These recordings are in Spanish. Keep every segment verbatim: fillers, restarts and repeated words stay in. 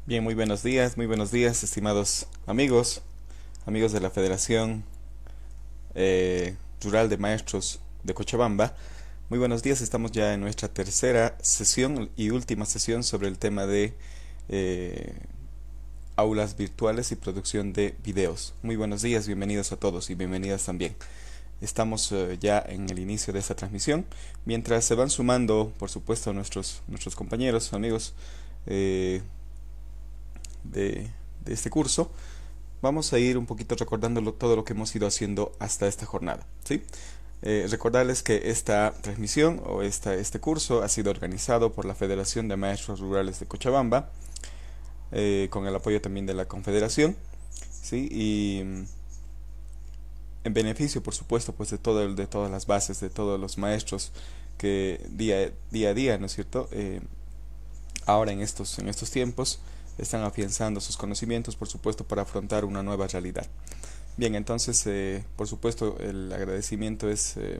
Bien, muy buenos días, muy buenos días, estimados amigos, amigos de la Federación eh, Rural de Maestros de Cochabamba. Muy buenos días, estamos ya en nuestra tercera sesión y última sesión sobre el tema de eh, aulas virtuales y producción de videos. Muy buenos días, bienvenidos a todos y bienvenidas también. Estamos eh, ya en el inicio de esta transmisión, mientras se van sumando, por supuesto, nuestros, nuestros compañeros, amigos, eh, de, de este curso. Vamos a ir un poquito recordando todo lo que hemos ido haciendo hasta esta jornada, ¿sí? Eh, recordarles que esta transmisión o esta, este curso ha sido organizado por la Federación de Maestros Rurales de Cochabamba, eh, con el apoyo también de la Confederación, ¿sí? Y en beneficio, por supuesto, pues de todo el, de todas las bases, de todos los maestros que día, día a día, ¿no es cierto? Eh, ahora en estos, en estos tiempos están afianzando sus conocimientos, por supuesto, para afrontar una nueva realidad. Bien, entonces, eh, por supuesto, el agradecimiento es eh,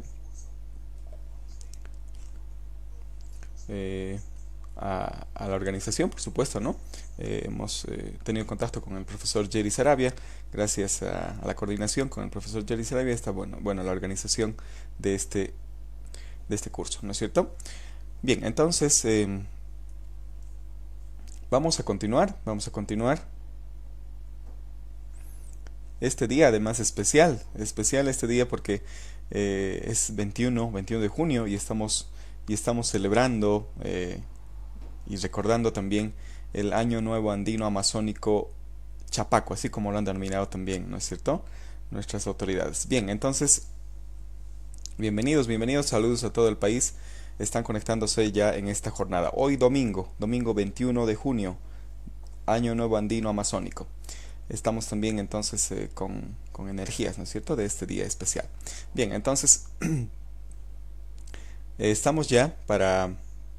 eh, a, a la organización, por supuesto, ¿no? Eh, hemos eh, tenido contacto con el profesor Jerry Sarabia, gracias a, a la coordinación con el profesor Jerry Sarabia está bueno, bueno la organización de este, de este curso, ¿no es cierto? Bien, entonces eh, vamos a continuar, vamos a continuar. Este día además especial, especial este día porque eh, es veintiuno, veintiuno de junio y estamos, y estamos celebrando eh, y recordando también el Año Nuevo Andino Amazónico Chapaco, así como lo han denominado también, ¿no es cierto? Nuestras autoridades. Bien, entonces, bienvenidos, bienvenidos, saludos a todo el país. Están conectándose ya en esta jornada. Hoy domingo, domingo veintiuno de junio, Año Nuevo Andino Amazónico. Estamos también entonces eh, con, con energías, ¿no es cierto?, de este día especial. Bien, entonces, eh, estamos ya para,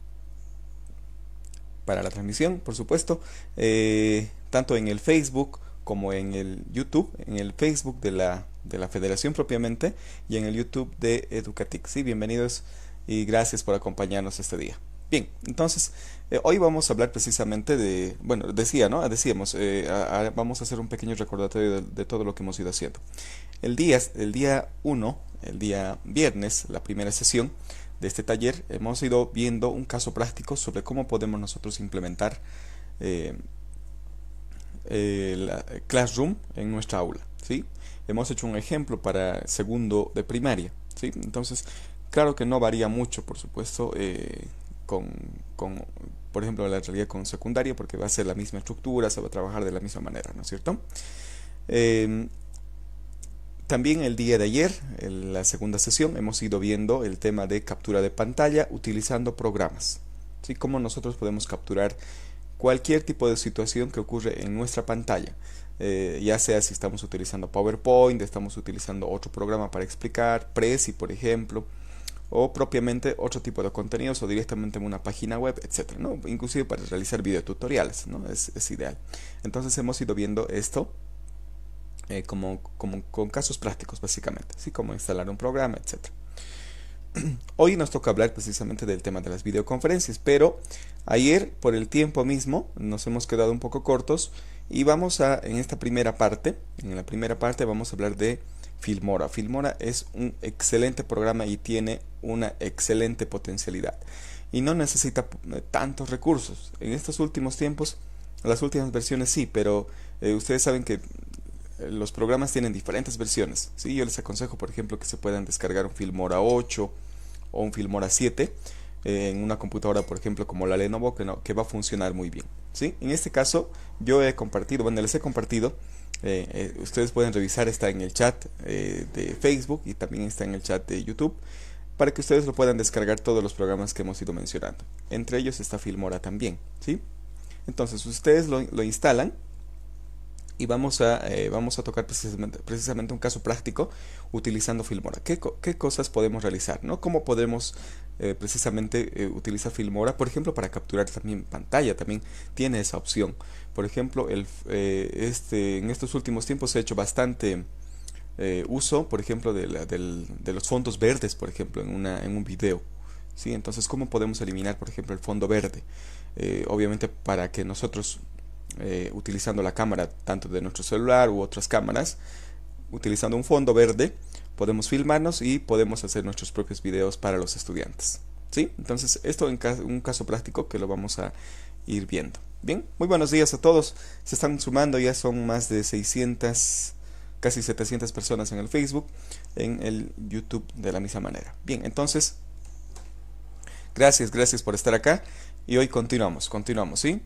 para la transmisión, por supuesto, eh, tanto en el Facebook como en el YouTube, en el Facebook de la, de la Federación propiamente y en el YouTube de Educatic. Sí, bienvenidos y gracias por acompañarnos este día. Bien, entonces eh, hoy vamos a hablar precisamente de, bueno, decía, ¿no? Decíamos, eh, a, a, vamos a hacer un pequeño recordatorio de, de todo lo que hemos ido haciendo. El día, el día uno, el día viernes, la primera sesión de este taller, hemos ido viendo un caso práctico sobre cómo podemos nosotros implementar eh, eh, la Classroom en nuestra aula, ¿sí? Hemos hecho un ejemplo para segundo de primaria, ¿sí? Entonces, claro que no varía mucho, por supuesto, eh, con, con, por ejemplo, la realidad con secundaria, porque va a ser la misma estructura, se va a trabajar de la misma manera, ¿no es cierto? Eh, también el día de ayer, en la segunda sesión, hemos ido viendo el tema de captura de pantalla utilizando programas, ¿sí? Cómo nosotros podemos capturar cualquier tipo de situación que ocurre en nuestra pantalla, eh, ya sea si estamos utilizando PowerPoint, estamos utilizando otro programa para explicar, Prezi, por ejemplo, o propiamente otro tipo de contenidos o directamente en una página web, etcétera, ¿no? Inclusive para realizar videotutoriales, ¿no? Es, es ideal. Entonces hemos ido viendo esto eh, como, como con casos prácticos, básicamente, ¿sí? Como instalar un programa, etcétera. Hoy nos toca hablar precisamente del tema de las videoconferencias, pero ayer por el tiempo mismo nos hemos quedado un poco cortos y vamos a, en esta primera parte, en la primera parte vamos a hablar de Filmora. Filmora es un excelente programa y tiene una excelente potencialidad y no necesita tantos recursos. En estos últimos tiempos, las últimas versiones sí, pero eh, ustedes saben que los programas tienen diferentes versiones, ¿sí? Yo les aconsejo, por ejemplo, que se puedan descargar un Filmora ocho o un Filmora siete eh, en una computadora, por ejemplo, como la Lenovo, que, no, que va a funcionar muy bien, ¿sí? En este caso, yo he compartido, bueno, les he compartido, eh, eh, ustedes pueden revisar, está en el chat eh, de Facebook y también está en el chat de YouTube, para que ustedes lo puedan descargar todos los programas que hemos ido mencionando. Entre ellos está Filmora también, ¿sí? Entonces, ustedes lo, lo instalan. Y vamos a, eh, vamos a tocar precisamente, precisamente un caso práctico utilizando Filmora. ¿Qué, qué cosas podemos realizar, ¿no? ¿Cómo podemos eh, precisamente eh, utilizar Filmora? Por ejemplo, para capturar también pantalla, también tiene esa opción. Por ejemplo, el, eh, este, en estos últimos tiempos se ha hecho bastante eh, uso, por ejemplo, de, la, del, de los fondos verdes, por ejemplo, en, una, en un video, ¿sí? Entonces, ¿cómo podemos eliminar, por ejemplo, el fondo verde? Eh, obviamente, para que nosotros eh, utilizando la cámara tanto de nuestro celular u otras cámaras, utilizando un fondo verde, podemos filmarnos y podemos hacer nuestros propios videos para los estudiantes, ¿sí? Entonces esto en caso, un caso práctico que lo vamos a ir viendo. Bien, muy buenos días a todos. Se están sumando, ya son más de seiscientas, casi setecientas personas en el Facebook, en el YouTube de la misma manera. Bien, entonces, gracias, gracias por estar acá. Y hoy continuamos, continuamos, ¿sí?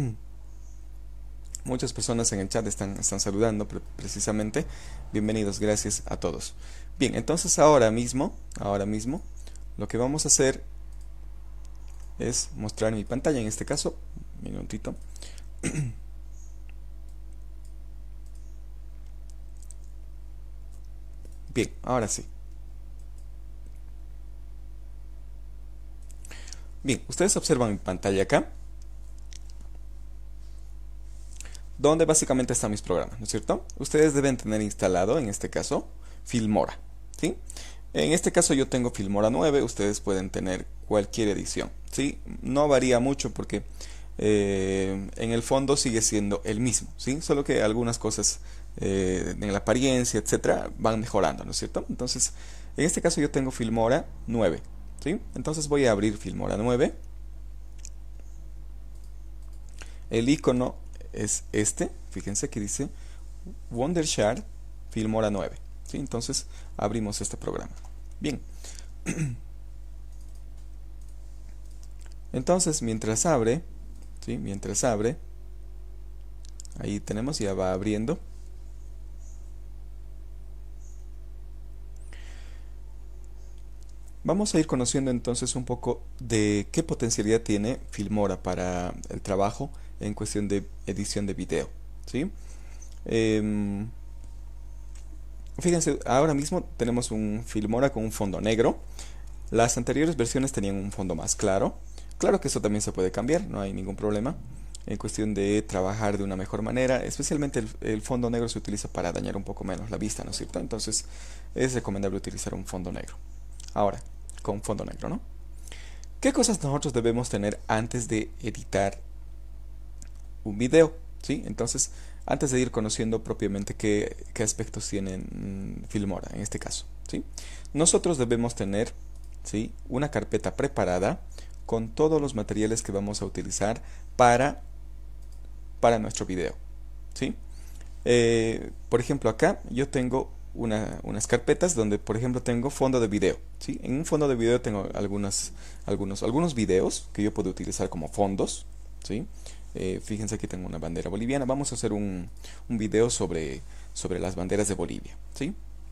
Muchas personas en el chat están, están saludando pre precisamente. Bienvenidos, gracias a todos. Bien, entonces ahora mismo, ahora mismo, lo que vamos a hacer es mostrar mi pantalla, en este caso, un minutito. Bien, ahora sí. Bien, ustedes observan mi pantalla acá, donde básicamente están mis programas, ¿no es cierto? Ustedes deben tener instalado, en este caso, Filmora, ¿sí? En este caso yo tengo Filmora nueve, ustedes pueden tener cualquier edición, ¿sí? No varía mucho porque eh, en el fondo sigue siendo el mismo, ¿sí? Solo que algunas cosas eh, en la apariencia, etcétera, van mejorando, ¿no es cierto? Entonces, en este caso yo tengo Filmora nueve, ¿sí? Entonces voy a abrir Filmora nueve. El icono es este, fíjense que dice Wondershare Filmora nueve, ¿sí? Entonces abrimos este programa. Bien. Entonces mientras abre, ¿sí? Mientras abre, ahí tenemos, ya va abriendo. Vamos a ir conociendo entonces un poco de qué potencialidad tiene Filmora para el trabajo en cuestión de edición de video, ¿sí? Eh, fíjense, ahora mismo tenemos un Filmora con un fondo negro. Las anteriores versiones tenían un fondo más claro. Claro que eso también se puede cambiar, no hay ningún problema. En cuestión de trabajar de una mejor manera, especialmente el, el fondo negro se utiliza para dañar un poco menos la vista, ¿no es cierto? Entonces es recomendable utilizar un fondo negro. Ahora, con fondo negro, ¿no? ¿Qué cosas nosotros debemos tener antes de editar un video? ¿Sí? Entonces, antes de ir conociendo propiamente qué, qué aspectos tienen mmm, Filmora, en este caso, ¿sí? Nosotros debemos tener, ¿sí?, una carpeta preparada con todos los materiales que vamos a utilizar para, para nuestro video, ¿sí? Eh, por ejemplo, acá yo tengo Una, unas carpetas donde, por ejemplo, tengo fondo de video, ¿sí? En un fondo de video tengo algunas, algunos, algunos videos que yo puedo utilizar como fondos, ¿sí? Eh, fíjense aquí tengo una bandera boliviana. Vamos a hacer un, un video sobre, sobre las banderas de Bolivia, ¿sí?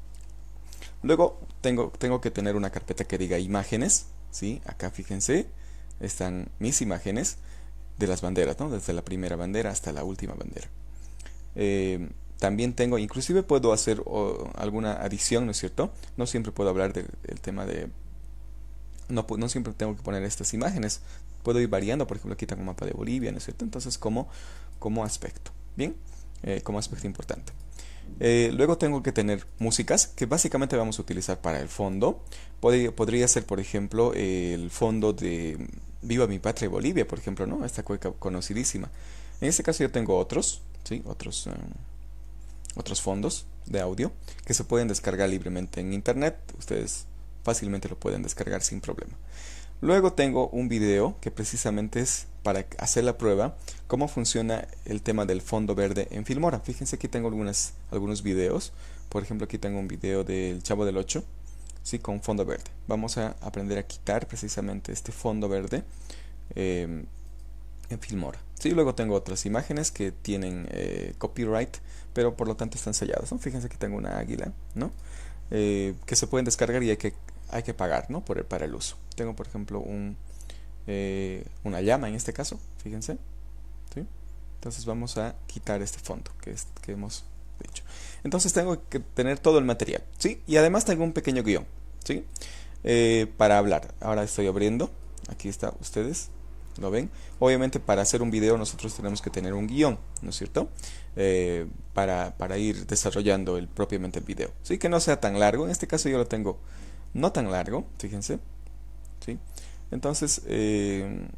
Luego tengo, tengo que tener una carpeta que diga imágenes, ¿sí? Acá fíjense, están mis imágenes de las banderas, ¿no? Desde la primera bandera hasta la última bandera. Eh, También tengo, inclusive puedo hacer o, alguna adición, ¿no es cierto? No siempre puedo hablar del, del tema de... No, no siempre tengo que poner estas imágenes. Puedo ir variando, por ejemplo, aquí tengo un mapa de Bolivia, ¿no es cierto? Entonces, como, como aspecto, ¿bien? Eh, como aspecto importante. Eh, luego tengo que tener músicas, que básicamente vamos a utilizar para el fondo. Podría, podría ser, por ejemplo, eh, el fondo de Viva mi Patria Bolivia, por ejemplo, ¿no? Esta cueca conocidísima. En este caso yo tengo otros, ¿sí? Otros... Um, otros fondos de audio que se pueden descargar libremente en internet. Ustedes fácilmente lo pueden descargar sin problema. Luego tengo un video que precisamente es para hacer la prueba cómo funciona el tema del fondo verde en Filmora. Fíjense, aquí tengo algunas, algunos videos. Por ejemplo, aquí tengo un video del Chavo del ocho, ¿sí?, con fondo verde. Vamos a aprender a quitar precisamente este fondo verde eh, en Filmora, ¿sí? Luego tengo otras imágenes que tienen eh, copyright, pero por lo tanto están selladas, ¿no? Fíjense que tengo una águila, ¿no? Eh, que se pueden descargar y hay que, hay que pagar, ¿no?, por el, para el uso. Tengo, por ejemplo, un, eh, una llama en este caso, fíjense, ¿sí? Entonces vamos a quitar este fondo que, es, que hemos dicho. Entonces tengo que tener todo el material, ¿sí? Y además tengo un pequeño guión, ¿sí? Eh, para hablar. Ahora estoy abriendo, aquí está, ustedes ¿lo ven? Obviamente para hacer un video nosotros tenemos que tener un guión, ¿no es cierto? Eh, para, para ir desarrollando el, propiamente el video, ¿sí? Que no sea tan largo. En este caso yo lo tengo no tan largo, fíjense, ¿sí? Entonces, eh,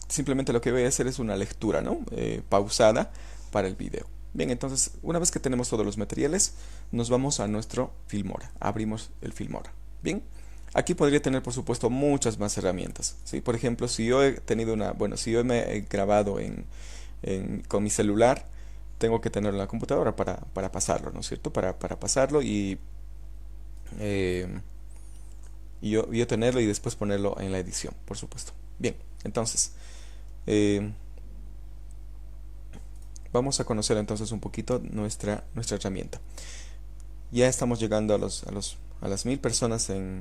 simplemente lo que voy a hacer es una lectura, ¿no? Eh, pausada para el video. Bien, entonces una vez que tenemos todos los materiales, nos vamos a nuestro Filmora. Abrimos el Filmora. Bien, aquí podría tener por supuesto muchas más herramientas, ¿sí? Por ejemplo, si yo he tenido una, bueno, si yo me he grabado en, en, con mi celular, tengo que tenerlo en la computadora para, para pasarlo, ¿no es cierto? Para, para pasarlo y, eh, y yo, yo tenerlo y después ponerlo en la edición, por supuesto. Bien, entonces eh, vamos a conocer entonces un poquito nuestra, nuestra herramienta. Ya estamos llegando a los, a los a las mil personas en,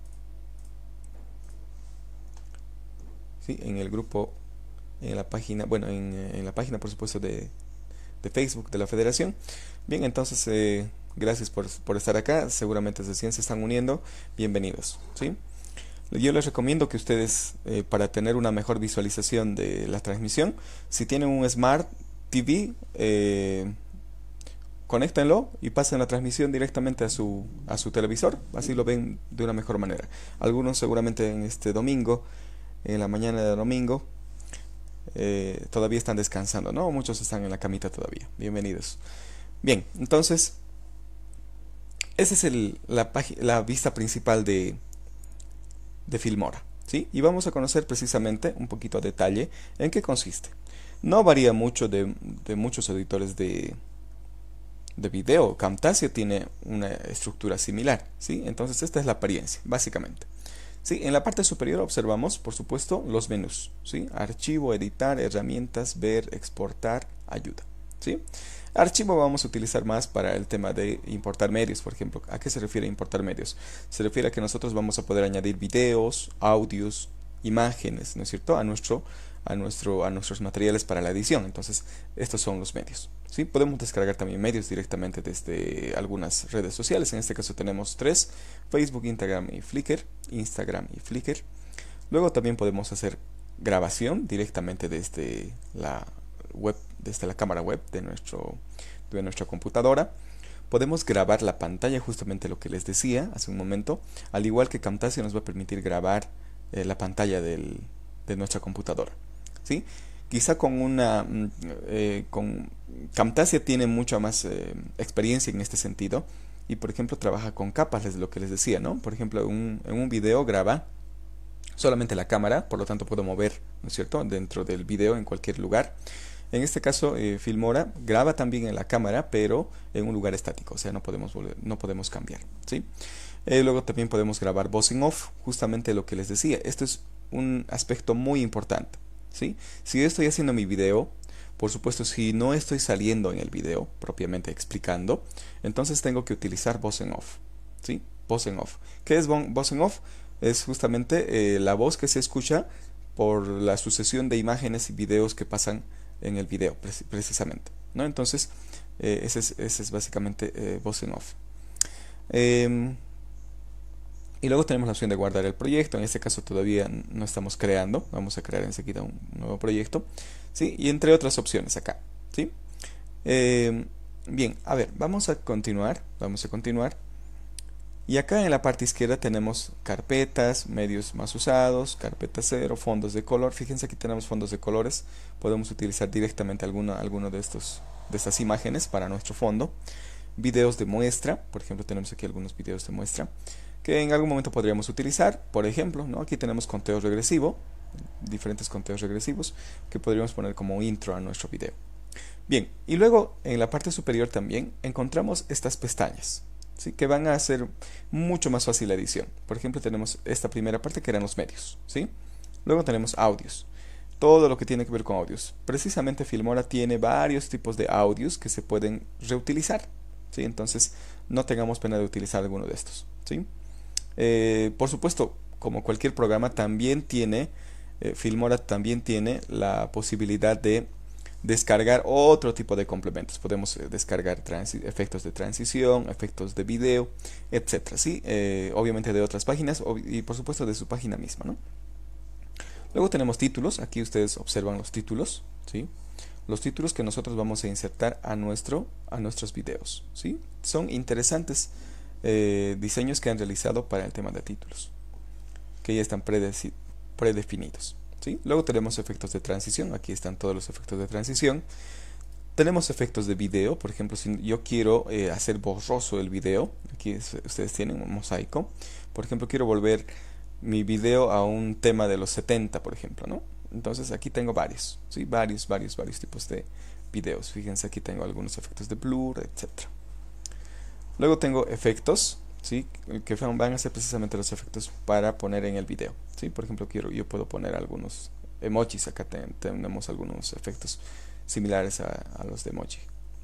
¿sí? en el grupo, en la página, bueno, en, en la página por supuesto de, de Facebook de la Federación. Bien, entonces eh, gracias por, por estar acá, seguramente recién se están uniendo, bienvenidos, ¿sí? Yo les recomiendo que ustedes, eh, para tener una mejor visualización de la transmisión, si tienen un Smart T V, eh, conéctenlo y pasen la transmisión directamente a su, a su televisor, así lo ven de una mejor manera. Algunos seguramente en este domingo, en la mañana de domingo, eh, todavía están descansando, ¿no? Muchos están en la camita todavía. Bienvenidos. Bien, entonces, esa es el, la, la vista principal de, de Filmora, ¿sí? Y vamos a conocer precisamente un poquito a detalle en qué consiste. No varía mucho de, de muchos editores de de video. Camtasia tiene una estructura similar, ¿sí? Entonces esta es la apariencia, básicamente. ¿Sí? En la parte superior observamos, por supuesto, los menús, ¿sí? Archivo, editar, herramientas, ver, exportar, ayuda, ¿sí? Archivo vamos a utilizar más para el tema de importar medios, por ejemplo. ¿A qué se refiere importar medios? Se refiere a que nosotros vamos a poder añadir videos, audios, imágenes, ¿no es cierto? A nuestro a nuestro a nuestros materiales para la edición. Entonces, estos son los medios, ¿sí? Podemos descargar también medios directamente desde algunas redes sociales. En este caso tenemos tres: Facebook, Instagram y Flickr. Instagram y Flickr. Luego también podemos hacer grabación directamente desde la web, desde la cámara web de nuestro de nuestra computadora. Podemos grabar la pantalla, justamente lo que les decía hace un momento, al igual que Camtasia nos va a permitir grabar eh, la pantalla del, de nuestra computadora, ¿sí? Quizá con una eh, con Camtasia tiene mucha más eh, experiencia en este sentido y por ejemplo trabaja con capas, es lo que les decía, ¿no? Por ejemplo, un, en un video graba solamente la cámara, por lo tanto puedo mover, ¿no es cierto?, dentro del video en cualquier lugar. En este caso, eh, Filmora graba también en la cámara, pero en un lugar estático, o sea, no podemos volver, no podemos cambiar, ¿sí? Eh, luego también podemos grabar voz en off, justamente lo que les decía. Esto es un aspecto muy importante, ¿sí? Si yo estoy haciendo mi video, por supuesto, si no estoy saliendo en el video propiamente explicando, entonces tengo que utilizar voz en off, ¿sí? Voz en off. ¿Qué es voz en off? Es justamente eh, la voz que se escucha por la sucesión de imágenes y videos que pasan en el video, precisamente, ¿no? Entonces, eh, ese, es, ese es básicamente eh, voz en off. Eh, y luego tenemos la opción de guardar el proyecto. En este caso todavía no estamos creando, vamos a crear enseguida un nuevo proyecto, ¿sí? Y entre otras opciones acá, ¿sí? Eh, bien, a ver, vamos a continuar, vamos a continuar. Y acá en la parte izquierda tenemos carpetas, medios más usados, carpeta cero, fondos de color. Fíjense, aquí tenemos fondos de colores. Podemos utilizar directamente alguno, alguno de, estos, de estas imágenes para nuestro fondo. Videos de muestra, por ejemplo tenemos aquí algunos videos de muestra que en algún momento podríamos utilizar. Por ejemplo, ¿no? Aquí tenemos conteo regresivo, diferentes conteos regresivos que podríamos poner como intro a nuestro video. Bien, y luego en la parte superior también encontramos estas pestañas, ¿sí? Que van a hacer mucho más fácil la edición. Por ejemplo, tenemos esta primera parte que eran los medios, ¿sí? Luego tenemos audios, todo lo que tiene que ver con audios. Precisamente Filmora tiene varios tipos de audios que se pueden reutilizar, ¿sí? Entonces no tengamos pena de utilizar alguno de estos, ¿sí? Eh, por supuesto, como cualquier programa, también tiene eh, Filmora también tiene la posibilidad de descargar otro tipo de complementos. Podemos eh, descargar efectos de transición, efectos de video, etcétera, ¿sí? Eh, obviamente de otras páginas y por supuesto de su página misma, ¿no? Luego tenemos títulos. Aquí ustedes observan los títulos, ¿sí? Los títulos que nosotros vamos a insertar a, nuestro, a nuestros videos, ¿sí? Son interesantes eh, diseños que han realizado para el tema de títulos, que ya están predefinidos, ¿sí? Luego tenemos efectos de transición, aquí están todos los efectos de transición. Tenemos efectos de video, por ejemplo, si yo quiero eh, hacer borroso el video, aquí es, ustedes tienen un mosaico, por ejemplo, quiero volver mi video a un tema de los setenta, por ejemplo, ¿no? Entonces aquí tengo varios, ¿sí? Varios, varios, varios tipos de videos. Fíjense, aquí tengo algunos efectos de blur, etcétera. Luego tengo efectos, ¿sí? Que van a ser precisamente los efectos para poner en el video, ¿sí? Por ejemplo, quiero, yo puedo poner algunos emojis, acá ten, tenemos algunos efectos similares a, a los de emoji.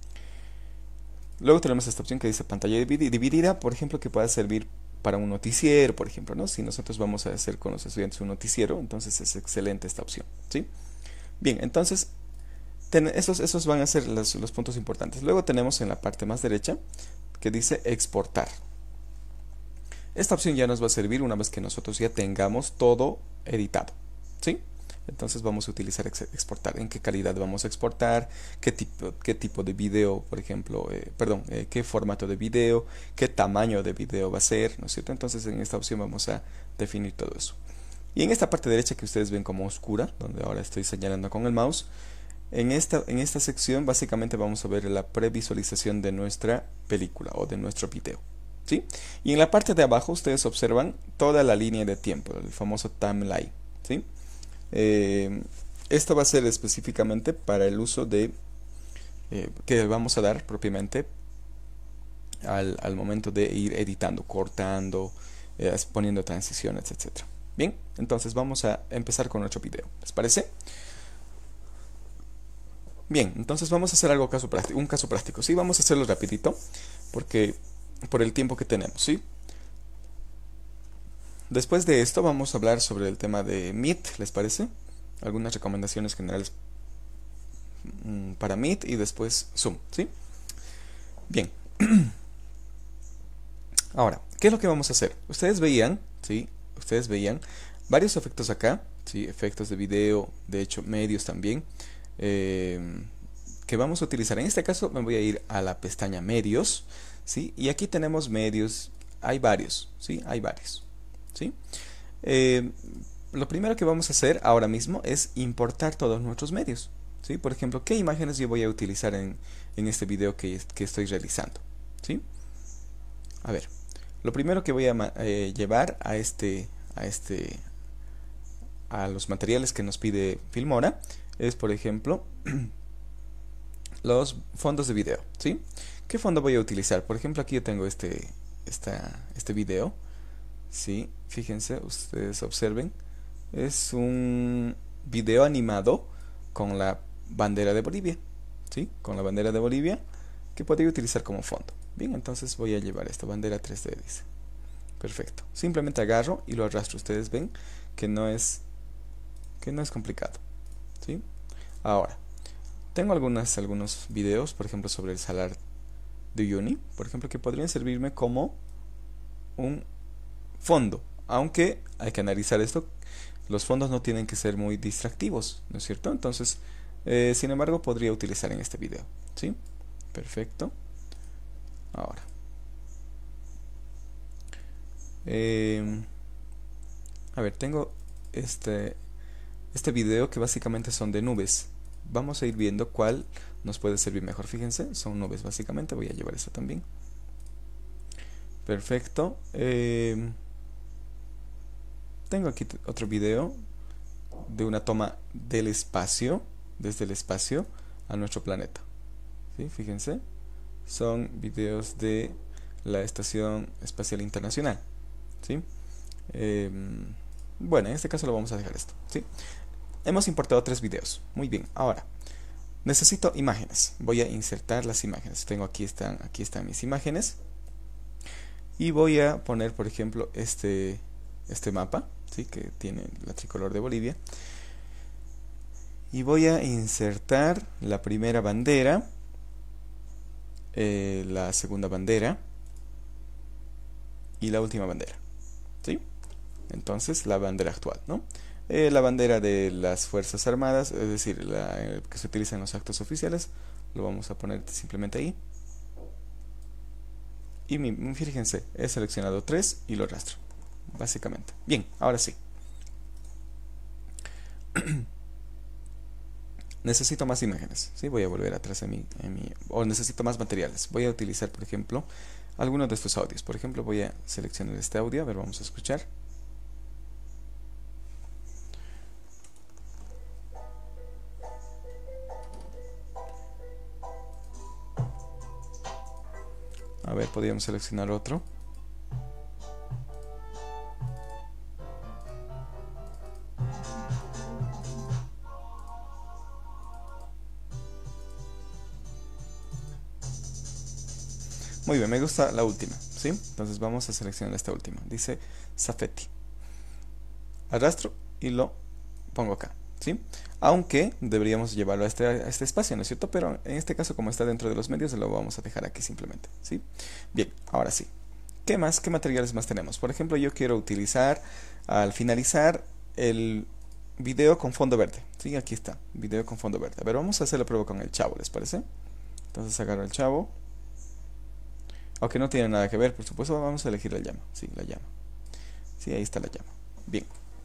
Luego tenemos esta opción que dice pantalla dividida, por ejemplo, que pueda servir para un noticiero, por ejemplo, ¿no? Si nosotros vamos a hacer con los estudiantes un noticiero, entonces es excelente esta opción, ¿sí? Bien, entonces ten, esos, esos van a ser los, los puntos importantes. Luego tenemos en la parte más derecha que dice exportar. Esta opción ya nos va a servir una vez que nosotros ya tengamos todo editado, ¿sí? Entonces vamos a utilizar exportar. ¿En qué calidad vamos a exportar? ¿Qué tipo, qué tipo de video, por ejemplo? Eh, perdón, eh, ¿qué formato de video? ¿Qué tamaño de video va a ser? ¿No es cierto? Entonces en esta opción vamos a definir todo eso. Y en esta parte derecha que ustedes ven como oscura, donde ahora estoy señalando con el mouse, en esta, en esta sección básicamente vamos a ver la previsualización de nuestra película o de nuestro video, ¿sí? Y en la parte de abajo ustedes observan toda la línea de tiempo, el famoso timeline, ¿sí? Eh, esto va a ser específicamente para el uso de eh, que vamos a dar propiamente al, al momento de ir editando, cortando, eh, poniendo transiciones, etcétera. Bien, entonces vamos a empezar con nuestro video. ¿Les parece? Bien, entonces vamos a hacer algo caso práctico, un caso práctico. Sí, vamos a hacerlo rapidito porque por el tiempo que tenemos, ¿sí? Después de esto vamos a hablar sobre el tema de Meet, ¿les parece? Algunas recomendaciones generales para Meet y después Zoom, ¿sí? Bien. Ahora, ¿qué es lo que vamos a hacer? Ustedes veían, ¿sí? Ustedes veían varios efectos acá, ¿sí? Efectos de video, de hecho medios también, eh, que vamos a utilizar. En este caso me voy a ir a la pestaña medios, ¿sí? Y aquí tenemos medios, hay varios, ¿sí? Hay varios. ¿Sí? Eh, lo primero que vamos a hacer ahora mismo es importar todos nuestros medios, ¿sí? Por ejemplo, ¿qué imágenes yo voy a utilizar en, en este video que, que estoy realizando? ¿Sí? A ver, lo primero que voy a eh, llevar a este, a este, a los materiales que nos pide Filmora es, por ejemplo, los fondos de video, ¿sí? ¿Qué fondo voy a utilizar? Por ejemplo, aquí yo tengo este, esta, este video. Sí, fíjense, ustedes observen, es un video animado con la bandera de Bolivia, ¿sí? Con la bandera de Bolivia que podría utilizar como fondo. Bien, entonces voy a llevar esta bandera tres D, dice. Perfecto. Simplemente agarro y lo arrastro. Ustedes ven que no es que no es complicado, ¿sí? Ahora, tengo algunas, algunos videos, por ejemplo, sobre el Salar de Uyuni, por ejemplo, que podrían servirme como un fondo, aunque hay que analizar esto, los fondos no tienen que ser muy distractivos, ¿no es cierto? Entonces, eh, sin embargo, podría utilizar en este video, ¿sí? Perfecto. Ahora, eh, a ver, tengo este, este video que básicamente son de nubes. Vamos a ir viendo cuál nos puede servir mejor. Fíjense, son nubes básicamente, voy a llevar eso también. Perfecto. Eh, Tengo aquí otro video de una toma del espacio, desde el espacio a nuestro planeta. ¿Sí? Fíjense, son videos de la Estación Espacial Internacional. ¿Sí? Eh, bueno, en este caso lo vamos a dejar esto. ¿Sí? Hemos importado tres videos. Muy bien, ahora necesito imágenes. Voy a insertar las imágenes. Tengo aquí están, aquí están mis imágenes. Y voy a poner, por ejemplo, este, este mapa, ¿sí? Que tiene la tricolor de Bolivia. Y voy a insertar la primera bandera, eh, la segunda bandera y la última bandera, ¿sí? Entonces, la bandera actual, ¿no? Eh, la bandera de las Fuerzas Armadas, es decir, la eh, que se utiliza en los actos oficiales, lo vamos a poner simplemente ahí. Y mi, fíjense, he seleccionado tres y lo arrastro, básicamente. Bien, ahora sí. necesito más imágenes, ¿sí? Voy a volver atrás a mi, a mi, o necesito más materiales. Voy a utilizar, por ejemplo, algunos de estos audios. Por ejemplo, voy a seleccionar este audio, a ver, vamos a escuchar. A ver, podríamos seleccionar otro. Muy bien, me gusta la última, ¿sí? Entonces vamos a seleccionar esta última. Dice Safety. Arrastro y lo pongo acá, ¿sí? Aunque deberíamos llevarlo a este, a este espacio, ¿no es cierto? Pero en este caso, como está dentro de los medios, lo vamos a dejar aquí simplemente, ¿sí? Bien, ahora sí. ¿Qué más? ¿Qué materiales más tenemos? Por ejemplo, yo quiero utilizar, al finalizar, el video con fondo verde, ¿sí? Aquí está, video con fondo verde. A ver, vamos a hacer la prueba con el chavo, ¿les parece? Entonces agarro el chavo. Aunque no tiene nada que ver, por supuesto, vamos a elegir la llama. Sí, la llama. Sí, ahí está la llama. Bien.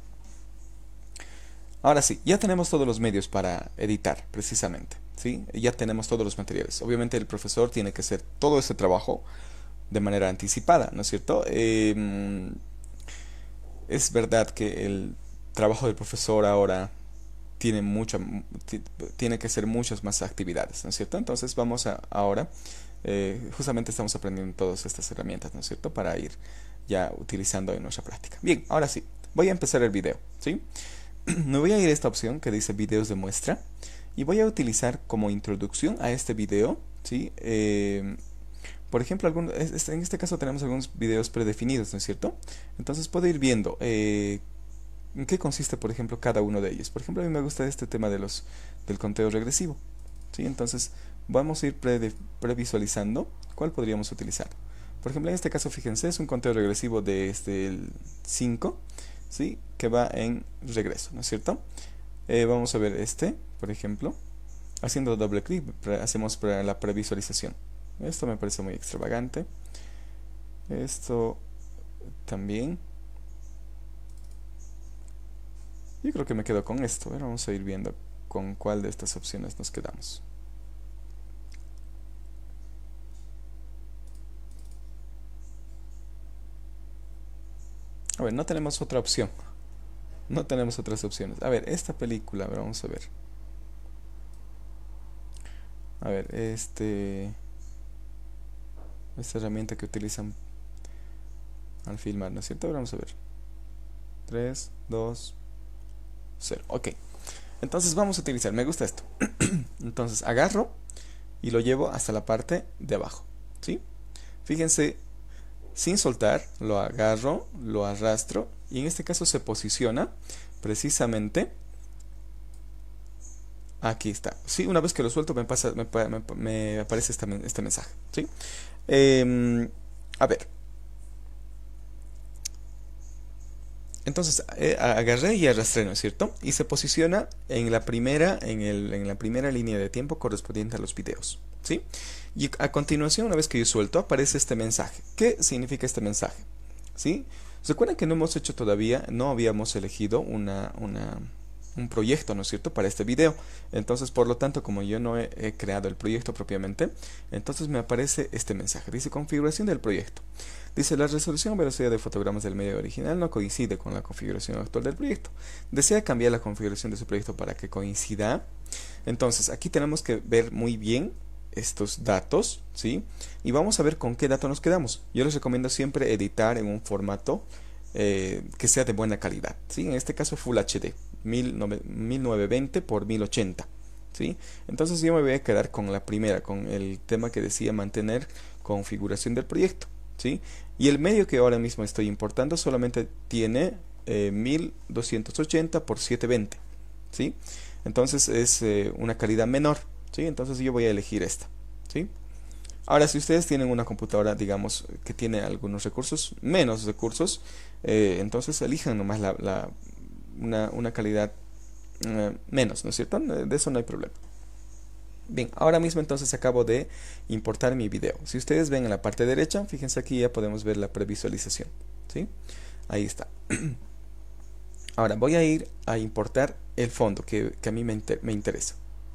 Ahora sí, ya tenemos todos los medios para editar, precisamente. ¿Sí? Ya tenemos todos los materiales. Obviamente el profesor tiene que hacer todo ese trabajo de manera anticipada, ¿no es cierto? Eh, es verdad que el trabajo del profesor ahora tiene mucha, tiene que hacer muchas más actividades, ¿no es cierto? Entonces vamos a ahora... Eh, justamente estamos aprendiendo todas estas herramientas, ¿no es cierto? Para ir ya utilizando en nuestra práctica. Bien, ahora sí, voy a empezar el video, ¿sí? Me voy a ir a esta opción que dice videos de muestra y voy a utilizar como introducción a este video, ¿sí? Eh, por ejemplo, algún, en este caso tenemos algunos videos predefinidos, ¿no es cierto? Entonces puedo ir viendo eh, en qué consiste, por ejemplo, cada uno de ellos. Por ejemplo, a mí me gusta este tema de los, del conteo regresivo, ¿sí? Entonces vamos a ir pre previsualizando cuál podríamos utilizar. Por ejemplo, en este caso, fíjense, es un conteo regresivo de este el cinco, ¿sí? Que va en regreso, ¿no es cierto? Eh, vamos a ver este, por ejemplo. Haciendo doble clic, hacemos pre la previsualización. Esto me parece muy extravagante. Esto también. Yo creo que me quedo con esto. Ahora vamos a ir viendo con cuál de estas opciones nos quedamos. A ver, no tenemos otra opción. No tenemos otras opciones. A ver, esta película, a ver, vamos a ver. A ver, este... Esta herramienta que utilizan al filmar, ¿no es cierto? Ahora vamos a ver. tres, dos, cero. Ok. Entonces vamos a utilizar, me gusta esto. Entonces agarro y lo llevo hasta la parte de abajo, ¿sí? Fíjense, sin soltar, lo agarro, lo arrastro y en este caso se posiciona precisamente aquí está. Sí, una vez que lo suelto me pasa, me, me, me aparece este, este mensaje, ¿sí? Eh, a ver. Entonces eh, agarré y arrastré, ¿no es cierto? Y se posiciona en la primera, en, el, en la primera línea de tiempo correspondiente a los videos, ¿sí? Y a continuación, una vez que yo suelto, aparece este mensaje. ¿Qué significa este mensaje? ¿Sí? Recuerden que no hemos hecho todavía, no habíamos elegido una, una, un proyecto, ¿no es cierto?, para este video. Entonces, por lo tanto, como yo no he, he creado el proyecto propiamente, entonces me aparece este mensaje. Dice configuración del proyecto. Dice la resolución o velocidad de fotogramas del medio original no coincide con la configuración actual del proyecto. Desea cambiar la configuración de su proyecto para que coincida. Entonces, aquí tenemos que ver muy bien estos datos, ¿sí? Y vamos a ver con qué dato nos quedamos. Yo les recomiendo siempre editar en un formato eh, que sea de buena calidad, ¿sí? En este caso Full H D, mil novecientos veinte por mil ochenta, ¿sí? Entonces yo me voy a quedar con la primera, con el tema que decía mantener configuración del proyecto, ¿sí? Y el medio que ahora mismo estoy importando solamente tiene eh, mil doscientos ochenta por setecientos veinte, ¿sí? Entonces es eh, una calidad menor, ¿sí? Entonces yo voy a elegir esta, ¿sí? Ahora, si ustedes tienen una computadora, digamos, que tiene algunos recursos, menos recursos, eh, entonces elijan nomás la, la, una, una calidad eh, menos, ¿no es cierto? De eso no hay problema. Bien, ahora mismo entonces acabo de importar mi video. Si ustedes ven en la parte derecha, fíjense aquí ya podemos ver la previsualización, ¿sí? Ahí está. Ahora voy a ir a importar el fondo que, que a mí me, inter me interesa,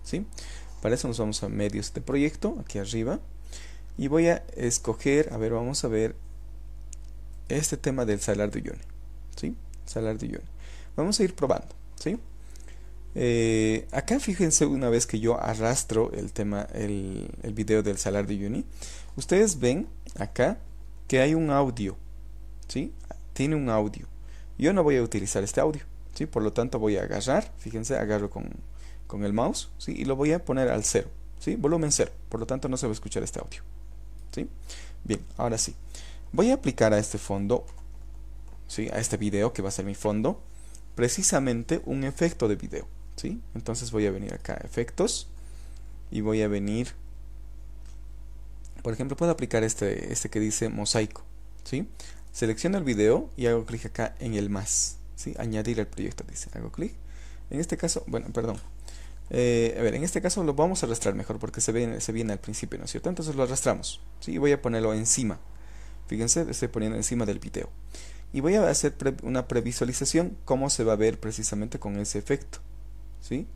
¿sí? Para eso nos vamos a medios de proyecto, aquí arriba, y voy a escoger, a ver, vamos a ver este tema del Salar de Uyuni, ¿sí? Salar de Uyuni. Vamos a ir probando, ¿sí? Eh, acá fíjense, una vez que yo arrastro el tema, el, el video del Salar de Uyuni, ustedes ven acá que hay un audio, ¿sí? Tiene un audio. Yo no voy a utilizar este audio, ¿sí? Por lo tanto voy a agarrar, fíjense, agarro con, con el mouse, ¿sí? Y lo voy a poner al cero, ¿sí? Volumen cero, por lo tanto no se va a escuchar este audio, ¿sí? Bien, ahora sí. Voy a aplicar a este fondo, ¿sí? A este video que va a ser mi fondo, precisamente un efecto de video, ¿sí? Entonces voy a venir acá a efectos y voy a venir, por ejemplo, puedo aplicar este, este que dice mosaico, ¿sí? Selecciono el video y hago clic acá en el más, ¿sí? Añadir al proyecto, dice, hago clic. En este caso, bueno, perdón. Eh, a ver, en este caso lo vamos a arrastrar mejor porque se viene, se viene al principio, ¿no es cierto? Entonces lo arrastramos, ¿sí? Y voy a ponerlo encima. Fíjense, estoy poniendo encima del video. Y voy a hacer pre una previsualización cómo se va a ver precisamente con ese efecto, ¿sí?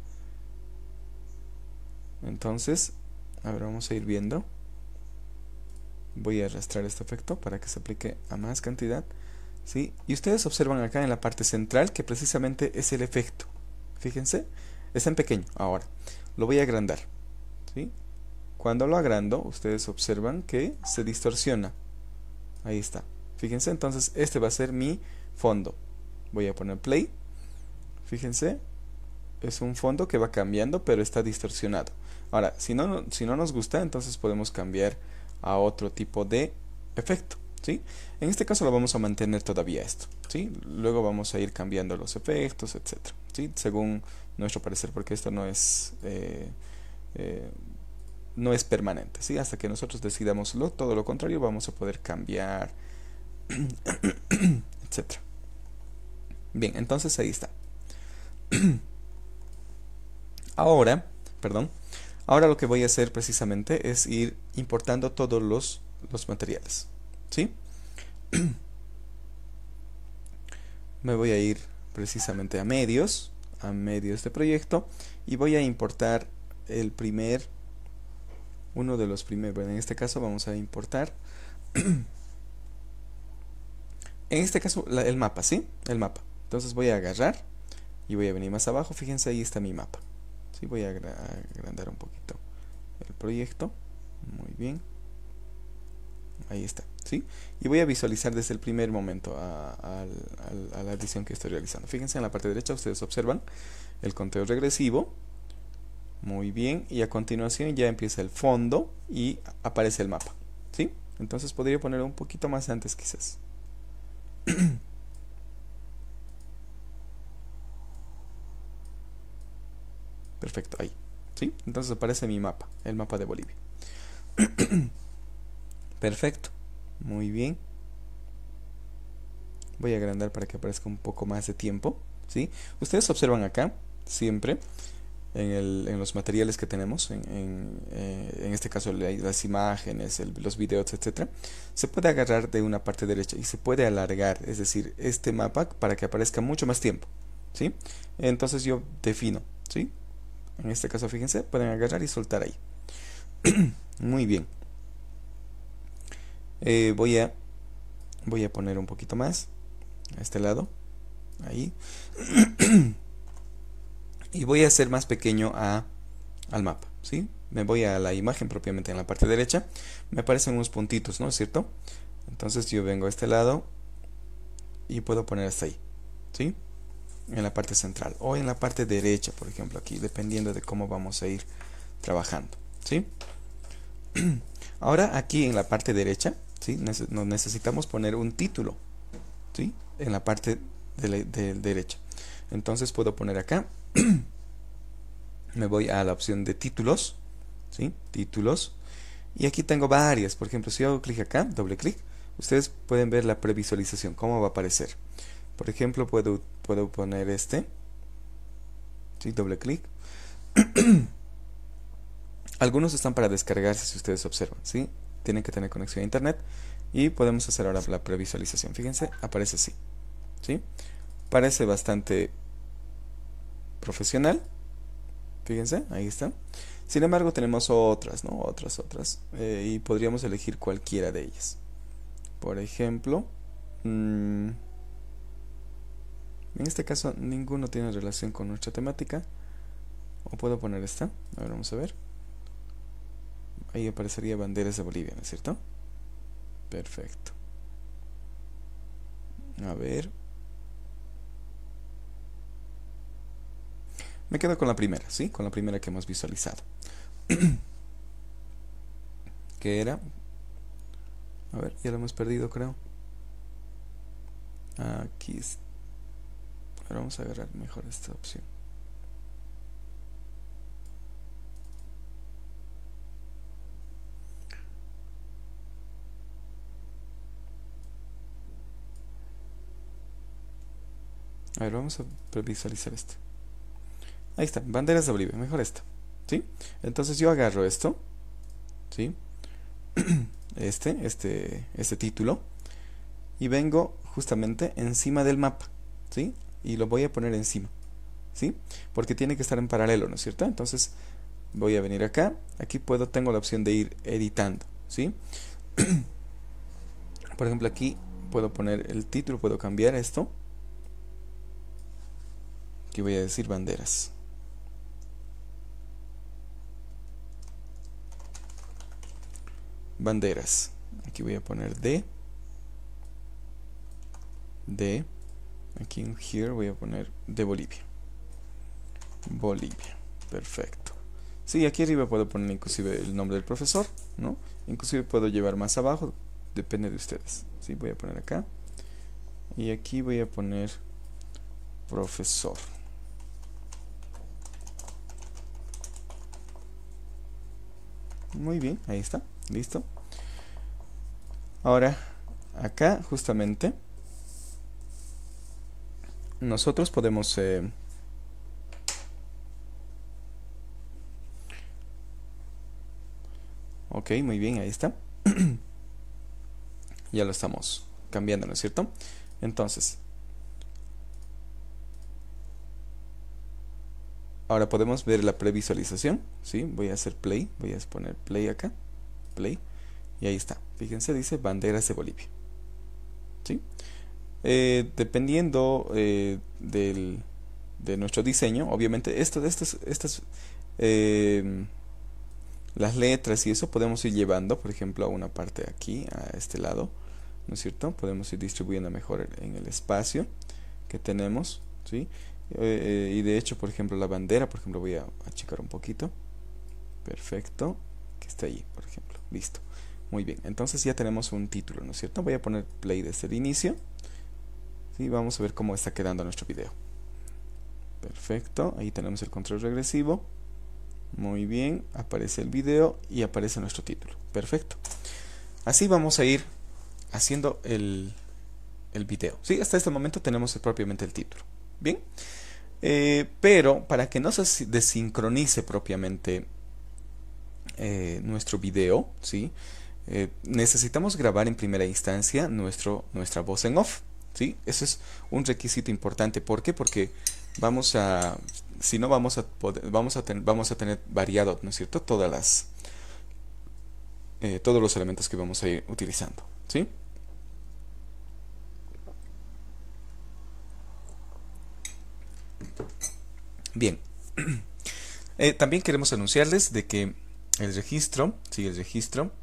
Entonces, a ver, vamos a ir viendo. Voy a arrastrar este efecto para que se aplique a más cantidad, ¿sí? Y ustedes observan acá en la parte central que precisamente es el efecto. Fíjense, está en pequeño. Ahora, lo voy a agrandar, ¿sí? Cuando lo agrando, ustedes observan que se distorsiona. Ahí está. Fíjense, entonces este va a ser mi fondo. Voy a poner play. Fíjense, es un fondo que va cambiando, pero está distorsionado. Ahora, si no, si no nos gusta, entonces podemos cambiar a otro tipo de efecto, ¿sí? En este caso lo vamos a mantener todavía esto, ¿sí? Luego vamos a ir cambiando los efectos, etcétera, ¿sí? Según nuestro parecer, porque esto no es eh, eh, no es permanente, ¿sí? Hasta que nosotros decidamos lo, todo lo contrario, vamos a poder cambiar, etcétera. Bien, entonces ahí está. Ahora, perdón, ahora lo que voy a hacer precisamente es ir importando todos los, los materiales, ¿sí? Me voy a ir precisamente a medios, a medios de proyecto, y voy a importar el primer, uno de los primeros, bueno, en este caso vamos a importar, en este caso la, el mapa, ¿sí? El mapa. Entonces voy a agarrar y voy a venir más abajo, fíjense, ahí está mi mapa. ¿Sí? Voy a agrandar un poquito el proyecto, muy bien, ahí está, ¿sí? Y voy a visualizar desde el primer momento a, a, a, a la edición que estoy realizando. Fíjense, en la parte derecha ustedes observan el conteo regresivo, muy bien, y a continuación ya empieza el fondo y aparece el mapa, ¿sí? Entonces podría ponerlo un poquito más antes quizás. Perfecto, ahí, ¿sí? Entonces aparece mi mapa, el mapa de Bolivia. Perfecto, muy bien. Voy a agrandar para que aparezca un poco más de tiempo, ¿sí? Ustedes observan acá, siempre, en, el, en los materiales que tenemos, en, en, eh, en este caso las imágenes, el, los videos, etcétera, se puede agarrar de una parte derecha y se puede alargar, es decir, este mapa para que aparezca mucho más tiempo, ¿sí? Entonces yo defino, ¿sí? En este caso, fíjense, pueden agarrar y soltar ahí. Muy bien. Eh, voy a voy a poner un poquito más a este lado, ahí. Y voy a hacer más pequeño a, al mapa, ¿sí? Me voy a la imagen propiamente en la parte derecha. Me aparecen unos puntitos, ¿no es cierto? Entonces yo vengo a este lado y puedo poner hasta ahí, ¿sí? En la parte central o en la parte derecha, por ejemplo, aquí, dependiendo de cómo vamos a ir trabajando, ¿sí? Ahora aquí en la parte derecha, ¿sí? Nece nos necesitamos poner un título, ¿sí? En la parte de la de derecha. Entonces puedo poner acá, me voy a la opción de títulos, ¿sí? Títulos, y aquí tengo varias. Por ejemplo, si hago clic acá, doble clic, ustedes pueden ver la previsualización, cómo va a aparecer. Por ejemplo, puedo, puedo poner este, ¿sí? Doble clic. Algunos están para descargarse, si ustedes observan, ¿sí? Tienen que tener conexión a internet. Y podemos hacer ahora la previsualización. Fíjense, aparece así, ¿sí? Parece bastante profesional, Fíjense, ahí está. Sin embargo, tenemos otras, ¿no? Otras, otras. Eh, y podríamos elegir cualquiera de ellas. Por ejemplo, mmm, en este caso ninguno tiene relación con nuestra temática. O puedo poner esta. A ver, vamos a ver. Ahí aparecería banderas de Bolivia, ¿no es cierto? Perfecto. A ver. Me quedo con la primera, ¿sí? Con la primera que hemos visualizado. ¿Qué era? A ver, ya lo hemos perdido, creo. Aquí está. Ahora vamos a agarrar mejor esta opción. A ver, vamos a visualizar esto. Ahí está, banderas de Bolivia, mejor esto, ¿sí? Entonces yo agarro esto, ¿sí? Este, este, este título, y vengo justamente encima del mapa, ¿sí? Y lo voy a poner encima, ¿sí? Porque tiene que estar en paralelo, ¿no es cierto? Entonces voy a venir acá, aquí puedo, tengo la opción de ir editando, ¿sí? Por ejemplo, aquí puedo poner el título, puedo cambiar esto. Aquí voy a decir banderas. Banderas. Aquí voy a poner D. D. Aquí en here voy a poner de Bolivia. Bolivia. Perfecto. Sí, aquí arriba puedo poner inclusive el nombre del profesor, ¿no? Inclusive puedo llevar más abajo. Depende de ustedes. Sí, voy a poner acá. Y aquí voy a poner profesor. Muy bien, ahí está, listo. Ahora, acá justamente nosotros podemos eh, ok, muy bien, ahí está. Ya lo estamos cambiando, ¿no es cierto? Entonces, ahora podemos ver la previsualización, ¿sí? Voy a hacer play, voy a poner play acá, play, y ahí está. Fíjense, dice banderas de Bolivia, ¿sí? Eh, dependiendo eh, del, de nuestro diseño, obviamente, esto, estas, estas, eh, las letras y eso podemos ir llevando, por ejemplo, a una parte aquí, a este lado, ¿no es cierto? Podemos ir distribuyendo mejor en el espacio que tenemos, ¿sí? Eh, y de hecho, por ejemplo, la bandera, por ejemplo, voy a achicar un poquito. Perfecto. Que está ahí, por ejemplo. Listo. Muy bien. Entonces ya tenemos un título, ¿no es cierto? Voy a poner play desde el inicio. ¿Sí? Vamos a ver cómo está quedando nuestro video. Perfecto. Ahí tenemos el control regresivo. Muy bien. Aparece el video y aparece nuestro título. Perfecto. Así vamos a ir haciendo el, el video. ¿Sí? Hasta este momento tenemos propiamente el título. Bien. Eh, pero para que no se desincronice propiamente eh, nuestro video, ¿sí? Eh, necesitamos grabar en primera instancia nuestro, nuestra voz en off, ¿sí? Eso es un requisito importante. ¿Por qué? Porque vamos a, si no vamos a poder, vamos a tener, vamos a tener variado, ¿no es cierto? Todas las, eh, todos los elementos que vamos a ir utilizando, ¿sí? Bien. Eh, también queremos anunciarles de que el registro, sí, el registro,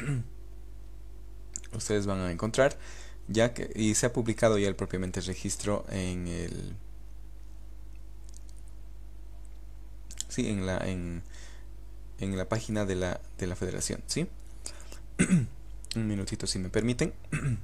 ustedes van a encontrar ya que, y se ha publicado ya el propiamente el registro en el, sí, en la, en, en la página de la, de la federación, ¿sí? Un minutito si me permiten.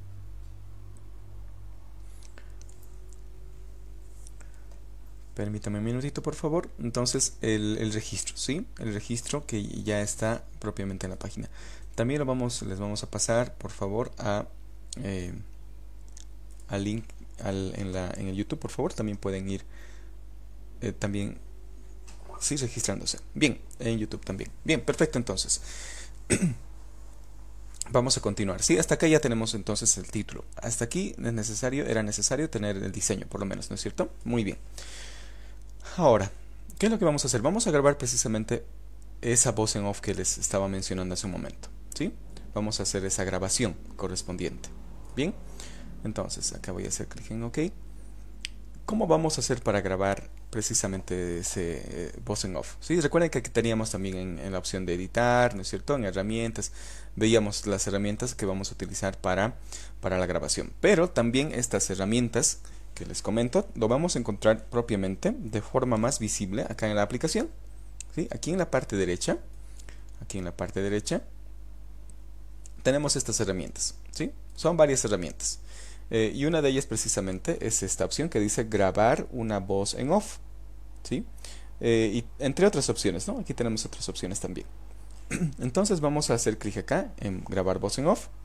Permítame un minutito, por favor. Entonces, el, el registro, ¿sí? El registro que ya está propiamente en la página. También lo vamos, les vamos a pasar, por favor, a eh, al link al, en, la, en el YouTube, por favor. También pueden ir eh, también, sí, registrándose. Bien, en YouTube también. Bien, perfecto, entonces. Vamos a continuar. Sí, hasta acá ya tenemos entonces el título. Hasta aquí es necesario, era necesario tener el diseño, por lo menos, ¿no es cierto? Muy bien. Ahora, ¿Qué es lo que vamos a hacer? Vamos a grabar precisamente esa voz en off que les estaba mencionando hace un momento, ¿sí? Vamos a hacer esa grabación correspondiente. Bien, entonces acá voy a hacer clic en OK. ¿Cómo vamos a hacer para grabar precisamente ese eh, voz en off? ¿Sí? Recuerden que aquí teníamos también en, en la opción de editar, ¿no es cierto? En herramientas, veíamos las herramientas que vamos a utilizar para, para la grabación. Pero también estas herramientas que les comento, lo vamos a encontrar propiamente de forma más visible acá en la aplicación. ¿Sí? Aquí en la parte derecha, aquí en la parte derecha, tenemos estas herramientas. ¿Sí? Son varias herramientas. Eh, y una de ellas precisamente es esta opción que dice grabar una voz en off, ¿sí? Eh, y entre otras opciones, ¿no? Aquí tenemos otras opciones también. Entonces vamos a hacer clic acá en grabar voz en off.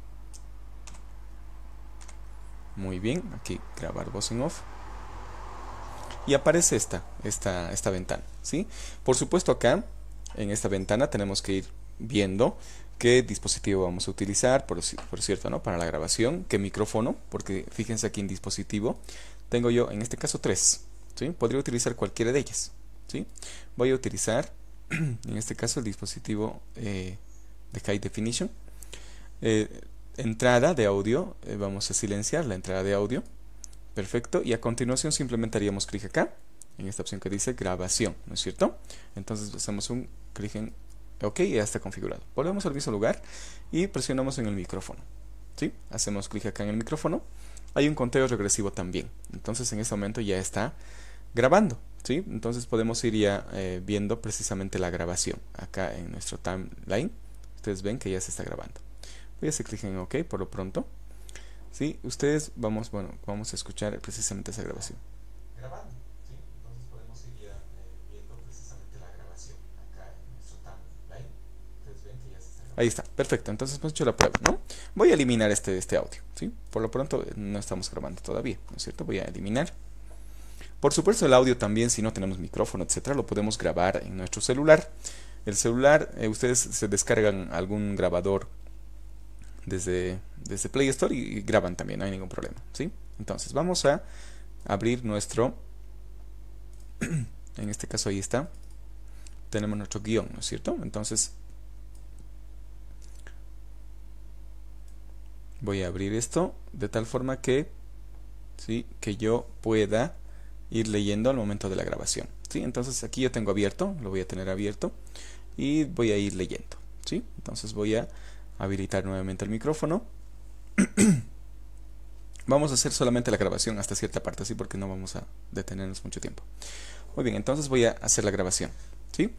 Muy bien, aquí grabar voz en off. Y aparece esta, esta, esta ventana, ¿sí? Por supuesto acá, en esta ventana tenemos que ir viendo qué dispositivo vamos a utilizar, por, por cierto, ¿no? Para la grabación, qué micrófono, porque fíjense aquí en dispositivo, tengo yo en este caso tres, ¿sí? Podría utilizar cualquiera de ellas, ¿sí? Voy a utilizar, en este caso, el dispositivo eh, de High Definition. Eh, entrada de audio, eh, vamos a silenciar la entrada de audio, perfecto, y a continuación simplemente haríamos clic acá, en esta opción que dice grabación, ¿no es cierto? Entonces hacemos un clic en OK, ya está configurado. Volvemos al mismo lugar y presionamos en el micrófono, ¿sí? Hacemos clic acá en el micrófono. Hay un conteo regresivo también. Entonces en este momento ya está grabando, ¿sí? Entonces podemos ir ya eh, viendo precisamente la grabación acá en nuestro timeline. Ustedes ven que ya se está grabando. Voy a hacer clic en OK por lo pronto, ¿sí? Ustedes vamos, bueno, vamos a escuchar precisamente esa grabación. Grabando, ¿sí? Entonces podemos ir ya eh, viendo precisamente la grabación acá en nuestro timeline. Ustedes ven que ya se está grabando. Ahí está, perfecto. Entonces hemos hecho la prueba, ¿no? Voy a eliminar este, este audio, ¿sí? Por lo pronto no estamos grabando todavía, ¿no es cierto? Voy a eliminar. Por supuesto el audio también, si no tenemos micrófono, etcétera, lo podemos grabar en nuestro celular. El celular, eh, ustedes se descargan algún grabador desde, desde Play Store y, y graban también, no hay ningún problema, ¿sí? Entonces vamos a abrir nuestro, en este caso ahí está, tenemos nuestro guión, ¿no es cierto? Entonces voy a abrir esto de tal forma que, ¿sí? Que yo pueda ir leyendo al momento de la grabación, ¿sí? Entonces aquí yo tengo abierto, lo voy a tener abierto y voy a ir leyendo, ¿sí? Entonces voy a habilitar nuevamente el micrófono. Vamos a hacer solamente la grabación hasta cierta parte, ¿sí? Porque no vamos a detenernos mucho tiempo. Muy bien, entonces voy a hacer la grabación, ¿sí?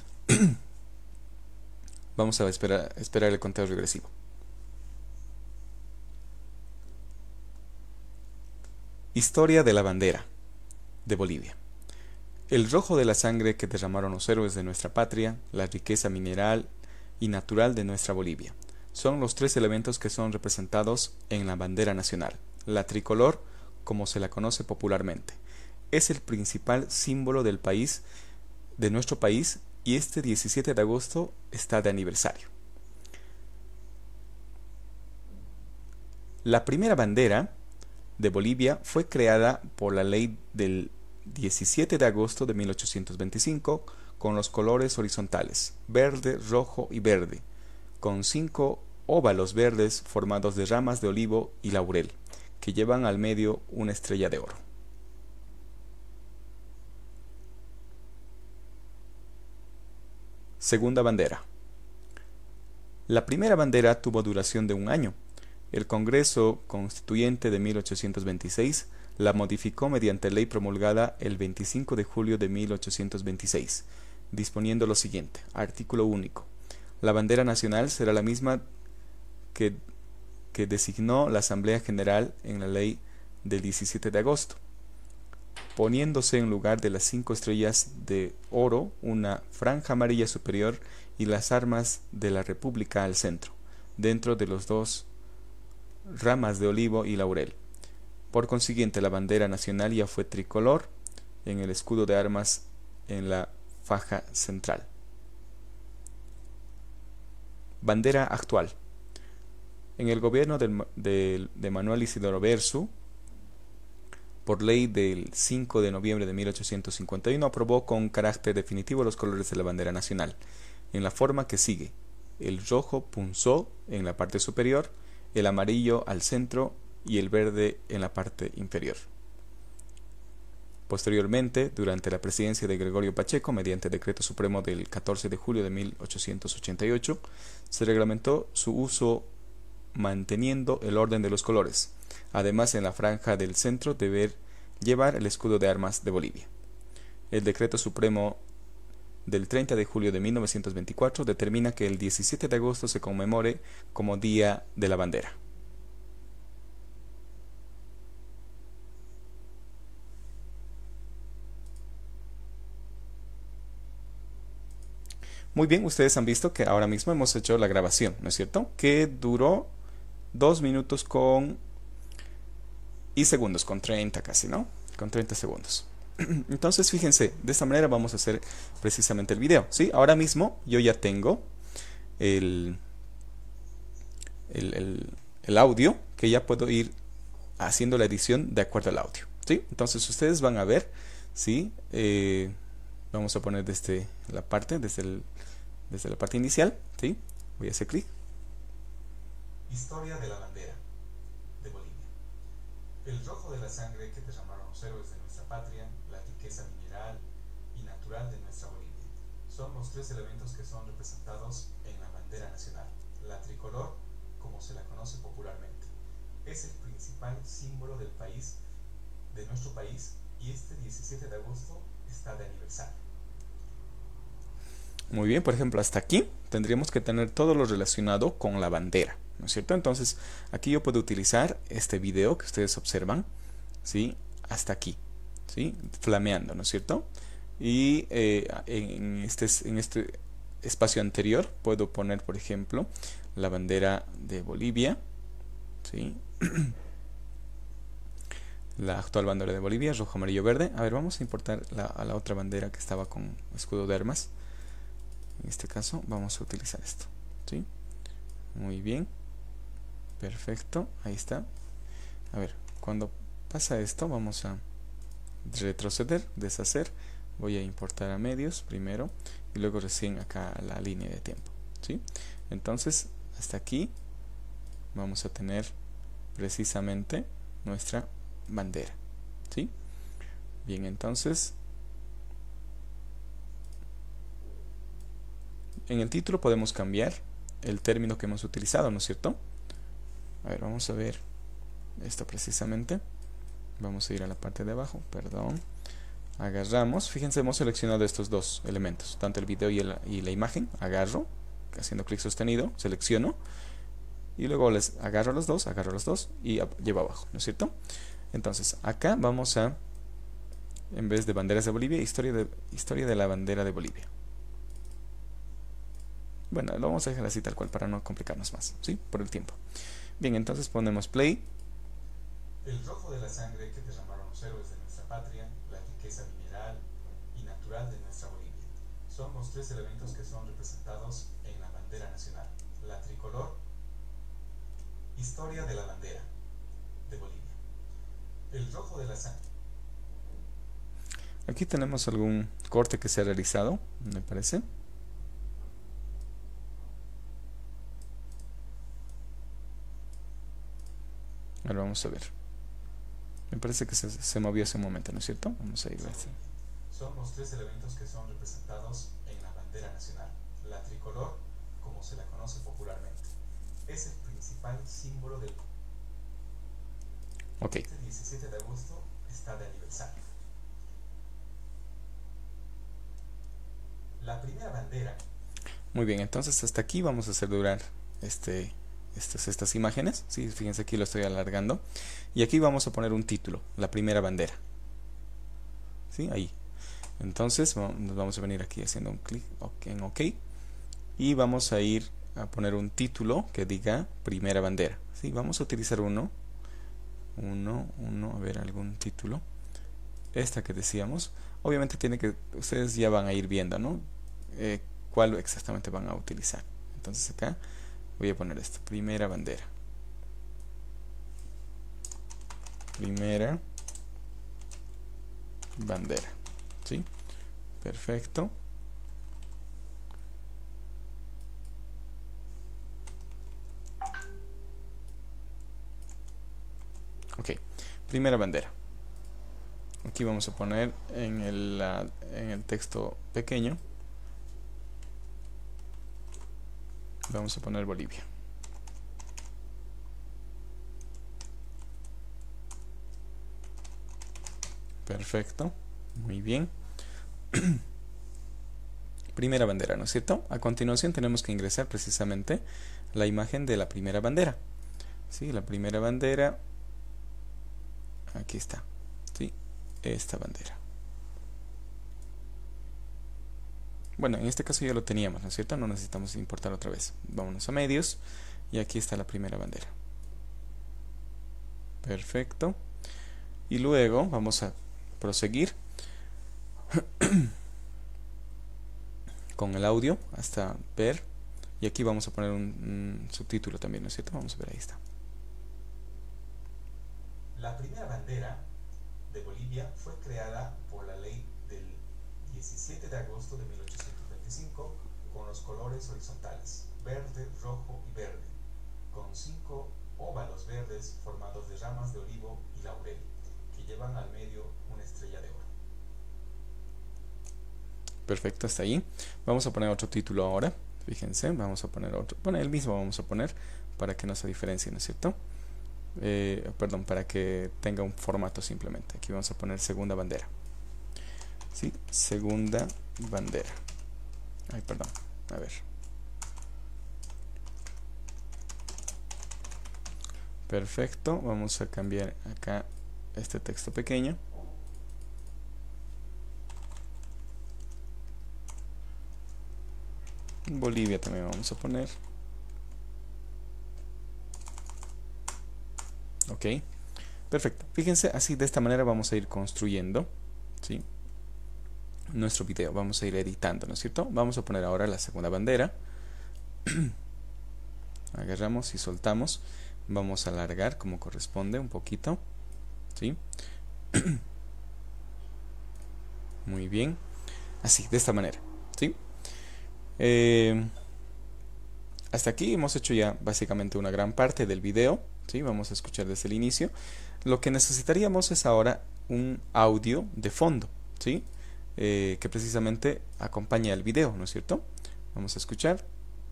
Vamos a esperar, esperar el conteo regresivo. Historia de la bandera de Bolivia. El rojo de la sangre que derramaron los héroes de nuestra patria, la riqueza mineral y natural de nuestra Bolivia, son los tres elementos que son representados en la bandera nacional. La tricolor, como se la conoce popularmente, es el principal símbolo del país, de nuestro país, y este diecisiete de agosto está de aniversario. La primera bandera de Bolivia fue creada por la ley del diecisiete de agosto de mil ochocientos veinticinco con los colores horizontales, verde, rojo y verde, con cinco óvalos verdes formados de ramas de olivo y laurel, que llevan al medio una estrella de oro. Segunda bandera. La primera bandera tuvo duración de un año. El Congreso Constituyente de mil ochocientos veintiséis la modificó mediante ley promulgada el veinticinco de julio de mil ochocientos veintiséis, disponiendo lo siguiente. Artículo único. La bandera nacional será la misma que, que designó la Asamblea General en la ley del diecisiete de agosto, poniéndose en lugar de las cinco estrellas de oro una franja amarilla superior y las armas de la República al centro, dentro de los dos ramas de olivo y laurel. Por consiguiente, la bandera nacional ya fue tricolor en el escudo de armas en la faja central. Bandera actual. En el gobierno del, de, de Manuel Isidoro Berzu, por ley del cinco de noviembre de mil ochocientos cincuenta y uno, aprobó con carácter definitivo los colores de la bandera nacional, en la forma que sigue: el rojo punzó en la parte superior, el amarillo al centro y el verde en la parte inferior. Posteriormente, durante la presidencia de Gregorio Pacheco, mediante decreto supremo del catorce de julio de mil ochocientos ochenta y ocho, se reglamentó su uso manteniendo el orden de los colores. Además, en la franja del centro deber llevar el escudo de armas de Bolivia. El decreto supremo del treinta de julio de mil novecientos veinticuatro determina que el diecisiete de agosto se conmemore como Día de la Bandera. Muy bien, ustedes han visto que ahora mismo hemos hecho la grabación, ¿no es cierto? Que duró dos minutos con y segundos, con treinta casi, ¿no? Con treinta segundos. Entonces, fíjense, de esta manera vamos a hacer precisamente el video, ¿sí? Ahora mismo yo ya tengo el, el, el, el audio, que ya puedo ir haciendo la edición de acuerdo al audio, ¿sí? Entonces, ustedes van a ver, ¿sí? Eh, vamos a poner desde la parte, desde, el, desde la parte inicial, ¿sí? Voy a hacer clic. Historia de la bandera de Bolivia. El rojo de la sangre que derramaron los héroes de nuestra patria, la riqueza mineral y natural de nuestra Bolivia, son los tres elementos que son representados en la bandera nacional. La tricolor, como se la conoce popularmente, es el principal símbolo del país, de nuestro país, y este diecisiete de agosto está de aniversario. Muy bien, por ejemplo, hasta aquí tendríamos que tener todo lo relacionado con la bandera, ¿no es cierto? Entonces, aquí yo puedo utilizar este video que ustedes observan, ¿sí? Hasta aquí, ¿sí? Flameando, ¿no es cierto? Y eh, en, este, en este espacio anterior puedo poner, por ejemplo, la bandera de Bolivia, ¿sí? La actual bandera de Bolivia, rojo, amarillo, verde. A ver, vamos a importar la, a la otra bandera que estaba con escudo de armas. En este caso vamos a utilizar esto, ¿sí? Muy bien, perfecto, ahí está. A ver, cuando pasa esto vamos a retroceder, deshacer. Voy a importar a medios primero y luego recién acá a la línea de tiempo, ¿sí? Entonces hasta aquí vamos a tener precisamente nuestra bandera, ¿sí? Bien, entonces en el título podemos cambiar el término que hemos utilizado, ¿no es cierto? A ver, vamos a ver esto precisamente. Vamos a ir a la parte de abajo, perdón. Agarramos, fíjense, hemos seleccionado estos dos elementos, tanto el video y, el, y la imagen. Agarro, haciendo clic sostenido, selecciono y luego les agarro los dos, agarro los dos y llevo abajo, ¿no es cierto? Entonces, acá vamos a, en vez de banderas de Bolivia, historia de, historia de la bandera de Bolivia. Bueno, lo vamos a dejar así tal cual para no complicarnos más, ¿sí? Por el tiempo. Bien, entonces ponemos play. El rojo de la sangre que derramaron los héroes de nuestra patria, la riqueza mineral y natural de nuestra Bolivia, son los tres elementos que son representados en la bandera nacional. La tricolor, historia de la bandera de Bolivia. El rojo de la sangre. Aquí tenemos algún corte que se ha realizado, me parece. Ahora vamos a ver. Me parece que se, se movió hace un momento, ¿no es cierto? Vamos a ir a ver. Son los tres elementos que son representados en la bandera nacional. La tricolor, como se la conoce popularmente, es el principal símbolo del... Ok. Este diecisiete de agosto está de aniversario. La primera bandera. Muy bien, entonces hasta aquí vamos a hacer durar este... Estas, estas imágenes, ¿sí? Fíjense, aquí lo estoy alargando y aquí vamos a poner un título, la primera bandera, ¿sí? Ahí. Entonces nos vamos a venir aquí haciendo un clic en OK y vamos a ir a poner un título que diga primera bandera, ¿sí? Vamos a utilizar uno uno, uno, a ver, algún título, esta que decíamos. Obviamente tiene que, ustedes ya van a ir viendo, ¿no? Eh, cuál exactamente van a utilizar. Entonces acá voy a poner esto, primera bandera. Primera bandera, ¿sí? Perfecto. Ok, primera bandera. Aquí vamos a poner en el, uh, en el texto pequeño, vamos a poner Bolivia. Perfecto, muy bien. Primera bandera, ¿no es cierto? A continuación tenemos que ingresar precisamente la imagen de la primera bandera. ¿Sí? La primera bandera, aquí está, ¿sí? Esta bandera. Bueno, en este caso ya lo teníamos, ¿no es cierto? No necesitamos importar otra vez. Vámonos a medios y aquí está la primera bandera. Perfecto. Y luego vamos a proseguir con el audio hasta ver. Y aquí vamos a poner un, un subtítulo también, ¿no es cierto? Vamos a ver, ahí está. La primera bandera de Bolivia fue creada por la ley del diecisiete de agosto de mil ochocientos veinticinco con los colores horizontales, verde, rojo y verde, con cinco óvalos verdes formados de ramas de olivo y laurel, que llevan al medio una estrella de oro. Perfecto, hasta ahí. Vamos a poner otro título ahora. Fíjense, vamos a poner otro. Bueno, el mismo vamos a poner para que no se diferencie, ¿no es cierto? Eh, perdón, para que tenga un formato simplemente. Aquí vamos a poner segunda bandera. ¿Sí? Segunda bandera. Ay, perdón. A ver. Perfecto. Vamos a cambiar acá este texto pequeño. Bolivia también vamos a poner. Ok. Perfecto. Fíjense, así de esta manera vamos a ir construyendo, ¿sí?, nuestro video. Vamos a ir editando, ¿no es cierto? Vamos a poner ahora la segunda bandera. Agarramos y soltamos. Vamos a alargar como corresponde un poquito, ¿sí? Muy bien. Así, de esta manera, ¿sí? Eh, hasta aquí hemos hecho ya básicamente una gran parte del video, ¿sí? Vamos a escuchar desde el inicio. Lo que necesitaríamos es ahora un audio de fondo, ¿sí? Eh, que precisamente acompaña el video, ¿no es cierto? Vamos a escuchar.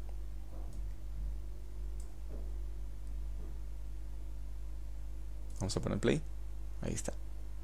Vamos a poner play. Ahí está.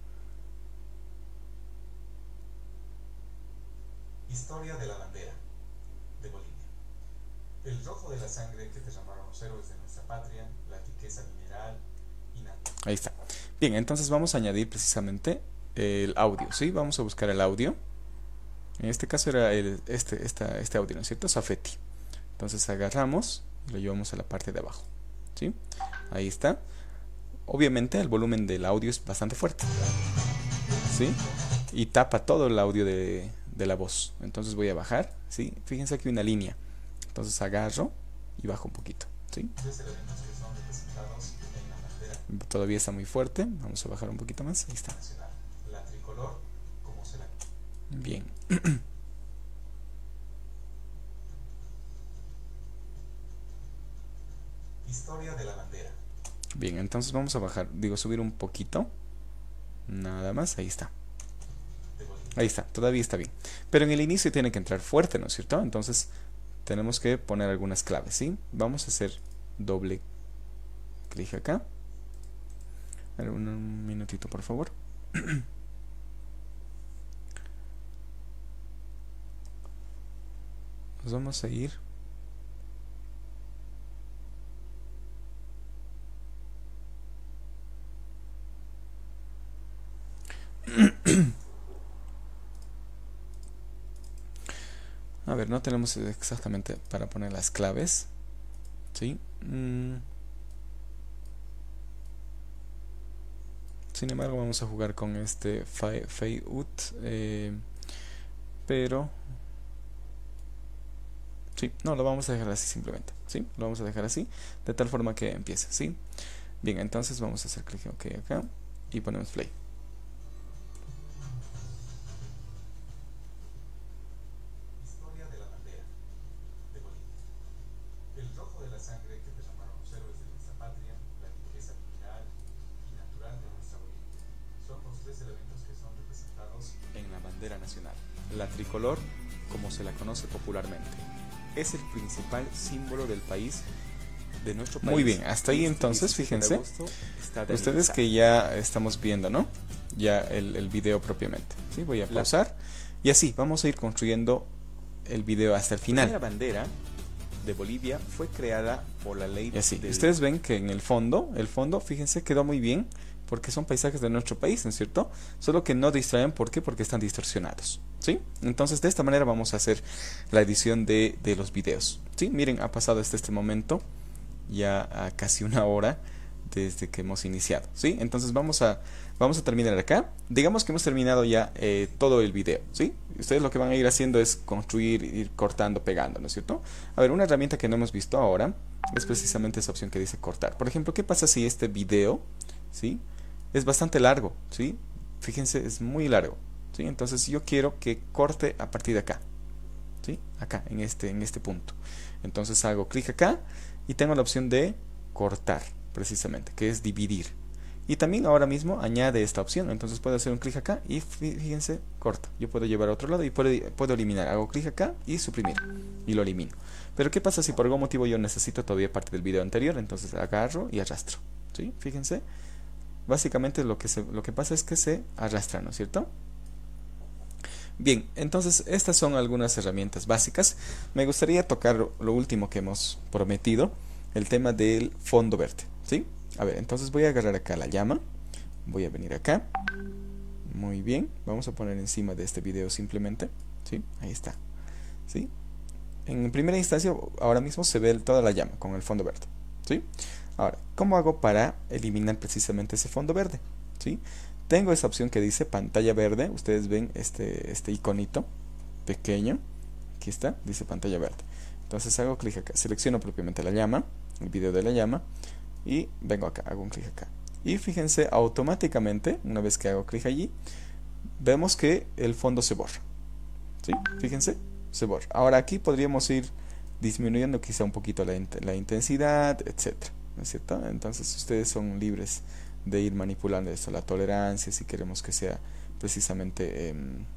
Historia de la bandera de Bolivia. El rojo de la sangre que derramaron los héroes de nuestra patria, la riqueza mineral y natural. Ahí está. Bien, entonces vamos a añadir precisamente el audio, ¿sí? Vamos a buscar el audio. En este caso era el, este, esta, este audio, ¿no es cierto? Safety. Entonces agarramos y lo llevamos a la parte de abajo, ¿sí? Ahí está. Obviamente el volumen del audio es bastante fuerte, ¿sí? Y tapa todo el audio de, de la voz. Entonces voy a bajar, ¿sí? Fíjense aquí una línea. Entonces agarro y bajo un poquito, ¿sí? Tres elementos que son representados en la bandera Todavía está muy fuerte. Vamos a bajar un poquito más. Ahí está. nacional. La tricolor, como se la... Bien. Historia de la bandera. Bien, entonces vamos a bajar, digo, subir un poquito. Nada más, ahí está. De Bolivia. Ahí está, todavía está bien. Pero en el inicio tiene que entrar fuerte, ¿no es cierto? Entonces tenemos que poner algunas claves, ¿sí? Vamos a hacer doble clic acá. A ver, un, un minutito, por favor. Nos vamos a ir. A ver, no tenemos exactamente para poner las claves, ¿sí? Mm. Sin embargo, vamos a jugar con este Fayout, eh, pero sí, no, lo vamos a dejar así simplemente, ¿sí? Lo vamos a dejar así, de tal forma que empiece, ¿sí? Bien, entonces vamos a hacer clic OK acá y ponemos play. bandera nacional, la tricolor como se la conoce popularmente. Es el principal símbolo del país, de nuestro país. Muy bien, hasta ahí entonces, fíjense, ustedes que ya estamos viendo, ¿no? Ya el, el video propiamente. ¿Sí? Voy a pausar y así vamos a ir construyendo el video hasta el final. La bandera de Bolivia fue creada por la ley. Y así, del... ustedes ven que en el fondo, el fondo, fíjense, quedó muy bien, porque son paisajes de nuestro país, ¿no es cierto? Solo que no distraen, ¿por qué? Porque están distorsionados, ¿sí? Entonces de esta manera vamos a hacer la edición de, de los videos, ¿sí? Miren, ha pasado hasta este momento ya a casi una hora desde que hemos iniciado, ¿sí? Entonces vamos a, vamos a terminar acá. Digamos que hemos terminado ya eh, todo el video, ¿sí? Ustedes lo que van a ir haciendo es construir, ir cortando, pegando, ¿no es cierto? A ver, una herramienta que no hemos visto ahora es precisamente esa opción que dice cortar. Por ejemplo, ¿qué pasa si este video, ¿sí?, es bastante largo, ¿sí? Fíjense, es muy largo, ¿sí? Entonces yo quiero que corte a partir de acá, ¿sí? Acá, en este, en este punto. Entonces hago clic acá y tengo la opción de cortar, precisamente, que es dividir. Y también ahora mismo añade esta opción, entonces puedo hacer un clic acá y fíjense, corta. Yo puedo llevar a otro lado y puedo, puedo eliminar. Hago clic acá y suprimir y lo elimino. Pero ¿qué pasa si por algún motivo yo necesito todavía parte del video anterior? Entonces agarro y arrastro, ¿sí? Fíjense. Básicamente lo que, se, lo que pasa es que se arrastra, ¿no es cierto? Bien, entonces estas son algunas herramientas básicas. Me gustaría tocar lo último que hemos prometido, el tema del fondo verde, ¿sí? A ver, entonces voy a agarrar acá la llama, voy a venir acá, muy bien, vamos a poner encima de este video simplemente, ¿sí? Ahí está, ¿sí? En primera instancia, ahora mismo se ve toda la llama con el fondo verde, ¿sí? Ahora, ¿cómo hago para eliminar precisamente ese fondo verde? ¿Sí? Tengo esa opción que dice pantalla verde. Ustedes ven este, este iconito pequeño. Aquí está, dice pantalla verde. Entonces hago clic acá, selecciono propiamente la llama, el video de la llama, y vengo acá, hago un clic acá. Y fíjense, automáticamente, una vez que hago clic allí, vemos que el fondo se borra. ¿Sí? Fíjense, se borra. Ahora aquí podríamos ir disminuyendo quizá un poquito la, la intensidad, etcétera. ¿No es cierto? Entonces ustedes son libres de ir manipulando esto, la tolerancia, si queremos que sea precisamente eh,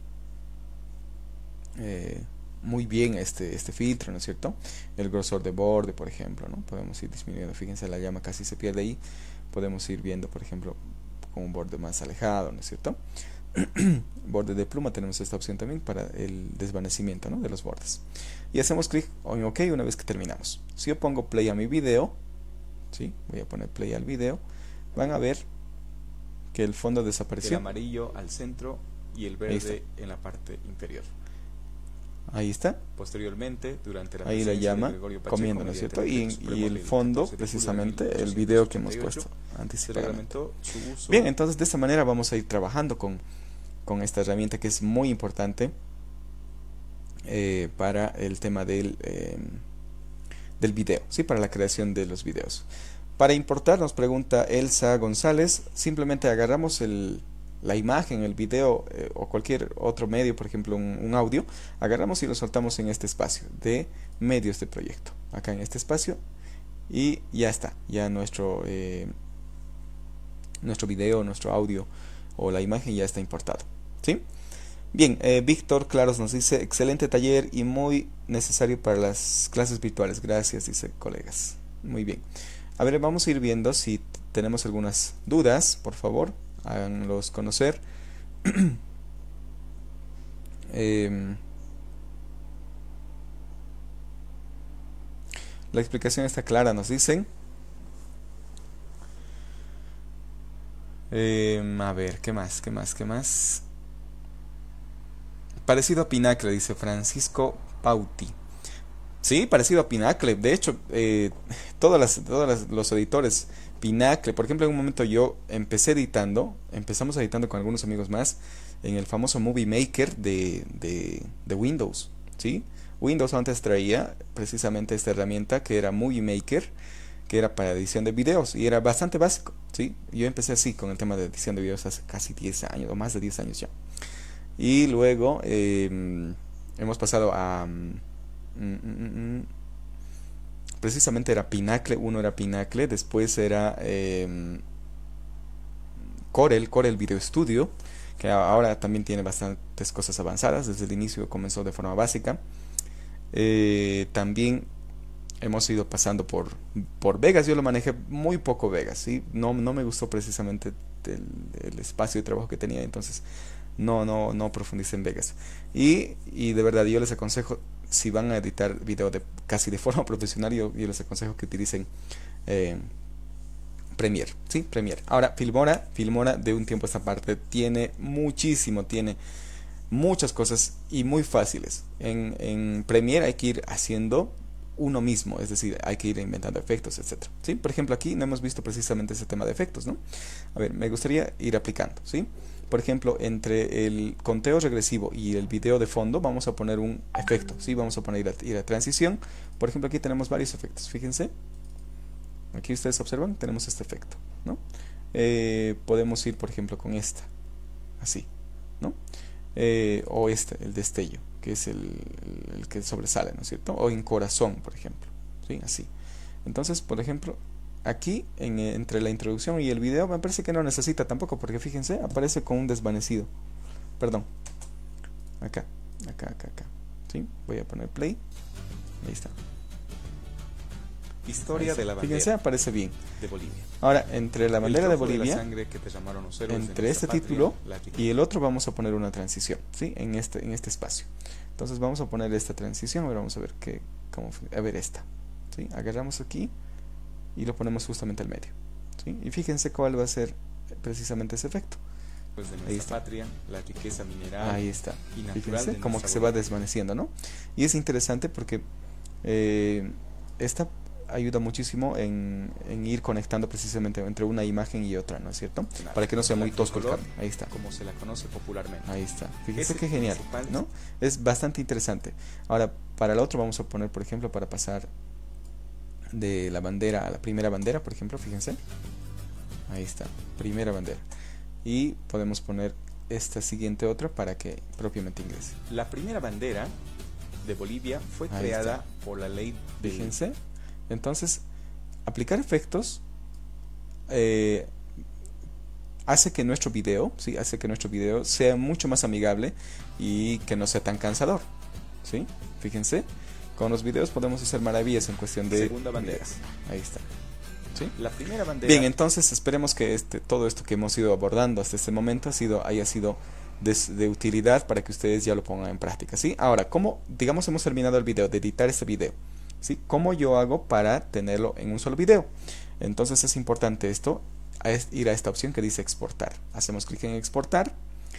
eh, muy bien este, este filtro, ¿no es cierto? El grosor de borde, por ejemplo, ¿no? Podemos ir disminuyendo, fíjense, la llama casi se pierde ahí, podemos ir viendo, por ejemplo, con un borde más alejado, ¿no es cierto? Borde de pluma, tenemos esta opción también para el desvanecimiento, ¿no?, de los bordes. Y hacemos clic en OK una vez que terminamos. Si yo pongo play a mi video, ¿sí? Voy a poner play al video, van a ver que el fondo desapareció. El amarillo al centro y el verde en la parte inferior. Ahí está. Posteriormente, durante la ahí la llama comiendo, ¿no es cierto? Y, y el fondo, precisamente, el video que hemos puesto anticipadamente. Bien, entonces de esta manera vamos a ir trabajando con, con esta herramienta que es muy importante eh, para el tema del, eh, del video, ¿sí? Para la creación de los videos. Para importar, nos pregunta Elsa González, simplemente agarramos el, la imagen, el video eh, o cualquier otro medio, por ejemplo un, un audio, agarramos y lo soltamos en este espacio de medios de proyecto, acá en este espacio, y ya está, ya nuestro, eh, nuestro video, nuestro audio o la imagen ya está importado, ¿sí? Bien, eh, Víctor Claros nos dice, excelente taller y muy necesario para las clases virtuales, gracias, dice colegas. Muy bien. A ver, vamos a ir viendo si tenemos algunas dudas, por favor, háganlos conocer. eh, la explicación está clara, nos dicen. Eh, a ver, ¿qué más? ¿Qué más? ¿Qué más? Parecido a Pinacle, dice Francisco Pauti. Sí, parecido a Pinacle. De hecho, eh, todas las, todos las, los editores Pinacle, por ejemplo, en un momento yo empecé editando, empezamos editando con algunos amigos más en el famoso Movie Maker de, de, de Windows, ¿sí? Windows antes traía precisamente esta herramienta que era Movie Maker, que era para edición de videos y era bastante básico, ¿sí? Yo empecé así con el tema de edición de videos hace casi diez años o más de diez años ya. Y luego eh, hemos pasado a... Mm, mm, mm, precisamente era Pinacle, uno era Pinacle, después era eh, Corel, Corel Video Studio, que ahora también tiene bastantes cosas avanzadas. Desde el inicio comenzó de forma básica. Eh, también hemos ido pasando por, por Vegas. Yo lo manejé muy poco Vegas, ¿sí? No, no me gustó precisamente el, el espacio de trabajo que tenía, entonces no, no, no profundicé en Vegas. Y, y de verdad yo les aconsejo, si van a editar video de, casi de forma profesional, yo, yo les aconsejo que utilicen eh, Premiere, ¿sí? Premiere. Ahora, Filmora, Filmora de un tiempo a esta parte tiene muchísimo, tiene muchas cosas y muy fáciles. En, en Premiere hay que ir haciendo uno mismo, es decir, hay que ir inventando efectos, etcétera. ¿Sí? Por ejemplo, aquí no hemos visto precisamente ese tema de efectos, ¿no? A ver, me gustaría ir aplicando, ¿sí? Por ejemplo, entre el conteo regresivo y el video de fondo vamos a poner un efecto, ¿sí? Vamos a poner ir a, ir a transición. Por ejemplo, aquí tenemos varios efectos, fíjense. Aquí ustedes observan, tenemos este efecto, ¿no? Eh, podemos ir, por ejemplo, con esta, así, ¿no? Eh, o este, el destello, que es el, el que sobresale, ¿no es cierto? O en corazón, por ejemplo, ¿sí? Así. Entonces, por ejemplo, aquí en, entre la introducción y el video me parece que no necesita tampoco, porque fíjense, aparece con un desvanecido. Perdón. Acá, acá, acá, acá. ¿Sí? Voy a poner play. Ahí está. Historia de la bandera. Fíjense, aparece bien. De Bolivia. Ahora, entre la bandera de Bolivia, de la sangre que derramaron los héroes entre este patria, título y el otro vamos a poner una transición, ¿sí? En este, en este espacio. Entonces vamos a poner esta transición. Ahora vamos a ver qué, cómo, a ver esta, ¿sí? Agarramos aquí y lo ponemos justamente al medio, ¿sí? Y fíjense cuál va a ser precisamente ese efecto. Pues de nuestra patria, la riqueza mineral. Ahí está. Y natural fíjense de como que se Bolivia. va desvaneciendo, ¿no? Y es interesante porque eh, esta ayuda muchísimo en, en ir conectando precisamente entre una imagen y otra, ¿no es cierto? Claro. Para que no sea muy tosco el color, cambio. Ahí está. Como se la conoce popularmente. Ahí está. Fíjense Ese qué genial, principal. ¿no? Es bastante interesante. Ahora, para el otro vamos a poner, por ejemplo, para pasar de la bandera a la primera bandera, por ejemplo, fíjense. Ahí está, primera bandera. Y podemos poner esta siguiente otra para que propiamente ingrese. La primera bandera de Bolivia fue Ahí creada está. por la ley de... Fíjense. Entonces, aplicar efectos eh, hace que nuestro video, ¿sí? Hace que nuestro video sea mucho más amigable y que no sea tan cansador, ¿sí? Fíjense, con los videos podemos hacer maravillas en cuestión de Segunda bandera. videos. Ahí está, ¿sí? La primera bandera... Bien, entonces esperemos que este, todo esto que hemos ido abordando hasta este momento ha sido, haya sido de, de utilidad para que ustedes ya lo pongan en práctica, ¿sí? Ahora, ¿cómo, digamos, hemos terminado el video, de editar este video? ¿Sí? ¿Cómo yo hago para tenerlo en un solo video? Entonces es importante esto, es ir a esta opción que dice exportar. Hacemos clic en exportar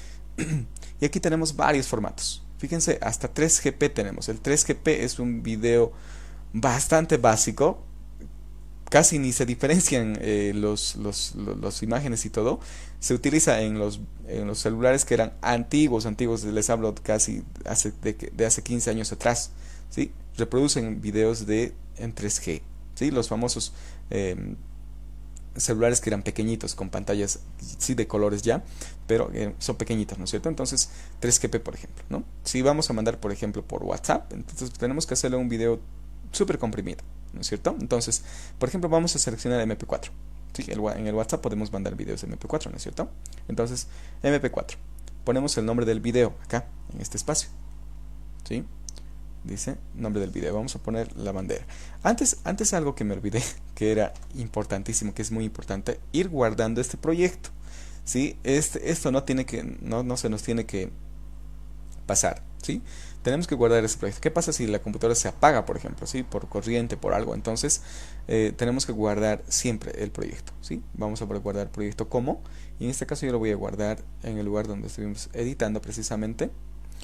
y aquí tenemos varios formatos. Fíjense, hasta tres G P tenemos. El tres G P es un video bastante básico, casi ni se diferencian eh, los, los, los, los imágenes y todo. Se utiliza en los, en los celulares que eran antiguos, antiguos, les hablo casi hace, de, de hace quince años atrás, ¿sí? Reproducen videos de en tres G, ¿sí? Los famosos eh, celulares que eran pequeñitos, con pantallas sí de colores ya, pero eh, son pequeñitas, ¿no es cierto? Entonces tres G P, por ejemplo, ¿no? Si vamos a mandar, por ejemplo, por WhatsApp, entonces tenemos que hacerle un video súper comprimido, ¿no es cierto? Entonces, por ejemplo, vamos a seleccionar M P cuatro, ¿sí? El, en el WhatsApp podemos mandar videos de M P cuatro, ¿no es cierto? Entonces, M P cuatro, ponemos el nombre del video acá, en este espacio, ¿sí? Dice nombre del video, vamos a poner la bandera. Antes, antes algo que me olvidé, que era importantísimo, que es muy importante, ir guardando este proyecto, ¿sí? Este, esto no tiene que, no, no se nos tiene que pasar, ¿sí? Tenemos que guardar este proyecto. ¿Qué pasa si la computadora se apaga, por ejemplo, ¿sí? Por corriente, por algo? Entonces, eh, tenemos que guardar siempre el proyecto, ¿sí? Vamos a guardar el proyecto como, y en este caso yo lo voy a guardar en el lugar donde estuvimos editando precisamente.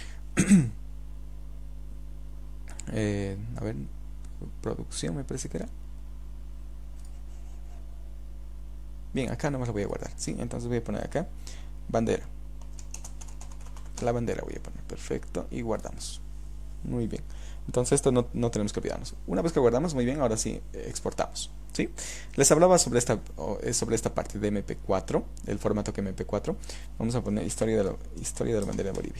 Eh, a ver, producción me parece que era. Bien, acá nomás lo voy a guardar, ¿sí? Entonces voy a poner acá bandera. La bandera voy a poner, perfecto, y guardamos. Muy bien. Entonces esto no, no tenemos que olvidarnos. Una vez que guardamos, muy bien, ahora sí eh, exportamos, ¿sí? Les hablaba sobre esta, sobre esta parte de M P cuatro, el formato que M P cuatro. Vamos a poner historia de la, historia de la bandera de Bolivia.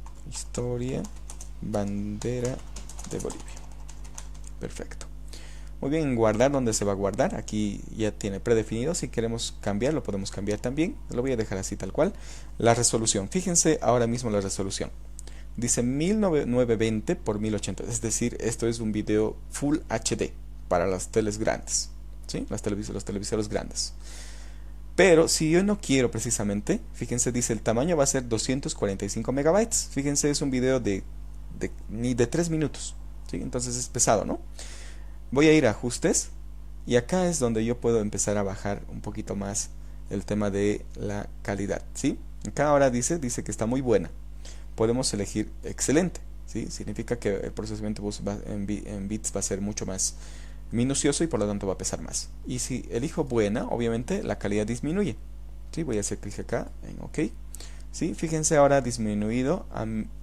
Historia bandera de Bolivia. Perfecto. Muy bien, en guardar, donde se va a guardar, aquí ya tiene predefinido. Si queremos cambiar, lo podemos cambiar también. Lo voy a dejar así tal cual. La resolución, fíjense ahora mismo la resolución. Dice mil novecientos veinte por mil ochenta, es decir, esto es un video Full H D para las teles grandes, ¿sí? Las televis los televisores grandes. Pero si yo no quiero precisamente, fíjense, dice el tamaño va a ser doscientos cuarenta y cinco megabytes. Fíjense, es un video de, de ni de tres minutos, ¿sí? Entonces es pesado, ¿no? Voy a ir a ajustes y acá es donde yo puedo empezar a bajar un poquito más el tema de la calidad, ¿sí? Acá ahora dice, dice que está muy buena. Podemos elegir excelente, ¿sí? Significa que el procesamiento en bits va a ser mucho más minucioso y por lo tanto va a pesar más. Y si elijo buena, obviamente la calidad disminuye, ¿sí? Voy a hacer clic acá en OK, ¿sí? Fíjense, ahora ha disminuido a,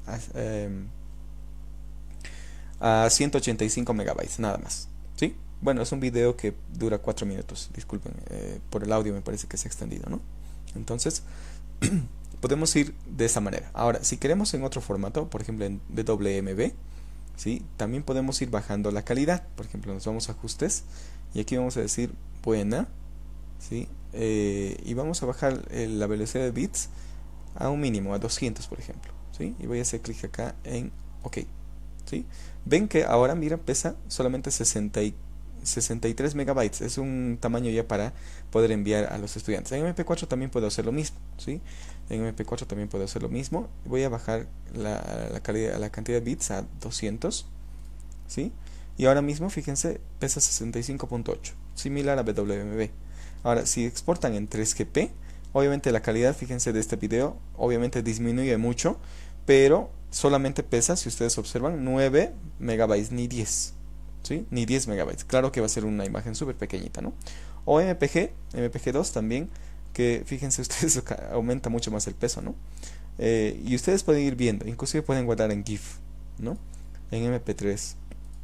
a, a ciento ochenta y cinco megabytes, nada más, ¿sí? Bueno, es un video que dura cuatro minutos, disculpen, eh, por el audio me parece que se ha extendido, ¿no? Entonces podemos ir de esa manera. Ahora, si queremos en otro formato, por ejemplo en W M V, ¿sí? También podemos ir bajando la calidad. Por ejemplo, nos vamos a ajustes y aquí vamos a decir buena, ¿sí? Eh, y vamos a bajar eh, la velocidad de bits a un mínimo, a doscientos por ejemplo, ¿sí? Y voy a hacer clic acá en OK, ¿sí? Ven que ahora, mira, pesa solamente sesenta y tres megabytes. Es un tamaño ya para poder enviar a los estudiantes. En M P cuatro también puedo hacer lo mismo, ¿sí? En M P cuatro también puedo hacer lo mismo. Voy a bajar la, la, calidad, la cantidad de bits a doscientos, ¿sí? Y ahora mismo, fíjense, pesa sesenta y cinco punto ocho, similar a W M V. Ahora, si exportan en tres G P, obviamente la calidad, fíjense, de este video, obviamente disminuye mucho, pero solamente pesa, si ustedes observan, nueve megabytes, ni diez, ¿sí? Ni diez megabytes. Claro que va a ser una imagen súper pequeñita, ¿no? O M P G, M P G dos también, que fíjense ustedes, aumenta mucho más el peso, ¿no? Eh, y ustedes pueden ir viendo, inclusive pueden guardar en GIF, ¿no? En M P tres.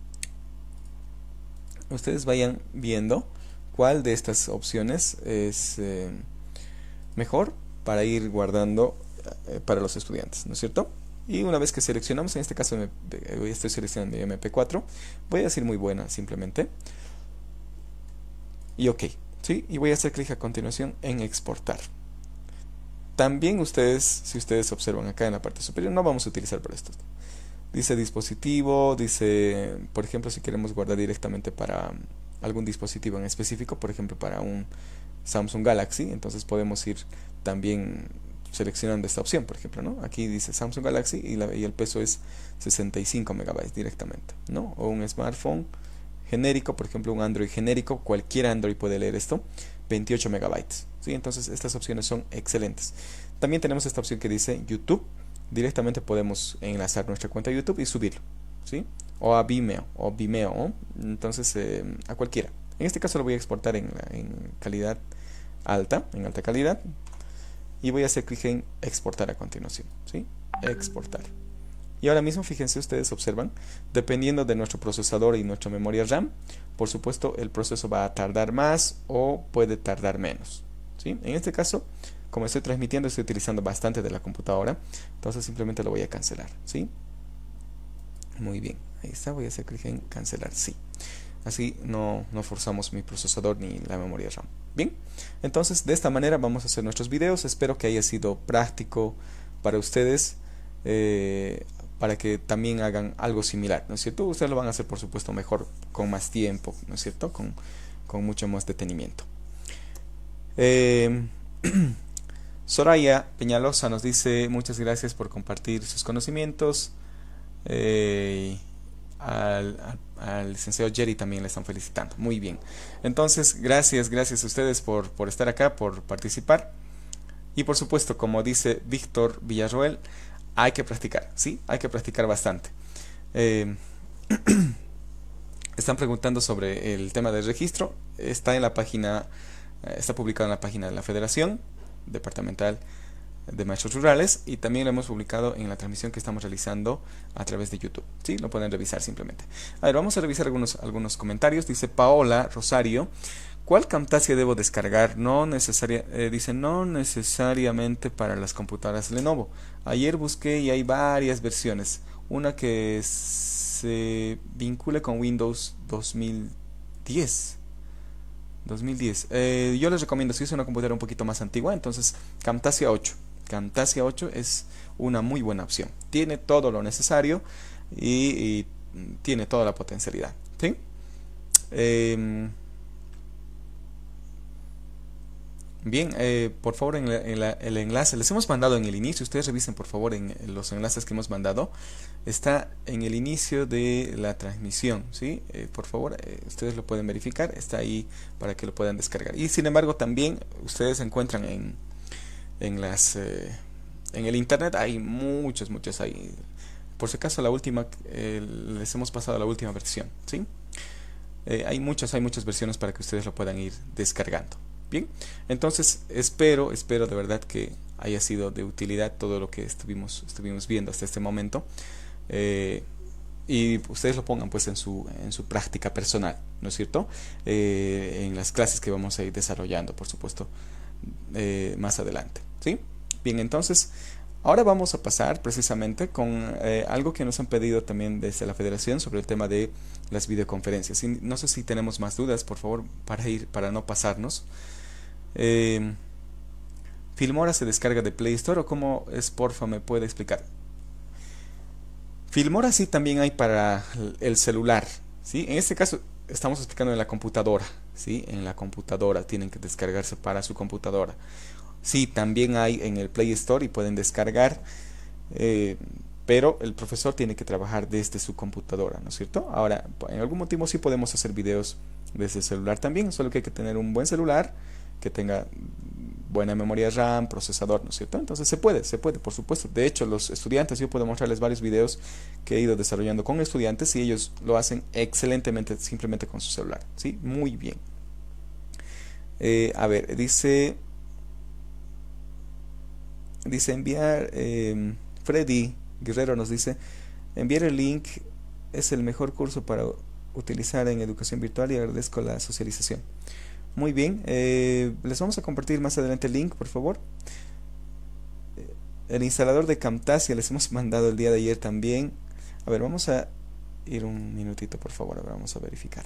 Ustedes vayan viendo cuál de estas opciones es eh, mejor para ir guardando eh, para los estudiantes, ¿no es cierto? Y una vez que seleccionamos, en este caso me, eh, estoy seleccionando M P cuatro, voy a decir muy buena simplemente y OK, ¿sí? Y voy a hacer clic a continuación en exportar. También ustedes, si ustedes observan acá en la parte superior, no vamos a utilizar por esto. Dice dispositivo, dice, por ejemplo, si queremos guardar directamente para algún dispositivo en específico, por ejemplo para un Samsung Galaxy, entonces podemos ir también seleccionando esta opción, por ejemplo, ¿no? Aquí dice Samsung Galaxy y, la, y el peso es sesenta y cinco megabytes directamente, ¿no? O un smartphone genérico, por ejemplo un Android genérico, cualquier Android puede leer esto, veintiocho megabytes, ¿sí? Entonces estas opciones son excelentes. También tenemos esta opción que dice YouTube. Directamente podemos enlazar nuestra cuenta de YouTube y subirlo, ¿sí? O a Vimeo, o Vimeo, ¿no? Entonces eh, a cualquiera. En este caso lo voy a exportar en, en calidad alta, en alta calidad, y voy a hacer clic en exportar a continuación, ¿sí? Exportar. Y ahora mismo, fíjense, ustedes observan, dependiendo de nuestro procesador y nuestra memoria RAM, por supuesto el proceso va a tardar más o puede tardar menos, ¿sí? En este caso, como estoy transmitiendo, estoy utilizando bastante de la computadora, entonces simplemente lo voy a cancelar, ¿sí? Muy bien, ahí está, voy a hacer clic en cancelar, sí. Así no, no forzamos mi procesador ni la memoria RAM. Bien, entonces de esta manera vamos a hacer nuestros videos. Espero que haya sido práctico para ustedes, eh, para que también hagan algo similar, ¿no es cierto? Ustedes lo van a hacer, por supuesto, mejor, con más tiempo, ¿no es cierto? Con, con mucho más detenimiento. Eh... Soraya Peñalosa nos dice muchas gracias por compartir sus conocimientos. Eh, al, al, al licenciado Jerry también le están felicitando. Muy bien. Entonces, gracias, gracias a ustedes por, por estar acá, por participar. Y por supuesto, como dice Víctor Villarroel, hay que practicar, ¿sí? Hay que practicar bastante. Eh, están preguntando sobre el tema del registro. Está en la página, está publicado en la página de la Federación Departamental de Maestros Rurales, y también lo hemos publicado en la transmisión que estamos realizando a través de YouTube, ¿sí? Lo pueden revisar simplemente. A ver, vamos a revisar algunos, algunos comentarios. Dice Paola Rosario, ¿cuál Camtasia debo descargar? No necesaria, eh, dice no necesariamente para las computadoras Lenovo. Ayer busqué y hay varias versiones. Una que se vincule con Windows dos mil diez. dos mil diez. Eh, yo les recomiendo, si es una computadora un poquito más antigua, entonces Camtasia ocho. Camtasia ocho es una muy buena opción. Tiene todo lo necesario y, y tiene toda la potencialidad. ¿Sí? Eh, Bien, eh, por favor, en, la, en la, el enlace les hemos mandado en el inicio. Ustedes revisen por favor en, en los enlaces que hemos mandado. Está en el inicio de la transmisión, ¿sí? Eh, por favor, eh, ustedes lo pueden verificar. Está ahí para que lo puedan descargar. Y sin embargo, también ustedes encuentran en, en las eh, en el internet hay muchas, muchas hay. Por si acaso, la última eh, les hemos pasado la última versión, ¿sí? Eh, hay muchas, hay muchas versiones para que ustedes lo puedan ir descargando. Bien, entonces espero, espero de verdad que haya sido de utilidad todo lo que estuvimos, estuvimos viendo hasta este momento, eh, y ustedes lo pongan pues en su, en su práctica personal, ¿no es cierto? Eh, en las clases que vamos a ir desarrollando, por supuesto, eh, más adelante, ¿sí? Bien, entonces ahora vamos a pasar precisamente con eh, algo que nos han pedido también desde la Federación sobre el tema de las videoconferencias. Y no sé si tenemos más dudas, por favor, para ir, para no pasarnos. Eh, Filmora se descarga de Play Store, o cómo es, porfa, me puede explicar. Filmora sí también hay para el celular, ¿sí? En este caso estamos explicando en la computadora, ¿sí? En la computadora tienen que descargarse para su computadora. Sí, también hay en el Play Store y pueden descargar, eh, pero el profesor tiene que trabajar desde su computadora, ¿no es cierto? Ahora, en algún motivo sí podemos hacer videos desde el celular también, solo que hay que tener un buen celular que tenga buena memoria RAM, procesador, ¿no es cierto? Entonces se puede, se puede, por supuesto. De hecho, los estudiantes, yo puedo mostrarles varios videos que he ido desarrollando con estudiantes y ellos lo hacen excelentemente simplemente con su celular, ¿sí? Muy bien. Eh, a ver, dice... Dice enviar... Eh, Freddy Guerrero nos dice, enviar el link es el mejor curso para utilizar en educación virtual y agradezco la socialización. Muy bien, eh, les vamos a compartir más adelante el link, por favor. El instalador de Camtasia les hemos mandado el día de ayer también. A ver, vamos a ir un minutito, por favor. A ver, vamos a verificar.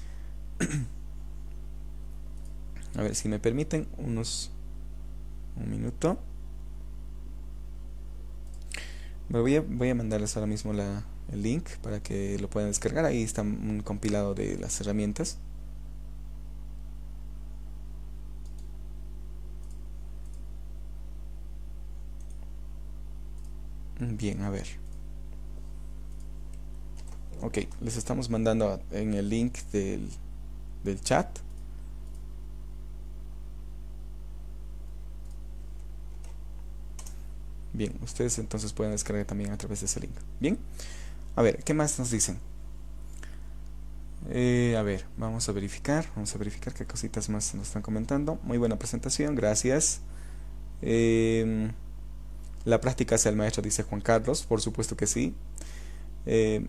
A ver, si me permiten unos un minuto. Me voy a, voy a mandarles ahora mismo la, el link para que lo puedan descargar. Ahí está un compilado de las herramientas. Bien, a ver. Ok, les estamos mandando en el link del, del chat. Bien, ustedes entonces pueden descargar también a través de ese link. Bien, a ver, ¿qué más nos dicen? Eh, a ver, vamos a verificar, vamos a verificar qué cositas más nos están comentando. Muy buena presentación, gracias. Eh, la práctica hace el maestro, dice Juan Carlos, por supuesto que sí. Eh,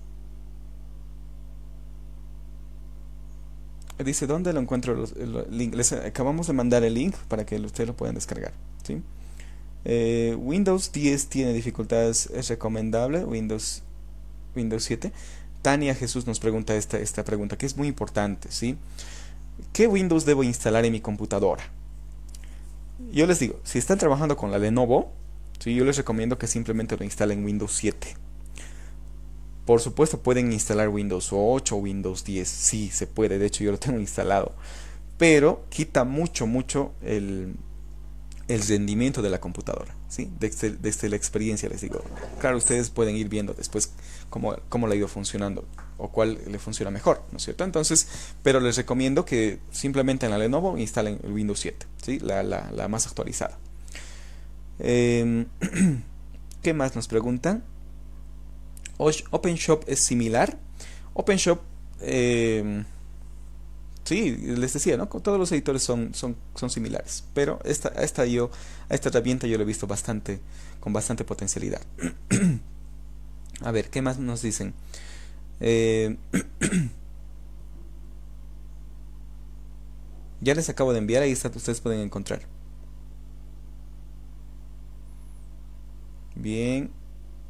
dice, ¿dónde lo encuentro? Los, el link? Les acabamos de mandar el link para que ustedes lo puedan descargar, ¿sí? Eh, Windows diez tiene dificultades, es recomendable. Windows, Windows siete. Tania Jesús nos pregunta esta, esta pregunta, que es muy importante, ¿sí? ¿Qué Windows debo instalar en mi computadora? Yo les digo, si están trabajando con la Lenovo, ¿sí? Yo les recomiendo que simplemente lo instalen Windows siete. Por supuesto pueden instalar Windows ocho o Windows diez, sí, se puede, de hecho yo lo tengo instalado, pero quita mucho, mucho el... el rendimiento de la computadora, ¿sí? Desde, desde la experiencia les digo. Claro, ustedes pueden ir viendo después cómo, cómo le ha ido funcionando o cuál le funciona mejor, ¿no es cierto? Entonces, pero les recomiendo que simplemente en la Lenovo instalen el Windows siete, ¿sí? La, la, la más actualizada. Eh, ¿Qué más nos preguntan? ¿OpenShop es similar? OpenShop... Eh, Sí, les decía, ¿no? Todos los editores son, son, son similares, pero esta, esta, yo, a esta herramienta yo lo he visto bastante, con bastante potencialidad. A ver, ¿qué más nos dicen? Eh, ya les acabo de enviar, ahí está, ustedes pueden encontrar. Bien.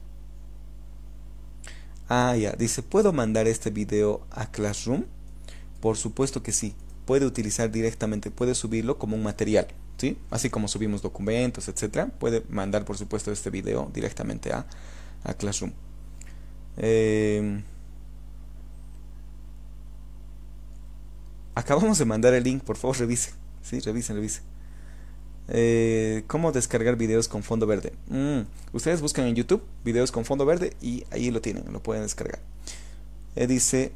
Ah, ya, dice, ¿puedo mandar este video a Classroom? Por supuesto que sí, puede utilizar directamente, puede subirlo como un material, ¿sí? Así como subimos documentos, etcétera, puede mandar por supuesto este video directamente a, a Classroom. Eh, acabamos de mandar el link, por favor revise, sí, revisen, revisen. Eh, ¿Cómo descargar videos con fondo verde? Mm, ustedes buscan en YouTube videos con fondo verde y ahí lo tienen, lo pueden descargar. Eh, dice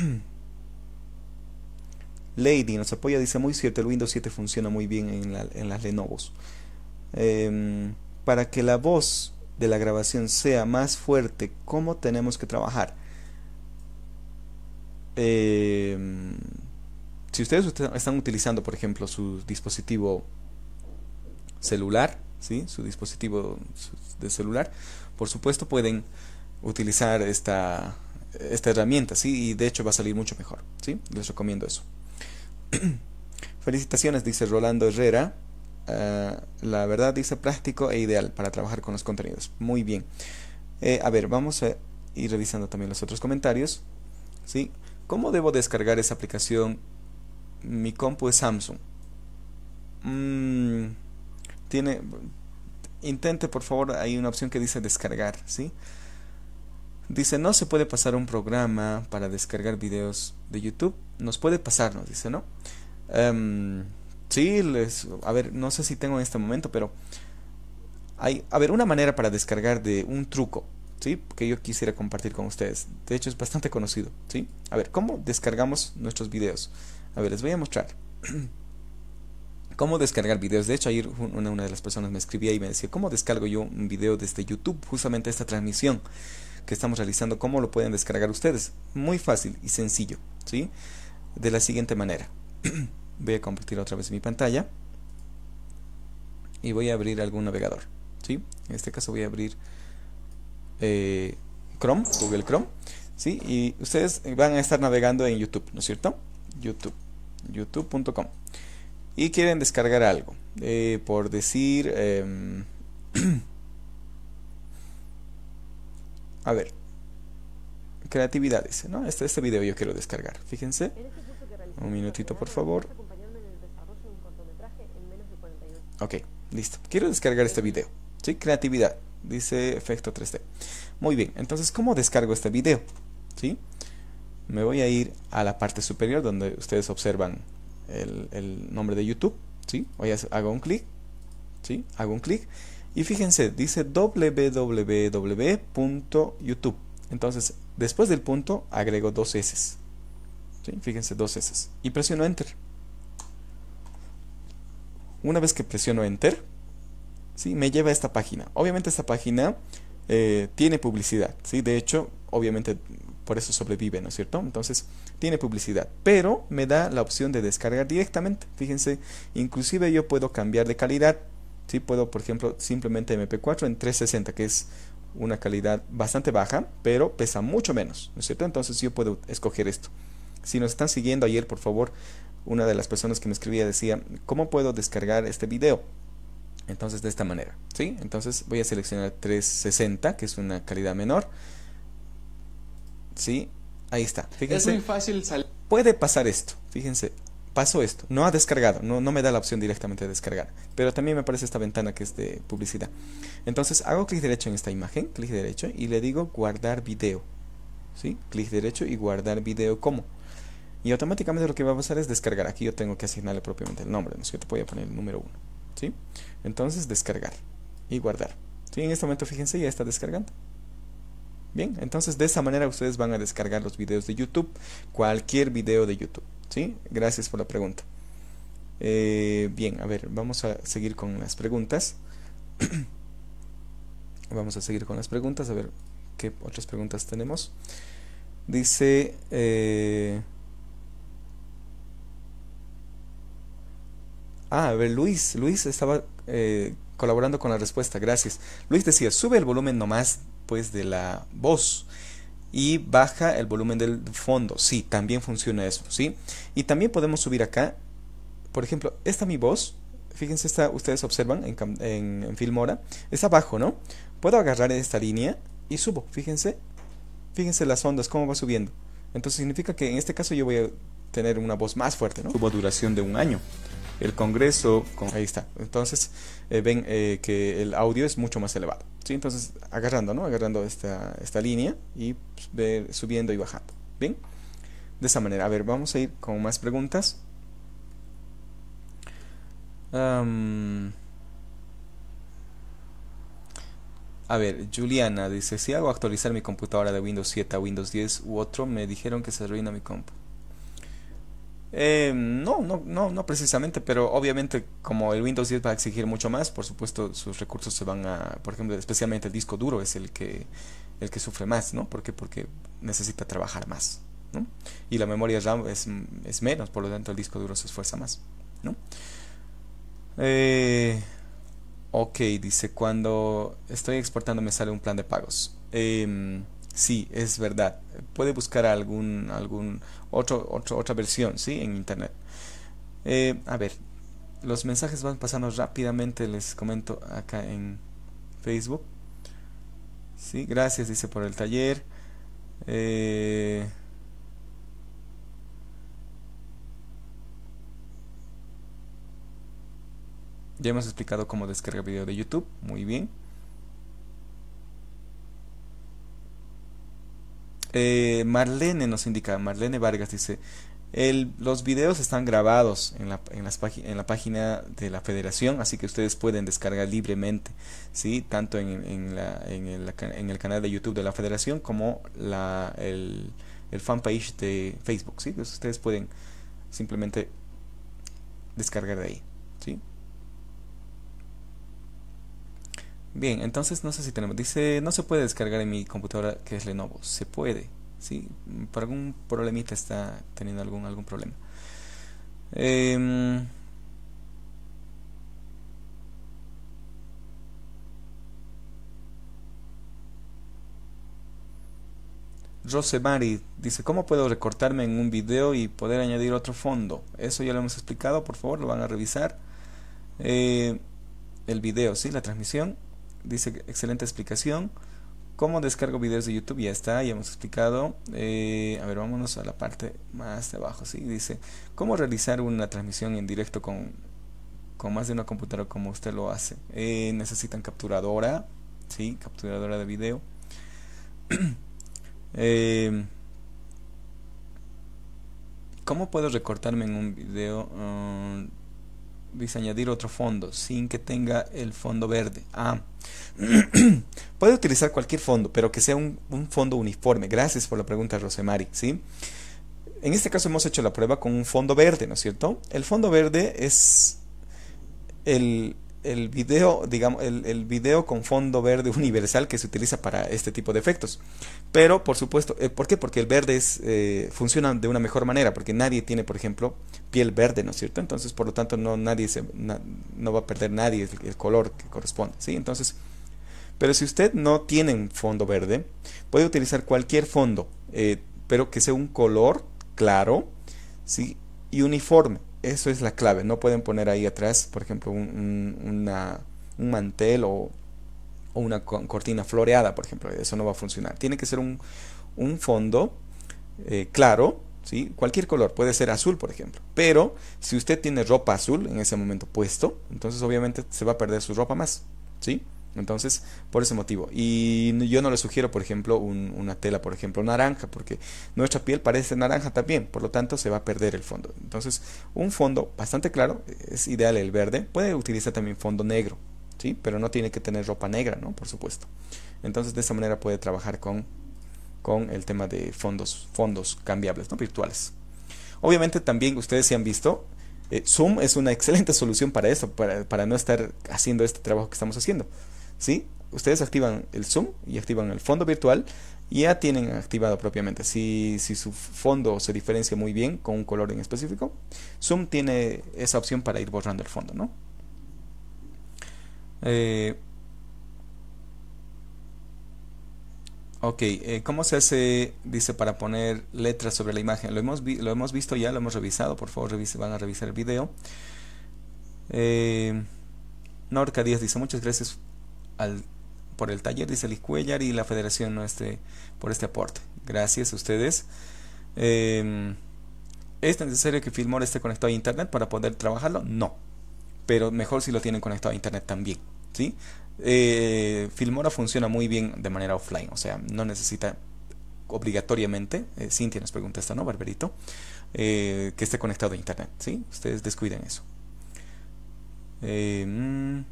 Lady nos apoya, dice muy cierto, el Windows siete funciona muy bien en, la, en las Lenovos. Eh, para que la voz de la grabación sea más fuerte, ¿cómo tenemos que trabajar? Eh, si ustedes están utilizando, por ejemplo, su dispositivo celular, ¿sí? Su dispositivo de celular, por supuesto pueden utilizar esta, esta herramienta, ¿sí? Y de hecho va a salir mucho mejor, ¿sí? Les recomiendo eso. Felicitaciones, dice Rolando Herrera. Uh, la verdad, dice práctico e ideal para trabajar con los contenidos. Muy bien. Eh, a ver, vamos a ir revisando también los otros comentarios, ¿sí? ¿Cómo debo descargar esa aplicación? Mi compu es Samsung. Mm, tiene, intente por favor, hay una opción que dice descargar, ¿sí? Dice, no se puede pasar un programa para descargar videos de YouTube. Nos puede pasar, nos dice, ¿no? Um, sí, les, a ver, no sé si tengo en este momento, pero hay, a ver, una manera para descargar de un truco, ¿sí? Que yo quisiera compartir con ustedes. De hecho, es bastante conocido, ¿sí? A ver, ¿cómo descargamos nuestros videos? A ver, les voy a mostrar. ¿Cómo descargar videos? De hecho, ayer una, una de las personas me escribía y me decía, ¿cómo descargo yo un video desde YouTube? Justamente esta transmisión que estamos realizando, ¿cómo lo pueden descargar ustedes? Muy fácil y sencillo, ¿sí? De la siguiente manera. Voy a compartir otra vez mi pantalla y voy a abrir algún navegador, ¿sí? En este caso voy a abrir eh, Chrome, Google Chrome, ¿sí? Y ustedes van a estar navegando en YouTube, ¿no es cierto? YouTube, youtube punto com. Y quieren descargar algo, eh, por decir... Eh, a ver, creatividad dice, ¿no? Este, este video yo quiero descargar, fíjense. Un minutito, por favor. Ok, listo. Quiero descargar este video, ¿sí? Creatividad, dice efecto tres D. Muy bien, entonces, ¿cómo descargo este video? ¿Sí? Me voy a ir a la parte superior donde ustedes observan el, el nombre de YouTube, ¿sí? Voy a hago un clic, ¿sí? Hago un clic. Y fíjense, dice w w w punto youtube. Entonces, después del punto, agrego dos S. ¿Sí? Fíjense, dos S. Y presiono Enter. Una vez que presiono Enter, ¿sí? Me lleva a esta página. Obviamente esta página eh, tiene publicidad, ¿sí? De hecho, obviamente por eso sobrevive, ¿no es cierto? Entonces, tiene publicidad. Pero me da la opción de descargar directamente. Fíjense, inclusive yo puedo cambiar de calidad. Sí, puedo, por ejemplo, simplemente eme pe cuatro en trescientos sesenta, que es una calidad bastante baja, pero pesa mucho menos, ¿no es cierto? Entonces yo puedo escoger esto. Si nos están siguiendo ayer, por favor, una de las personas que me escribía decía, ¿cómo puedo descargar este video? Entonces, de esta manera, ¿sí? Entonces voy a seleccionar trescientos sesenta, que es una calidad menor. ¿Sí? Ahí está. Fíjense. Es muy fácil salir. Puede pasar esto, fíjense. Pasó esto, no ha descargado, no, no me da la opción directamente de descargar, pero también me aparece esta ventana que es de publicidad. Entonces hago clic derecho en esta imagen, clic derecho y le digo guardar video, ¿sí? Clic derecho y guardar video como, y automáticamente lo que va a pasar es descargar. Aquí yo tengo que asignarle propiamente el nombre, ¿no es cierto? Voy a poner el número uno, ¿sí? Entonces descargar y guardar, ¿sí? En este momento fíjense, ya está descargando. Bien, entonces de esa manera ustedes van a descargar los videos de YouTube, cualquier video de YouTube, ¿sí? Gracias por la pregunta. Eh, bien, a ver, vamos a seguir con las preguntas. Vamos a seguir con las preguntas, a ver qué otras preguntas tenemos. Dice... Eh, ah, a ver, Luis, Luis estaba eh, colaborando con la respuesta, gracias. Luis decía, sube el volumen nomás pues de la voz y baja el volumen del fondo. Sí, también funciona eso, ¿sí? Y también podemos subir acá, por ejemplo, esta mi voz, fíjense, esta, ustedes observan en, en, en Filmora, está abajo, ¿no? Puedo agarrar esta línea y subo, fíjense, fíjense las ondas, cómo va subiendo. Entonces significa que en este caso yo voy a tener una voz más fuerte, ¿no? Tuvo duración de un año. El Congreso, con, ahí está. Entonces eh, ven eh, que el audio es mucho más elevado, ¿sí? Entonces agarrando, ¿no? Agarrando esta, esta línea y pues, ver, subiendo y bajando. Bien, de esa manera. A ver, vamos a ir con más preguntas. Um, a ver, Juliana dice, si hago actualizar mi computadora de Windows siete a Windows diez u otro, me dijeron que se arruina mi compu. Eh, no, no, no, no precisamente, pero obviamente como el Windows diez va a exigir mucho más, por supuesto sus recursos se van a, por ejemplo, especialmente el disco duro es el que el que sufre más, ¿no? ¿Por qué? Porque necesita trabajar más, ¿no? Y la memoria RAM es, es menos, por lo tanto el disco duro se esfuerza más, ¿no? Eh, ok, dice, cuando estoy exportando me sale un plan de pagos. Eh, Sí, es verdad. Puede buscar algún algún otro, otro otra versión, ¿sí? En internet. Eh, a ver, los mensajes van pasando rápidamente, les comento acá en Facebook. Sí, gracias, dice por el taller. Eh, ya hemos explicado cómo descargar video de YouTube. Muy bien. Eh, Marlene nos indica, Marlene Vargas dice, el, los videos están grabados en la, en, las en la página de la Federación, así que ustedes pueden descargar libremente, ¿sí? Tanto en, en, la, en, el, en el canal de YouTube de la Federación como la, el, el fanpage de Facebook, ¿sí? Pues ustedes pueden simplemente descargar de ahí, ¿sí? Bien, entonces no sé si tenemos, dice, no se puede descargar en mi computadora que es Lenovo, se puede, ¿sí? Por algún problemita está teniendo algún, algún problema. Eh, Rosemary dice, ¿cómo puedo recortarme en un video y poder añadir otro fondo? Eso ya lo hemos explicado, por favor, lo van a revisar. Eh, el video, ¿sí? La transmisión. Dice, excelente explicación. ¿Cómo descargo videos de YouTube? Ya está, ya hemos explicado. Eh, a ver, vámonos a la parte más de abajo, ¿sí? Dice, ¿cómo realizar una transmisión en directo con, con más de una computadora como usted lo hace? Eh, necesitan capturadora, ¿sí? Capturadora de video. eh, ¿Cómo puedo recortarme en un video? Uh, dice añadir otro fondo sin que tenga el fondo verde. Ah, puede utilizar cualquier fondo, pero que sea un, un fondo uniforme. Gracias por la pregunta, Rosemary, ¿sí? En este caso hemos hecho la prueba con un fondo verde, ¿no es cierto? El fondo verde es el, el video, digamos, el, el video con fondo verde universal que se utiliza para este tipo de efectos. Pero, por supuesto, eh, ¿por qué? Porque el verde es, eh, funciona de una mejor manera, porque nadie tiene, por ejemplo, piel verde, ¿no es cierto? Entonces, por lo tanto, no, nadie se, na, no va a perder nadie el, el color que corresponde, ¿sí? Entonces, pero si usted no tiene un fondo verde, puede utilizar cualquier fondo, eh, pero que sea un color claro, ¿sí? Y uniforme. Eso es la clave. No pueden poner ahí atrás, por ejemplo, un, un, una, un mantel o, o una cortina floreada, por ejemplo. Eso no va a funcionar. Tiene que ser un, un fondo eh, claro, ¿sí? Cualquier color. Puede ser azul, por ejemplo. Pero si usted tiene ropa azul en ese momento puesto, entonces obviamente se va a perder su ropa más, ¿sí? Entonces, por ese motivo. Y yo no le sugiero, por ejemplo, un, una tela, por ejemplo, naranja, porque nuestra piel parece naranja también, por lo tanto se va a perder el fondo. Entonces, un fondo bastante claro, es ideal el verde. Puede utilizar también fondo negro, ¿sí? Pero no tiene que tener ropa negra, ¿no? Por supuesto. Entonces, de esa manera puede trabajar con, con el tema de fondos, fondos cambiables, ¿no? Virtuales. Obviamente también ustedes se han visto, eh, Zoom es una excelente solución para eso, para, para no estar haciendo este trabajo que estamos haciendo. ¿Sí? Ustedes activan el zoom y activan el fondo virtual y ya tienen activado propiamente. Si, si su fondo se diferencia muy bien con un color en específico, Zoom tiene esa opción para ir borrando el fondo, ¿no? Eh, ok, eh, ¿cómo se hace? Dice para poner letras sobre la imagen. Lo hemos, vi lo hemos visto ya, lo hemos revisado. Por favor, revise, van a revisar el video. Eh, Norca Díaz dice muchas gracias Al, por el taller, dice Liz Cuellar, y la Federación, ¿no? este, por este aporte. Gracias a ustedes. Eh, ¿Es necesario que Filmora esté conectado a internet para poder trabajarlo? No, pero mejor si lo tienen conectado a internet también, ¿sí? Eh, Filmora funciona muy bien de manera offline, o sea, no necesita obligatoriamente, eh, Cintia nos pregunta esto, ¿no, Barberito? Eh, que esté conectado a internet, ¿sí? Ustedes descuiden eso. Eh, mm,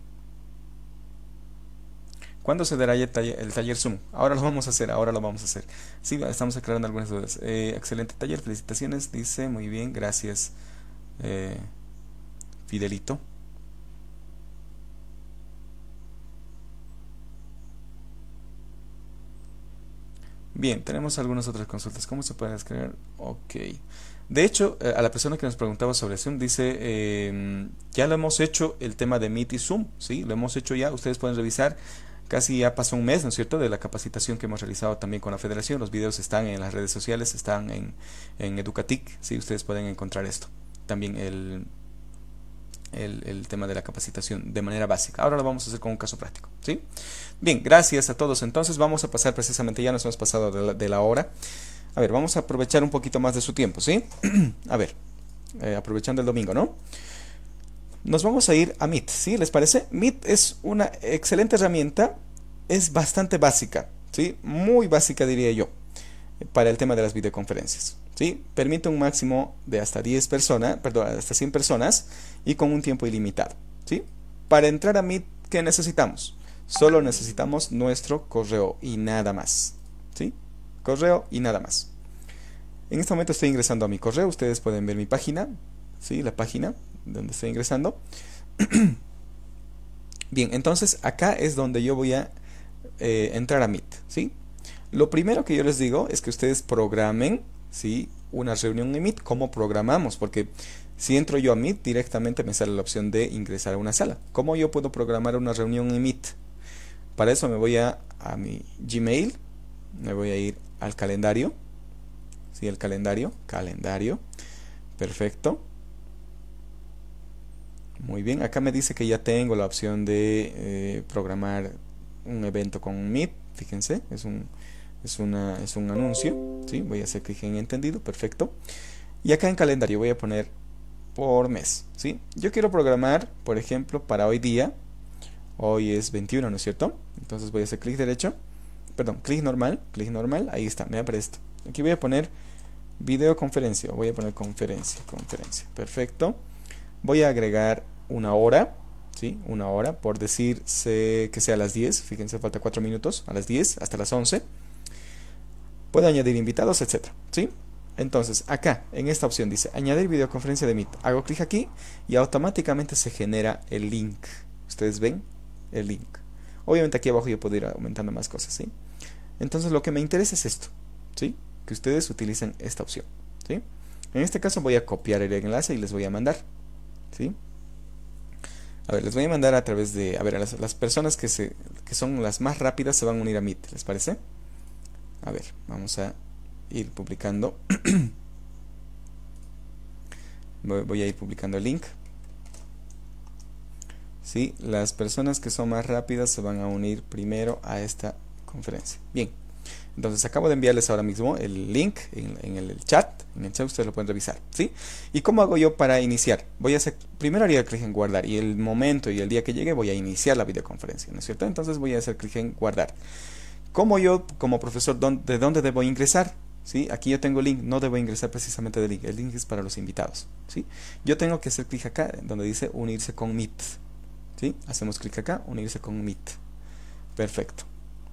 ¿Cuándo se dará el taller, el taller Zoom? Ahora lo vamos a hacer, ahora lo vamos a hacer. Sí, estamos aclarando algunas dudas. Eh, excelente taller, felicitaciones, dice, muy bien, gracias, eh, Fidelito. Bien, tenemos algunas otras consultas. ¿Cómo se puede descargar? Ok. De hecho, eh, a la persona que nos preguntaba sobre Zoom, dice, eh, ya lo hemos hecho el tema de Meet y Zoom, ¿sí? Lo hemos hecho ya, ustedes pueden revisar. Casi ya pasó un mes, ¿no es cierto?, de la capacitación que hemos realizado también con la federación. Los videos están en las redes sociales, están en, en Educatic, ¿sí? Ustedes pueden encontrar esto. También el, el, el tema de la capacitación de manera básica. Ahora lo vamos a hacer con un caso práctico, ¿sí? Bien, gracias a todos. Entonces vamos a pasar precisamente, ya nos hemos pasado de la, de la hora. A ver, vamos a aprovechar un poquito más de su tiempo, ¿sí? A ver, eh, aprovechando el domingo, ¿no? Nos vamos a ir a Meet, ¿sí? ¿Les parece? Meet es una excelente herramienta, es bastante básica, ¿sí? Muy básica diría yo, para el tema de las videoconferencias, ¿sí? Permite un máximo de hasta diez personas, perdón, hasta cien personas y con un tiempo ilimitado, ¿sí? Para entrar a Meet, ¿qué necesitamos? Solo necesitamos nuestro correo y nada más, ¿sí? Correo y nada más. En este momento estoy ingresando a mi correo, ustedes pueden ver mi página, ¿sí? La página donde estoy ingresando. Bien, entonces acá es donde yo voy a eh, entrar a Meet, ¿sí? Lo primero que yo les digo es que ustedes programen, ¿sí?, una reunión en Meet. ¿Cómo programamos? Porque si entro yo a Meet, directamente me sale la opción de ingresar a una sala. ¿Cómo yo puedo programar una reunión en Meet? Para eso me voy a, a mi Gmail, me voy a ir al calendario, ¿sí? El calendario, calendario, perfecto. Muy bien, acá me dice que ya tengo la opción de eh, programar un evento con Meet. Fíjense, es un, es una, es un anuncio, ¿sí? Voy a hacer clic en entendido, perfecto. Y acá en calendario voy a poner por mes, ¿sí? Yo quiero programar, por ejemplo, para hoy día. Hoy es veintiuno, ¿no es cierto? Entonces voy a hacer clic derecho, perdón, clic normal, clic normal, ahí está, me abre esto. Aquí voy a poner videoconferencia, voy a poner conferencia, conferencia, perfecto. Voy a agregar una hora, ¿sí? Una hora, por decirse que sea a las diez, fíjense, falta cuatro minutos, a las diez hasta las once. Puedo añadir invitados, etcétera, ¿sí? Entonces, acá, en esta opción dice, añadir videoconferencia de Meet. Hago clic aquí y automáticamente se genera el link. ¿Ustedes ven? El link. Obviamente aquí abajo yo puedo ir aumentando más cosas, ¿sí? Entonces, lo que me interesa es esto, ¿sí? Que ustedes utilicen esta opción, ¿sí? En este caso voy a copiar el enlace y les voy a mandar, ¿sí? A ver, les voy a mandar a través de... A ver, a las, las personas que, se, que son las más rápidas se van a unir a Meet, ¿les parece? A ver, vamos a ir publicando. voy, voy a ir publicando el link. ¿Sí? Las personas que son más rápidas se van a unir primero a esta conferencia. Bien. Entonces acabo de enviarles ahora mismo el link en, en el chat. En el chat ustedes lo pueden revisar, ¿sí? ¿Y cómo hago yo para iniciar? Voy a hacer, primero haría clic en guardar y el momento y el día que llegue voy a iniciar la videoconferencia, ¿no es cierto? Entonces voy a hacer clic en guardar. ¿Cómo yo como profesor, de dónde debo ingresar? ¿Sí? Aquí yo tengo el link, no debo ingresar precisamente del link, el link es para los invitados, ¿sí? Yo tengo que hacer clic acá donde dice unirse con Meet, ¿sí? Hacemos clic acá, unirse con Meet. Perfecto.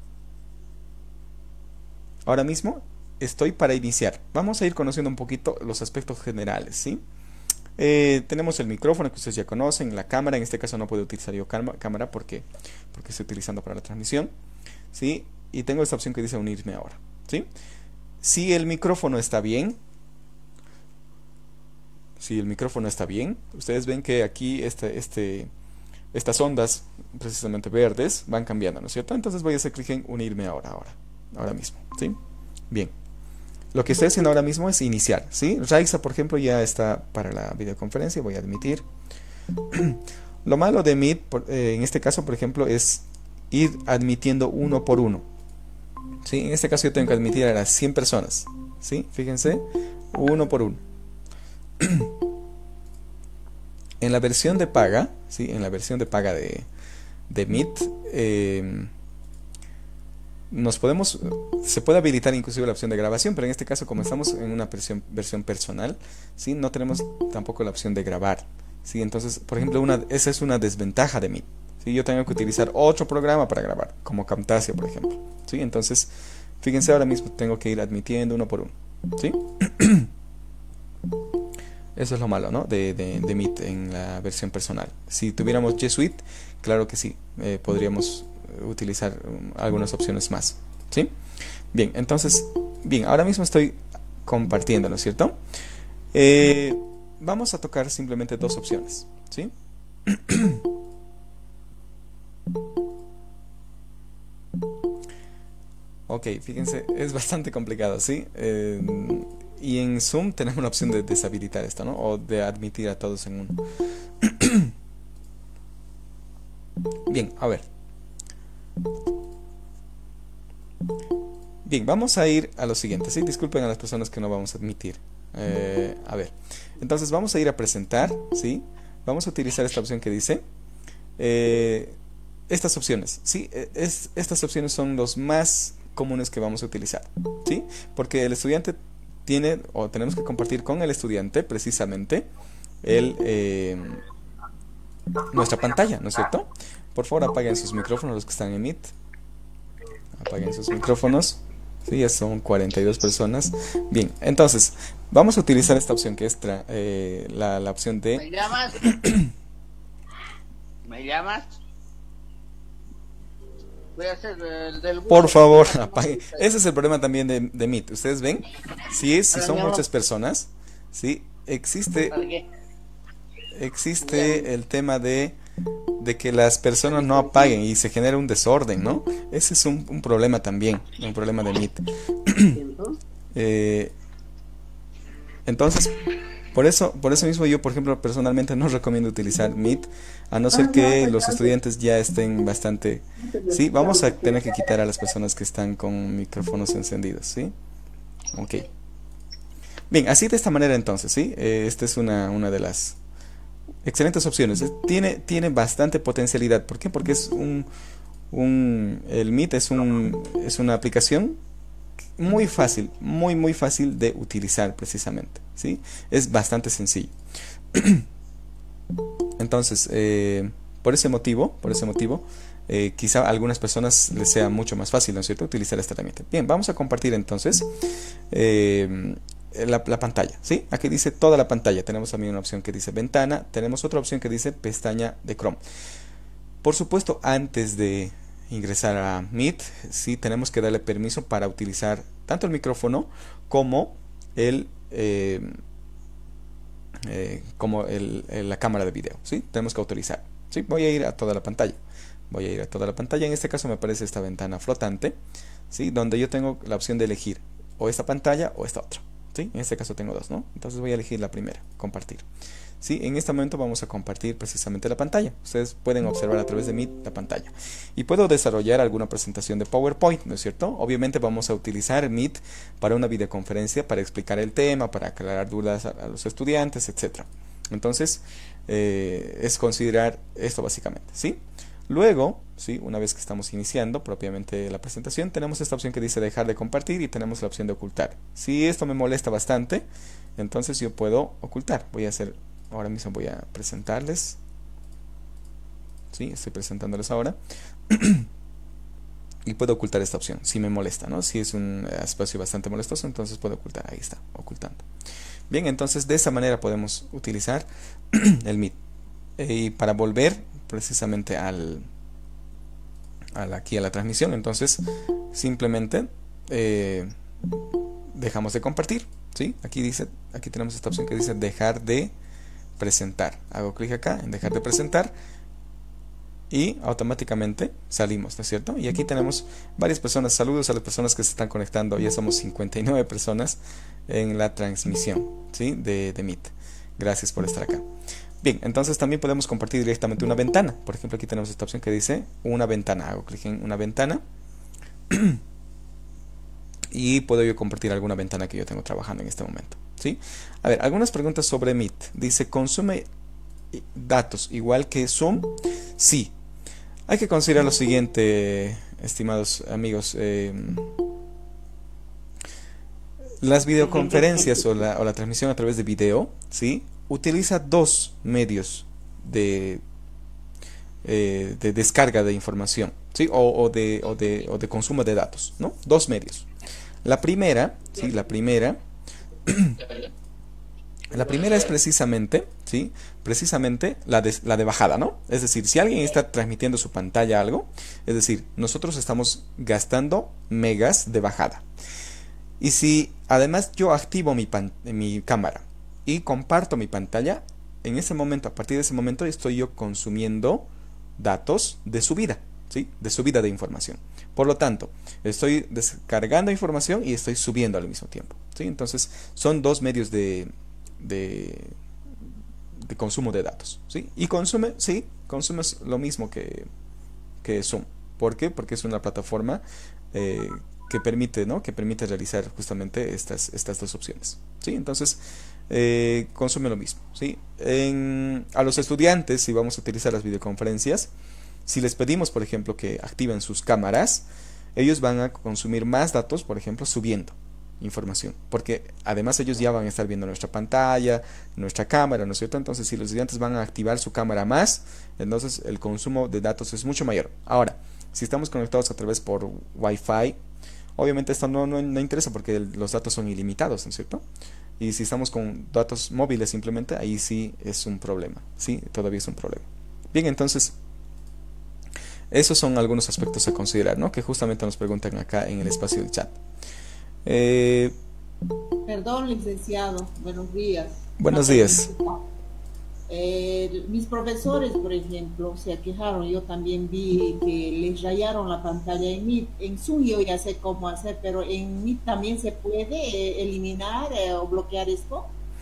Ahora mismo estoy para iniciar. Vamos a ir conociendo un poquito los aspectos generales, ¿sí? Eh, tenemos el micrófono que ustedes ya conocen, la cámara, en este caso no puedo utilizar yo cámara porque, porque estoy utilizando para la transmisión, ¿sí? Y tengo esta opción que dice unirme ahora, ¿sí? Si el micrófono está bien, si el micrófono está bien, ustedes ven que aquí este, este, estas ondas, precisamente verdes, van cambiando, ¿no es cierto? Entonces voy a hacer clic en unirme ahora, ahora, ahora mismo, ¿sí? Bien. Lo que estoy haciendo ahora mismo es iniciar, ¿sí? Raiza, por ejemplo, ya está para la videoconferencia, voy a admitir. Lo malo de Meet, por, eh, en este caso, por ejemplo, es ir admitiendo uno por uno, ¿sí? En este caso yo tengo que admitir a las cien personas, ¿sí? Fíjense, uno por uno, En la versión de paga, ¿sí? En la versión de paga de, de Meet, eh, nos podemos, se puede habilitar inclusive la opción de grabación, pero en este caso, como estamos en una versión, versión personal, ¿sí? No tenemos tampoco la opción de grabar, ¿sí? Entonces, por ejemplo, una, esa es una desventaja de Meet, ¿sí? Yo tengo que utilizar otro programa para grabar, como Camtasia, por ejemplo, ¿sí? Entonces, fíjense, ahora mismo tengo que ir admitiendo uno por uno, ¿sí? Eso es lo malo, ¿no? De, de, de Meet en la versión personal. Si tuviéramos G Suite, claro que sí, eh, podríamos utilizar um, algunas opciones más, ¿sí? Bien, entonces, bien, ahora mismo estoy compartiendo, ¿no es cierto? Eh, vamos a tocar simplemente dos opciones, ¿sí? Ok, fíjense, es bastante complicado, ¿sí? Eh, y en Zoom tenemos la opción de deshabilitar esto, ¿no? O de admitir a todos en uno. Bien, a ver. Bien, vamos a ir a lo siguiente, ¿sí? Disculpen a las personas que no vamos a admitir. Eh, a ver, entonces vamos a ir a presentar, ¿sí? Vamos a utilizar esta opción que dice... Eh, estas opciones, ¿sí? Es, estas opciones son los más comunes que vamos a utilizar, ¿sí? Porque el estudiante tiene, o tenemos que compartir con el estudiante precisamente el, eh, nuestra pantalla, ¿no es cierto? Por favor, apaguen sus micrófonos los que están en Meet. Apaguen sus micrófonos. Sí, ya son cuarenta y dos personas. Bien, entonces, vamos a utilizar esta opción que es tra, eh, la, la opción de... ¿Me llamas? ¿Me llamas? Voy a hacer el del bus. Por favor, apaguen. Ese es el problema también de, de Meet. Ustedes ven, si, es, si son muchas personas, ¿sí? Existe, existe el tema de, de que las personas no apaguen y se genera un desorden, ¿no? Ese es un, un problema también, un problema de Meet. eh, entonces, por eso, por eso mismo yo, por ejemplo, personalmente no recomiendo utilizar Meet, a no ser que los estudiantes ya estén bastante... Sí, vamos a tener que quitar a las personas que están con micrófonos encendidos, ¿sí? Ok. Bien, así de esta manera entonces, ¿sí? Eh, esta es una, una de las excelentes opciones. Tiene, tiene bastante potencialidad. ¿Por qué? Porque es un... un el Meet es, un, es una aplicación muy fácil, muy muy fácil de utilizar precisamente, ¿sí? Es bastante sencillo. Entonces, eh, por ese motivo, por ese motivo, eh, quizá a algunas personas les sea mucho más fácil, ¿no es cierto?, utilizar esta herramienta. Bien, vamos a compartir entonces eh, la, la pantalla, ¿sí? Aquí dice toda la pantalla. Tenemos también una opción que dice ventana, tenemos otra opción que dice pestaña de Chrome. Por supuesto, antes de ingresar a Meet, sí tenemos que darle permiso para utilizar tanto el micrófono como el eh, eh, como el, el, la cámara de video, ¿sí? Tenemos que autorizar, ¿sí? Voy a ir a toda la pantalla, voy a ir a toda la pantalla. En este caso me aparece esta ventana flotante, ¿sí? Donde yo tengo la opción de elegir o esta pantalla o esta otra, ¿sí? En este caso tengo dos, ¿no? Entonces voy a elegir la primera, compartir. ¿Sí? En este momento vamos a compartir precisamente la pantalla. Ustedes pueden observar a través de Meet la pantalla. Y puedo desarrollar alguna presentación de PowerPoint, ¿no es cierto? Obviamente vamos a utilizar Meet para una videoconferencia, para explicar el tema, para aclarar dudas a, a los estudiantes, etcétera. Entonces, eh, es considerar esto básicamente, ¿sí? Luego, ¿sí? Una vez que estamos iniciando propiamente la presentación, tenemos esta opción que dice dejar de compartir y tenemos la opción de ocultar. Si esto me molesta bastante, entonces yo puedo ocultar. Voy a hacer... Ahora mismo voy a presentarles. Sí, estoy presentándoles ahora. Y puedo ocultar esta opción, si me molesta, ¿no? Si es un espacio bastante molestoso, entonces puedo ocultar. Ahí está, ocultando. Bien, entonces de esa manera podemos utilizar el Meet. Eh, y para volver precisamente al, al aquí a la transmisión, entonces simplemente eh, dejamos de compartir, ¿sí? Aquí dice, aquí tenemos esta opción que dice dejar de presentar. Hago clic acá en dejar de presentar y automáticamente salimos, ¿no es cierto? Y aquí tenemos varias personas. Saludos a las personas que se están conectando. Ya somos cincuenta y nueve personas en la transmisión, ¿sí? de, de Meet. Gracias por estar acá. Bien, entonces también podemos compartir directamente una ventana. Por ejemplo, aquí tenemos esta opción que dice una ventana. Hago clic en una ventana y puedo yo compartir alguna ventana que yo tengo trabajando en este momento, ¿sí? A ver, algunas preguntas sobre Meet. Dice, ¿consume datos igual que Zoom? Sí. Hay que considerar lo siguiente, estimados amigos. Eh, las videoconferencias o la, o la transmisión a través de video, ¿sí? Utiliza dos medios de, eh, de descarga de información, ¿sí? O, o, de, o, de, o de consumo de datos, ¿no? Dos medios. La primera, ¿sí? La primera, la primera es precisamente, ¿sí? Precisamente la de, la de bajada, ¿no? Es decir, si alguien está transmitiendo su pantalla algo, es decir, nosotros estamos gastando megas de bajada. Y si además yo activo mi, pan, mi cámara y comparto mi pantalla, en ese momento, a partir de ese momento, estoy yo consumiendo datos de subida, ¿sí? De subida de información. Por lo tanto, estoy descargando información y estoy subiendo al mismo tiempo, ¿sí? Entonces, son dos medios de, de, de consumo de datos, ¿sí? Y consume, sí, consume lo mismo que, que Zoom. ¿Por qué? Porque es una plataforma eh, que permite, ¿no? Que permite realizar justamente estas, estas dos opciones, ¿sí? Entonces, eh, consume lo mismo, ¿sí? En, a los estudiantes, si vamos a utilizar las videoconferencias, si les pedimos, por ejemplo, que activen sus cámaras, ellos van a consumir más datos, por ejemplo, subiendo información, porque además ellos ya van a estar viendo nuestra pantalla, nuestra cámara, ¿no es cierto? Entonces, si los estudiantes van a activar su cámara más, entonces el consumo de datos es mucho mayor. Ahora, si estamos conectados a través por Wi-Fi, obviamente esto no, no, no interesa porque el, los datos son ilimitados, ¿no es cierto? Y si estamos con datos móviles simplemente, ahí sí es un problema, sí, todavía es un problema. Bien, entonces, esos son algunos aspectos a considerar, ¿no? Que justamente nos preguntan acá en el espacio del chat. Eh, Perdón, licenciado, buenos días. Buenos días. Eh, mis profesores, por ejemplo, se quejaron. Yo también vi que les rayaron la pantalla en Meet. En Zoom yo ya sé cómo hacer, pero en Meet también se puede eh, eliminar eh, o bloquear esto.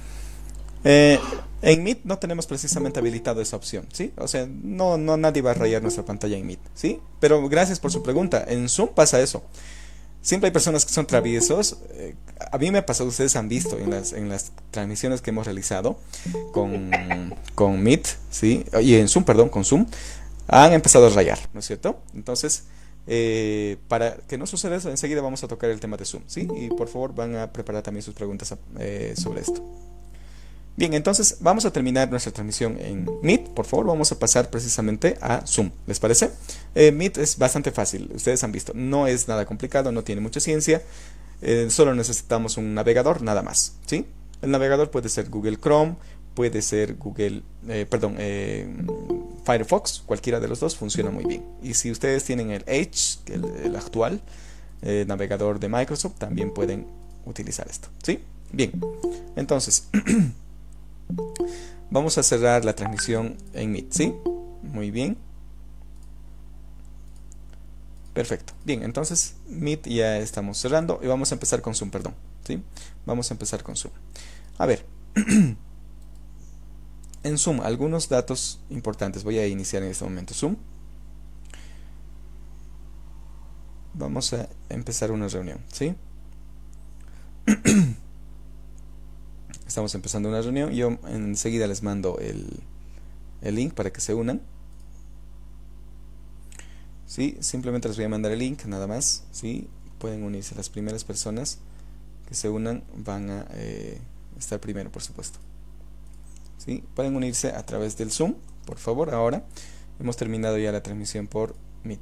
Eh, en Meet no tenemos precisamente habilitado esa opción, ¿sí? O sea, no, no nadie va a rayar nuestra pantalla en Meet, ¿sí? Pero gracias por su pregunta. En Zoom pasa eso. Siempre hay personas que son traviesos. Eh, a mí me ha pasado, ustedes han visto en las, en las transmisiones que hemos realizado con, con Meet, ¿sí? Y en Zoom, perdón, con Zoom, han empezado a rayar, ¿no es cierto? Entonces, eh, para que no suceda eso, enseguida vamos a tocar el tema de Zoom, ¿sí? Y por favor van a preparar también sus preguntas eh, sobre esto. Bien, entonces vamos a terminar nuestra transmisión en Meet. Por favor, vamos a pasar precisamente a Zoom. ¿Les parece? Eh, Meet es bastante fácil. Ustedes han visto. No es nada complicado, no tiene mucha ciencia. Eh, solo necesitamos un navegador, nada más, ¿sí? El navegador puede ser Google Chrome, puede ser Google, eh, perdón, eh, Firefox. Cualquiera de los dos funciona muy bien. Y si ustedes tienen el Edge, el, el actual eh, navegador de Microsoft, también pueden utilizar esto, ¿sí? Bien, entonces... vamos a cerrar la transmisión en Meet, ¿sí? Muy bien. Perfecto. Bien, entonces Meet ya estamos cerrando y vamos a empezar con Zoom, perdón, ¿sí? Vamos a empezar con Zoom. A ver. En Zoom, algunos datos importantes. Voy a iniciar en este momento Zoom. Vamos a empezar una reunión, ¿sí? Estamos empezando una reunión. Yo enseguida les mando el, el link para que se unan. ¿Sí? Simplemente les voy a mandar el link, nada más. ¿Sí? Pueden unirse. Las primeras personas que se unan van a eh, estar primero, por supuesto. ¿Sí? Pueden unirse a través del Zoom, por favor. Ahora hemos terminado ya la transmisión por Meet.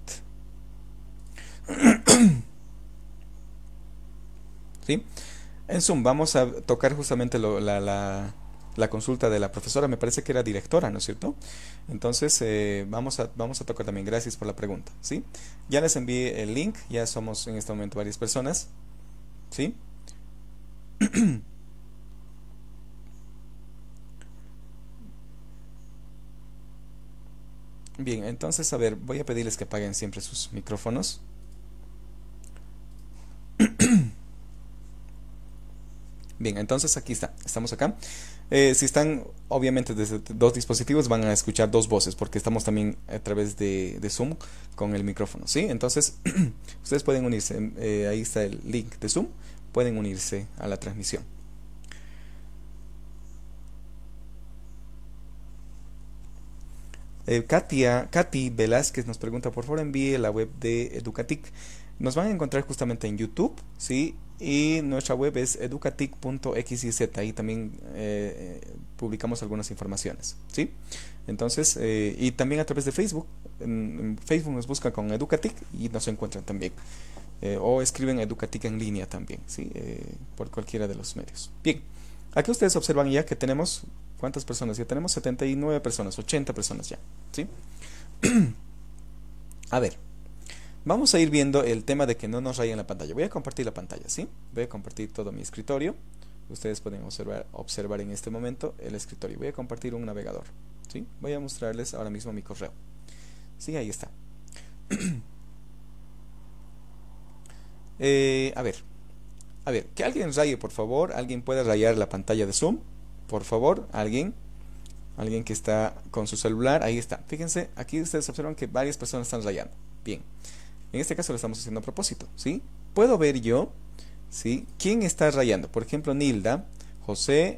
¿Sí? En Zoom vamos a tocar justamente lo, la, la, la consulta de la profesora. Me parece que era directora, ¿no es cierto? Entonces eh, vamos, a, vamos a tocar también. Gracias por la pregunta, ¿sí? Ya les envié el link. Ya somos en este momento varias personas, ¿sí? Bien, entonces a ver, voy a pedirles que apaguen siempre sus micrófonos. Bien, entonces aquí está, estamos acá. Eh, si están obviamente desde dos dispositivos van a escuchar dos voces porque estamos también a través de, de Zoom con el micrófono, ¿sí? Entonces ustedes pueden unirse, eh, ahí está el link de Zoom, pueden unirse a la transmisión. Eh, Katia, Katy Velázquez nos pregunta, por favor envíe la web de Educatic. Nos van a encontrar justamente en YouTube, ¿sí? Y nuestra web es educatic punto x y z. Ahí también eh, publicamos algunas informaciones, ¿sí? Entonces, eh, y también a través de Facebook. En, en Facebook nos buscan con Educatic y nos encuentran también. Eh, o escriben Educatic en línea también, ¿sí? Eh, por cualquiera de los medios. Bien, aquí ustedes observan ya que tenemos, ¿cuántas personas? Ya tenemos setenta y nueve personas, ochenta personas ya, ¿sí? A ver, vamos a ir viendo el tema de que no nos rayen la pantalla. Voy a compartir la pantalla, ¿sí? Voy a compartir todo mi escritorio. Ustedes pueden observar, observar en este momento el escritorio. Voy a compartir un navegador, ¿sí? Voy a mostrarles ahora mismo mi correo. Sí, ahí está. eh, a ver, a ver, que alguien raye, por favor. Alguien puede rayar la pantalla de Zoom, por favor, alguien. Alguien que está con su celular, ahí está. Fíjense, aquí ustedes observan que varias personas están rayando. Bien, en este caso lo estamos haciendo a propósito, ¿sí? Puedo ver yo, ¿sí? ¿Quién está rayando? Por ejemplo, Nilda, José,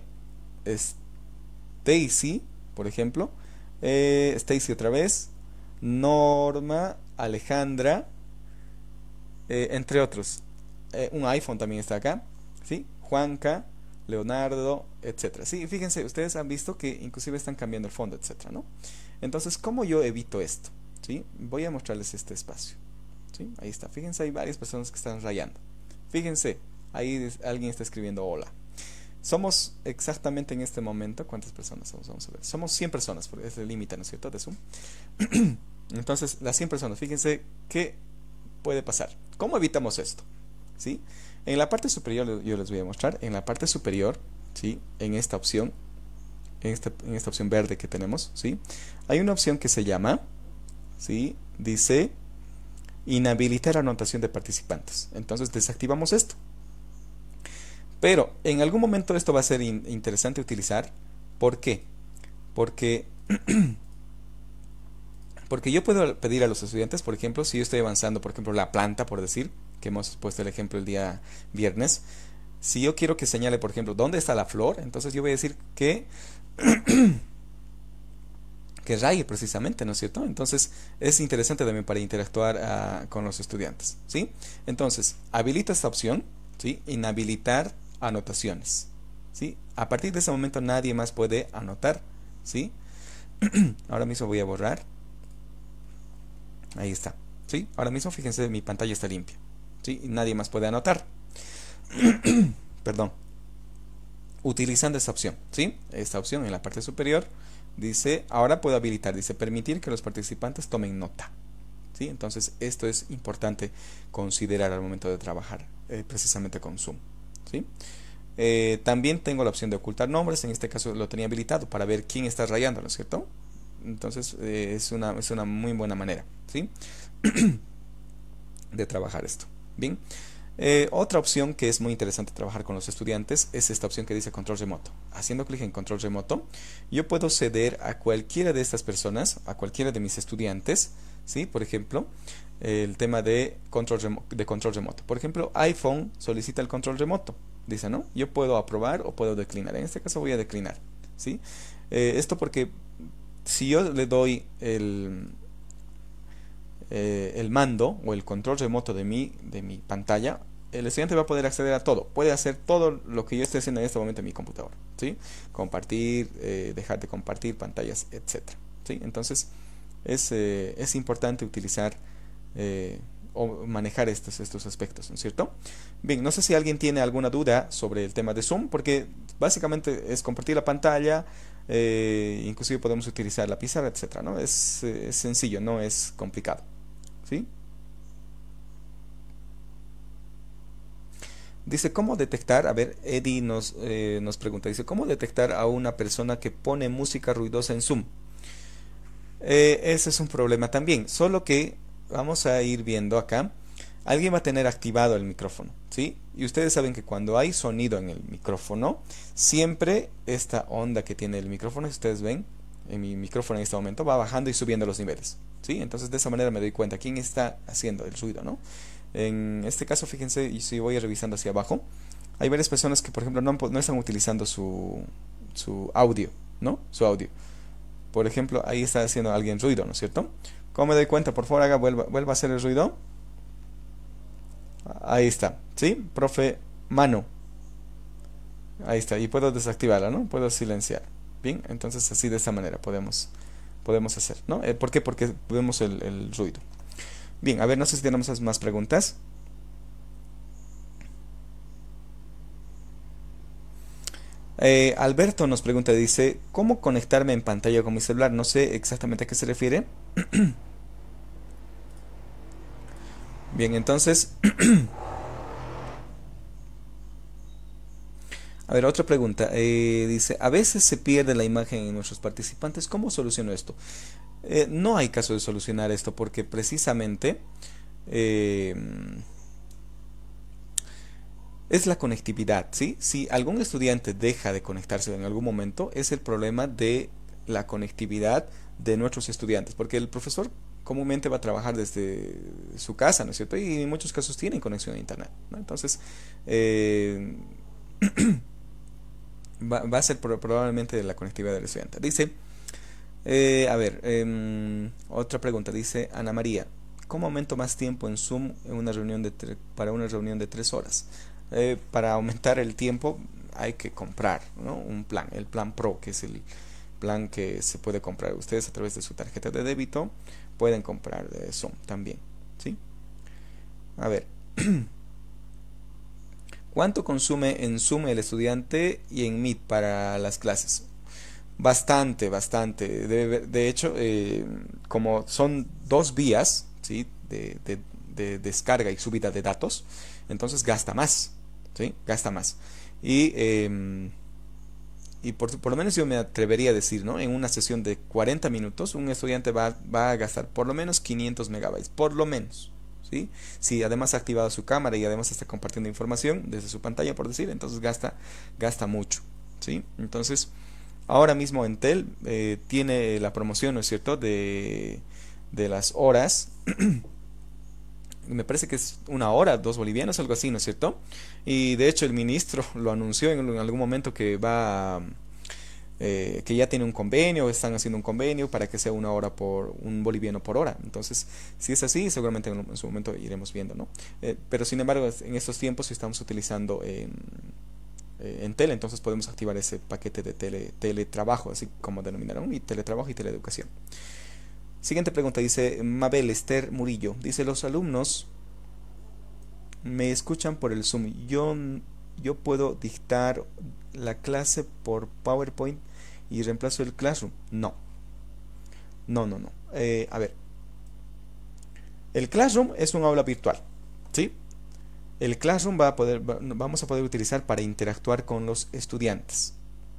Stacy, por ejemplo, eh, Stacy otra vez, Norma, Alejandra, eh, entre otros. Eh, un iPhone también está acá, ¿sí? Juanca, Leonardo, etcétera. Sí, fíjense, ustedes han visto que inclusive están cambiando el fondo, etcétera, ¿no? Entonces, ¿cómo yo evito esto? ¿Sí? Voy a mostrarles este espacio. ¿Sí? Ahí está. Fíjense, hay varias personas que están rayando. Fíjense, ahí alguien está escribiendo hola. Somos exactamente en este momento, ¿cuántas personas somos? Vamos a ver. Somos cien personas, porque es el límite, ¿no es cierto?, de Zoom. Entonces, las cien personas, fíjense qué puede pasar. ¿Cómo evitamos esto? ¿Sí? En la parte superior, yo les voy a mostrar, en la parte superior, ¿sí? En esta opción, en esta, en esta opción verde que tenemos, ¿sí? Hay una opción que se llama, ¿sí? Dice inhabilitar anotación de participantes. Entonces desactivamos esto. Pero en algún momento esto va a ser in interesante utilizar. ¿Por qué? Porque porque yo puedo pedir a los estudiantes, por ejemplo, si yo estoy avanzando, por ejemplo, la planta, por decir, que hemos puesto el ejemplo el día viernes, si yo quiero que señale, por ejemplo, dónde está la flor, entonces yo voy a decir que que raye precisamente, ¿no es cierto? Entonces es interesante también para interactuar uh, con los estudiantes, ¿sí? Entonces, habilita esta opción, ¿sí? Inhabilitar anotaciones, ¿sí? A partir de ese momento nadie más puede anotar, ¿sí? Ahora mismo voy a borrar. Ahí está, ¿sí? Ahora mismo fíjense, mi pantalla está limpia, ¿sí? Y nadie más puede anotar. Perdón. Utilizando esta opción, ¿sí? Esta opción en la parte superior dice, ahora puedo habilitar, dice, permitir que los participantes tomen nota, ¿sí? Entonces esto es importante considerar al momento de trabajar eh, precisamente con Zoom, ¿sí? Eh, también tengo la opción de ocultar nombres, en este caso lo tenía habilitado para ver quién está rayando, ¿no es cierto? Entonces eh, es, una, es una muy buena manera, ¿sí? de trabajar esto. Bien. Eh, otra opción que es muy interesante trabajar con los estudiantes es esta opción que dice control remoto. Haciendo clic en control remoto, yo puedo ceder a cualquiera de estas personas, a cualquiera de mis estudiantes, ¿sí? Por ejemplo, eh, el tema de control, remo de control remoto. Por ejemplo, iPhone solicita el control remoto. Dice, ¿no? Yo puedo aprobar o puedo declinar. En este caso voy a declinar, ¿sí? Eh, esto porque si yo le doy el... Eh, el mando o el control remoto de mi, de mi pantalla, el estudiante va a poder acceder a todo, puede hacer todo lo que yo estoy haciendo en este momento en mi computador, ¿sí? Compartir, eh, dejar de compartir pantallas, etcétera, ¿sí? Entonces es, eh, es importante utilizar eh, o manejar estos, estos aspectos, ¿no es cierto? Bien, no sé si alguien tiene alguna duda sobre el tema de Zoom, porque básicamente es compartir la pantalla, eh, inclusive podemos utilizar la pizarra, etcétera, ¿no? Es, eh, es sencillo, no es complicado, ¿sí? Dice, ¿cómo detectar? A ver, Eddie nos, eh, nos pregunta, dice, ¿cómo detectar a una persona que pone música ruidosa en Zoom? Eh, ese es un problema también, solo que vamos a ir viendo acá, alguien va a tener activado el micrófono, ¿sí? Y ustedes saben que cuando hay sonido en el micrófono, siempre esta onda que tiene el micrófono, si ustedes ven, en mi micrófono en este momento, va bajando y subiendo los niveles, ¿sí? Entonces de esa manera me doy cuenta quién está haciendo el ruido, ¿no? En este caso, fíjense, y si voy revisando hacia abajo, hay varias personas que, por ejemplo, no, no están utilizando su, su audio, ¿no? Su audio. por ejemplo, ahí está haciendo alguien ruido, ¿no es cierto? ¿Cómo me doy cuenta? Por favor, haga, vuelva, vuelva a hacer el ruido. Ahí está, ¿sí? Profe Manu. Ahí está, y puedo desactivarla, ¿no? Puedo silenciar. Bien, entonces así de esta manera podemos, podemos hacer, ¿no? Eh, ¿Por qué? Porque vemos el, el ruido. Bien, a ver, no sé si tenemos más preguntas. Eh, Alberto nos pregunta, dice, ¿cómo conectarme en pantalla con mi celular? No sé exactamente a qué se refiere. Bien, entonces... A ver, otra pregunta. Eh, dice, a veces se pierde la imagen en nuestros participantes. ¿Cómo soluciono esto? Eh, no hay caso de solucionar esto porque precisamente... Eh, es la conectividad, ¿sí? Si algún estudiante deja de conectarse en algún momento, es el problema de la conectividad de nuestros estudiantes, porque el profesor comúnmente va a trabajar desde su casa, ¿no es cierto? Y en muchos casos tienen conexión a internet, ¿no? Entonces, eh, va, va a ser probablemente de la conectividad del estudiante. Dice, eh, a ver, eh, otra pregunta, dice Ana María, ¿cómo aumento más tiempo en Zoom en una reunión de para una reunión de tres horas? Eh, para aumentar el tiempo hay que comprar, ¿no? Un plan, el plan Pro, que es el plan que se puede comprar ustedes a través de su tarjeta de débito, pueden comprar de Zoom también, ¿sí? A ver, ¿cuánto consume en Zoom el estudiante y en Meet para las clases? Bastante, bastante. De, de hecho, eh, como son dos vías, ¿sí? de, de, de descarga y subida de datos, entonces gasta más, ¿sí? Gasta más. Y, eh, y por, por lo menos yo me atrevería a decir, ¿no? En una sesión de cuarenta minutos, un estudiante va, va a gastar por lo menos quinientos megabytes, por lo menos, ¿sí? Si además ha activado su cámara y además está compartiendo información desde su pantalla, por decir, entonces gasta, gasta mucho, ¿sí? Entonces, ahora mismo Entel eh, tiene la promoción, ¿no es cierto?, de, de las horas. Me parece que es una hora, dos bolivianos, algo así, ¿no es cierto? Y de hecho el ministro lo anunció en algún momento que va, eh, que ya tiene un convenio, están haciendo un convenio para que sea una hora por un boliviano por hora. Entonces, si es así, seguramente en, en su momento iremos viendo, ¿no? Eh, pero sin embargo, en estos tiempos estamos utilizando eh, eh, Entel, entonces podemos activar ese paquete de tele, teletrabajo, así como denominaron, y teletrabajo y teleeducación. Siguiente pregunta, dice Mabel Esther Murillo. Dice, los alumnos me escuchan por el Zoom. Yo, yo puedo dictar la clase por PowerPoint y reemplazo el Classroom. No. No, no, no. Eh, a ver. El Classroom es un aula virtual, ¿sí? El Classroom va a poder, va, vamos a poder utilizar para interactuar con los estudiantes.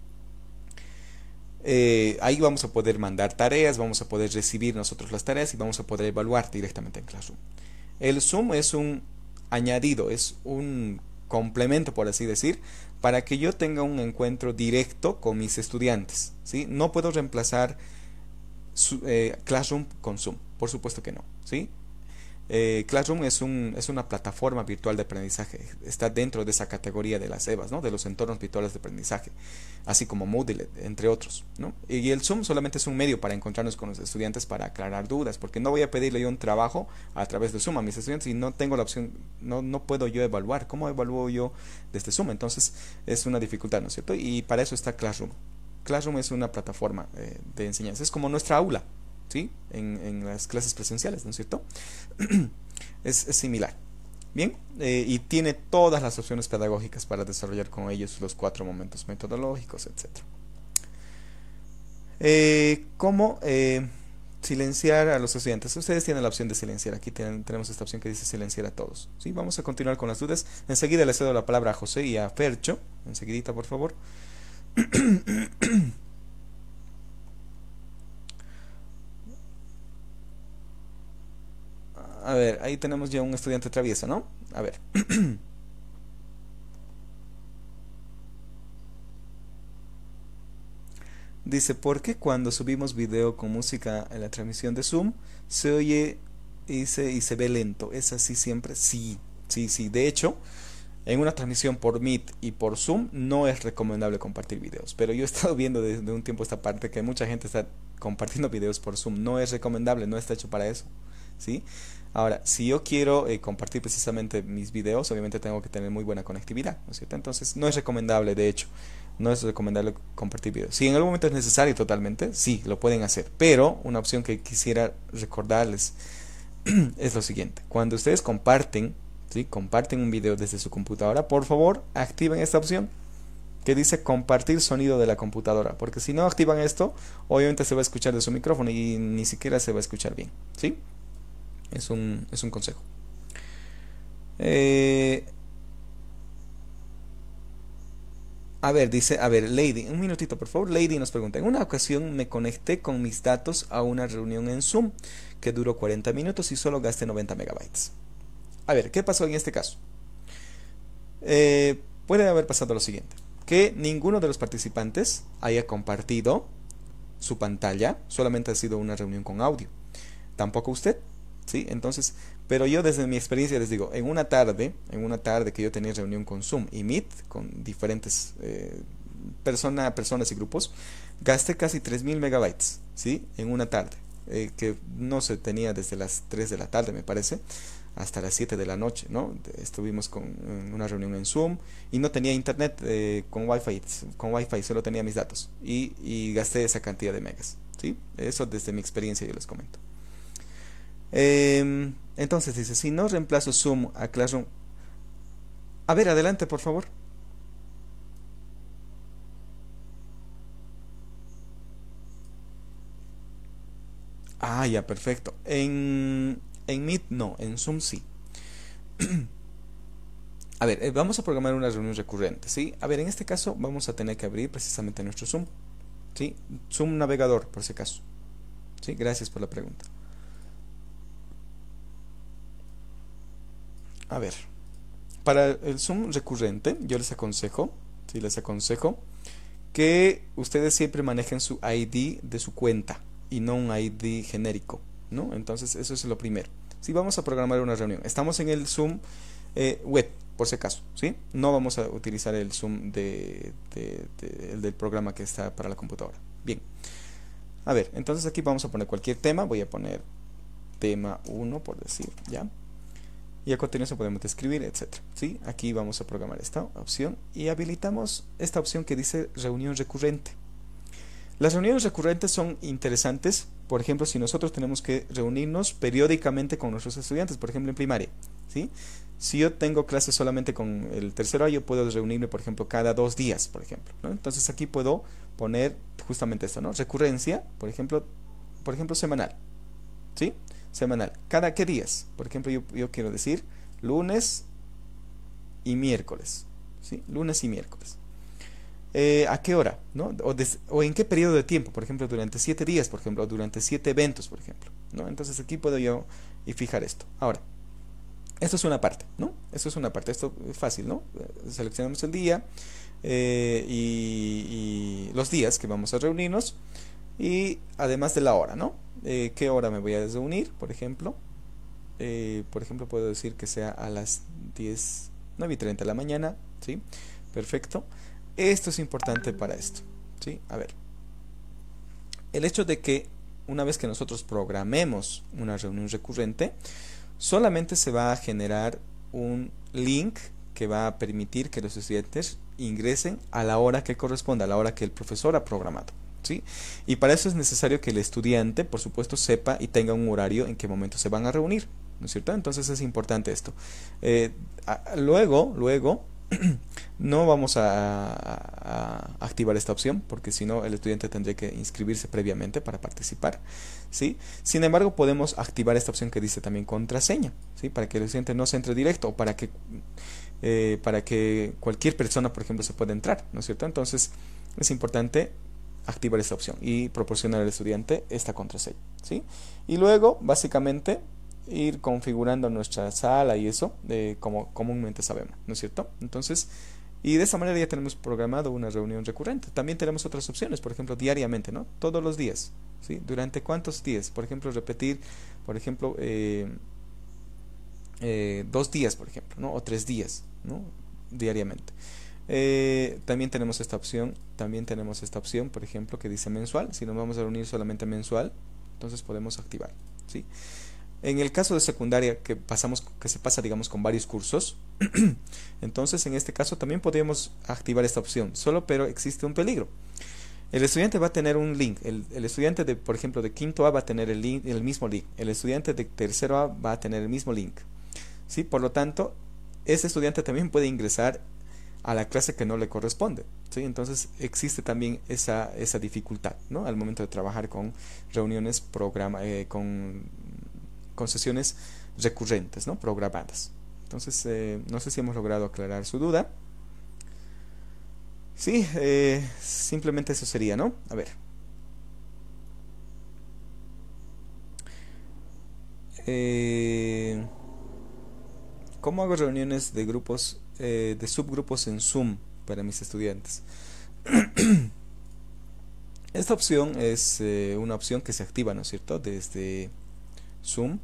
Eh, ahí vamos a poder mandar tareas, vamos a poder recibir nosotros las tareas y vamos a poder evaluar directamente en Classroom. El Zoom es un añadido, es un complemento, por así decir, para que yo tenga un encuentro directo con mis estudiantes, ¿sí? No puedo reemplazar su, eh, Classroom con Zoom, por supuesto que no, ¿sí? Eh, Classroom es, un, es una plataforma virtual de aprendizaje, está dentro de esa categoría de las E V As, ¿no? De los entornos virtuales de aprendizaje, así como Moodle, entre otros, ¿no? Y el Zoom solamente es un medio para encontrarnos con los estudiantes para aclarar dudas, porque no voy a pedirle yo un trabajo a través de Zoom a mis estudiantes y no tengo la opción, no, no puedo yo evaluar. ¿Cómo evalúo yo desde Zoom? Entonces es una dificultad, ¿no es cierto? Y para eso está Classroom. Classroom es una plataforma eh, de enseñanza, es como nuestra aula, ¿sí? En, en las clases presenciales, ¿no es cierto? es, es similar. Bien, eh, y tiene todas las opciones pedagógicas para desarrollar con ellos los cuatro momentos metodológicos, etcétera. Eh, ¿Cómo eh, silenciar a los estudiantes? Ustedes tienen la opción de silenciar. Aquí tienen, tenemos esta opción que dice silenciar a todos, ¿sí? Vamos a continuar con las dudas. Enseguida le cedo la palabra a José y a Fercho. Enseguidita, por favor. A ver, ahí tenemos ya un estudiante travieso, ¿no? A ver. Dice, ¿por qué cuando subimos video con música en la transmisión de Zoom se oye y se, y se ve lento? ¿Es así siempre? Sí, sí, sí. De hecho, en una transmisión por Meet y por Zoom no es recomendable compartir videos, pero yo he estado viendo desde un tiempo esta parte que mucha gente está compartiendo videos por Zoom. No es recomendable, no está hecho para eso, ¿sí? Ahora, si yo quiero eh, compartir precisamente mis videos, obviamente tengo que tener muy buena conectividad, ¿no es cierto? Entonces no es recomendable, de hecho, no es recomendable compartir videos. Si en algún momento es necesario totalmente, sí, lo pueden hacer, pero una opción que quisiera recordarles es lo siguiente: cuando ustedes comparten, ¿sí? comparten un video desde su computadora, por favor activen esta opción que dice compartir sonido de la computadora, porque si no activan esto, obviamente se va a escuchar de su micrófono y ni siquiera se va a escuchar bien, ¿sí? Es un, es un consejo. Eh, a ver, dice, a ver, Lady, un minutito por favor. Lady nos pregunta: en una ocasión me conecté con mis datos a una reunión en Zoom que duró cuarenta minutos y solo gasté noventa megabytes. A ver, ¿qué pasó en este caso? Eh, puede haber pasado lo siguiente: que ninguno de los participantes haya compartido su pantalla, solamente ha sido una reunión con audio. Tampoco usted, ¿sí? Entonces, pero yo desde mi experiencia les digo, en una tarde, en una tarde que yo tenía reunión con Zoom y Meet, con diferentes eh, persona, personas y grupos, gasté casi tres mil megabytes, ¿sí? En una tarde, eh, que no se tenía desde las tres de la tarde, me parece, hasta las siete de la noche, ¿no? Estuvimos con en una reunión en Zoom y no tenía internet eh, con Wi-Fi, con Wi-Fi solo tenía mis datos y, y gasté esa cantidad de megas, ¿sí? Eso desde mi experiencia yo les comento. Eh, entonces dice, si no reemplazo Zoom a Classroom. A ver, adelante por favor. Ah, ya, perfecto. En, en Meet no, en Zoom sí. A ver, eh, vamos a programar una reunión recurrente, ¿sí? A ver, en este caso vamos a tener que abrir precisamente nuestro Zoom, ¿sí? Zoom navegador, por si acaso. ¿Sí? Gracias por la pregunta. A ver, para el Zoom recurrente, yo les aconsejo, ¿sí? Les aconsejo que ustedes siempre manejen su I D de su cuenta y no un I D genérico, ¿no? Entonces, eso es lo primero. Si vamos a programar una reunión, estamos en el Zoom eh, web, por si acaso, ¿sí? No vamos a utilizar el Zoom de, de, de, el del programa que está para la computadora. Bien. A ver, entonces aquí vamos a poner cualquier tema. Voy a poner tema uno, por decir, ¿ya? Y a continuación podemos describir, etcétera, ¿sí? Aquí vamos a programar esta opción y habilitamos esta opción que dice reunión recurrente. Las reuniones recurrentes son interesantes, por ejemplo, si nosotros tenemos que reunirnos periódicamente con nuestros estudiantes, por ejemplo en primaria, ¿sí? Si yo tengo clases solamente con el tercero A, yo puedo reunirme, por ejemplo, cada dos días, por ejemplo, ¿no? Entonces aquí puedo poner justamente esto, ¿no? Recurrencia, por ejemplo, por ejemplo semanal, ¿sí? Semanal. ¿Cada qué días? Por ejemplo, yo, yo quiero decir lunes y miércoles, ¿sí? Lunes y miércoles. Eh, ¿A qué hora? ¿No? O, des, o en qué periodo de tiempo, por ejemplo, durante siete días, por ejemplo, o durante siete eventos, por ejemplo, ¿no? Entonces aquí puedo yo y fijar esto. Ahora, esto es una parte, ¿no? Esto es una parte, esto es fácil, ¿no? Seleccionamos el día eh, y, y los días que vamos a reunirnos y además de la hora, ¿no? Eh, ¿Qué hora me voy a reunir, por ejemplo? Eh, por ejemplo, puedo decir que sea a las diez, nueve y treinta de la mañana, ¿sí? Perfecto. Esto es importante para esto, ¿sí? A ver, el hecho de que una vez que nosotros programemos una reunión recurrente, solamente se va a generar un link que va a permitir que los estudiantes ingresen a la hora que corresponda, a la hora que el profesor ha programado, ¿sí? Y para eso es necesario que el estudiante, por supuesto, sepa y tenga un horario en qué momento se van a reunir, ¿no es cierto? Entonces es importante esto. Eh, a, luego, luego... no vamos a, a, a activar esta opción porque si no el estudiante tendría que inscribirse previamente para participar, ¿sí? Sin embargo podemos activar esta opción que dice también contraseña, ¿sí? Para que el estudiante no se entre directo o para que, eh, para que cualquier persona, por ejemplo, se pueda entrar, ¿no es cierto? Entonces es importante activar esta opción y proporcionar al estudiante esta contraseña, ¿sí? Y luego básicamente ir configurando nuestra sala y eso, eh, como comúnmente sabemos, ¿no es cierto? Entonces, y de esa manera ya tenemos programado una reunión recurrente. También tenemos otras opciones, por ejemplo, diariamente, ¿no? Todos los días, ¿sí? ¿Durante cuántos días? Por ejemplo, repetir, por ejemplo, eh, eh, dos días, por ejemplo, ¿no? O tres días, ¿no? diariamente. Eh, también tenemos esta opción, también tenemos esta opción, por ejemplo, que dice mensual. Si nos vamos a reunir solamente mensual, entonces podemos activar, ¿sí? En el caso de secundaria, que pasamos, que se pasa, digamos, con varios cursos, entonces en este caso también podríamos activar esta opción, solo pero existe un peligro. El estudiante va a tener un link. El, el estudiante de, por ejemplo, de quinto A va a tener el, link, el mismo link. El estudiante de tercero A va a tener el mismo link, ¿sí? Por lo tanto, ese estudiante también puede ingresar a la clase que no le corresponde, ¿sí? Entonces existe también esa, esa dificultad, ¿no? Al momento de trabajar con reuniones, programa, eh, con, con sesiones recurrentes, ¿no? Programadas. Entonces, eh, no sé si hemos logrado aclarar su duda. Sí, eh, simplemente eso sería, ¿no? A ver. Eh, ¿Cómo hago reuniones de grupos, eh, de subgrupos en Zoom para mis estudiantes? Esta opción es eh, una opción que se activa, ¿no es cierto? Desde Zoom.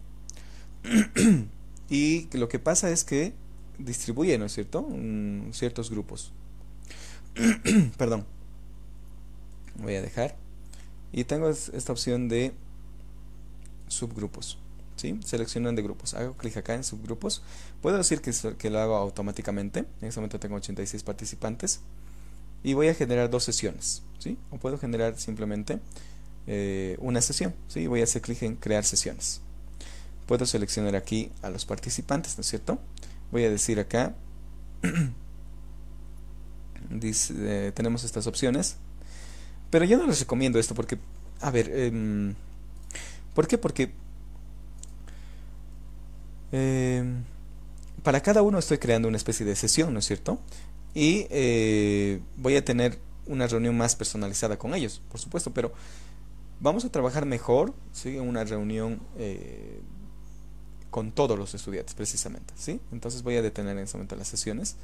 Y lo que pasa es que distribuye, ¿no es cierto? Mm, ciertos grupos. Perdón. Voy a dejar. Y tengo esta opción de subgrupos, ¿sí? Seleccionan de grupos. Hago clic acá en subgrupos. Puedo decir que, que lo hago automáticamente. En este momento tengo ochenta y seis participantes. Y voy a generar dos sesiones, ¿sí? O puedo generar simplemente eh, una sesión, ¿sí? Voy a hacer clic en crear sesiones. Puedo seleccionar aquí a los participantes, ¿no es cierto? Voy a decir acá, dice, eh, tenemos estas opciones, pero yo no les recomiendo esto porque, a ver, eh, ¿por qué? Porque eh, para cada uno estoy creando una especie de sesión, ¿no es cierto? Y eh, voy a tener una reunión más personalizada con ellos, por supuesto, pero vamos a trabajar mejor, ¿sí? En una reunión eh, con todos los estudiantes, precisamente, ¿sí? Entonces voy a detener en ese momento las sesiones.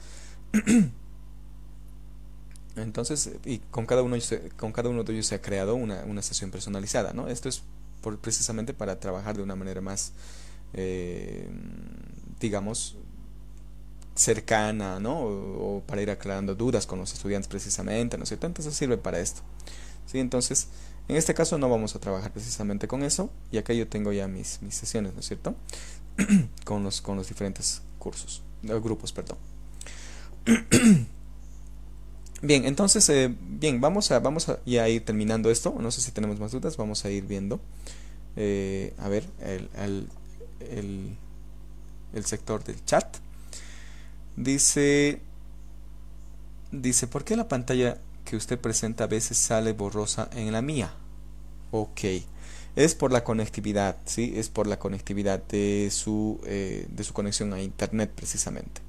Entonces, y con cada uno, con cada uno de ellos se ha creado una, una sesión personalizada, ¿no? Esto es por, precisamente para trabajar de una manera más, eh, digamos, cercana, ¿no? O, o para ir aclarando dudas con los estudiantes precisamente, ¿no es cierto? Entonces sirve para esto, ¿sí? Entonces, en este caso no vamos a trabajar precisamente con eso, y acá yo tengo ya mis, mis sesiones, ¿no es cierto? con los, con los diferentes cursos, eh, grupos, perdón. Bien, entonces, eh, bien, vamos a, vamos a ya ir terminando esto. No sé si tenemos más dudas, vamos a ir viendo. Eh, a ver, el, el, el, el sector del chat. Dice, dice, ¿por qué la pantalla que usted presenta a veces sale borrosa en la mía? Ok, es por la conectividad, ¿sí? Es por la conectividad de su, eh, de su conexión a internet precisamente.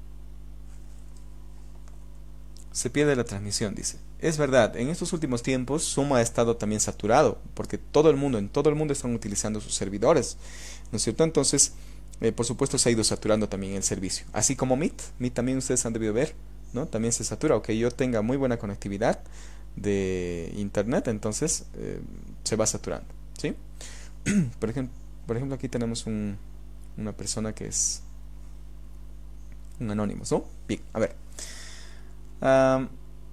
Se pierde la transmisión, dice. Es verdad, en estos últimos tiempos Zoom ha estado también saturado, porque todo el mundo, en todo el mundo están utilizando sus servidores, ¿no es cierto? Entonces, eh, por supuesto se ha ido saturando también el servicio. Así como Meet, Meet también ustedes han debido ver, ¿no? También se satura, aunque yo tenga muy buena conectividad de internet, entonces eh, se va saturando, ¿sí? Por ejemplo, por ejemplo aquí tenemos un, una persona que es un anónimo, ¿no? Bien, a ver. Um,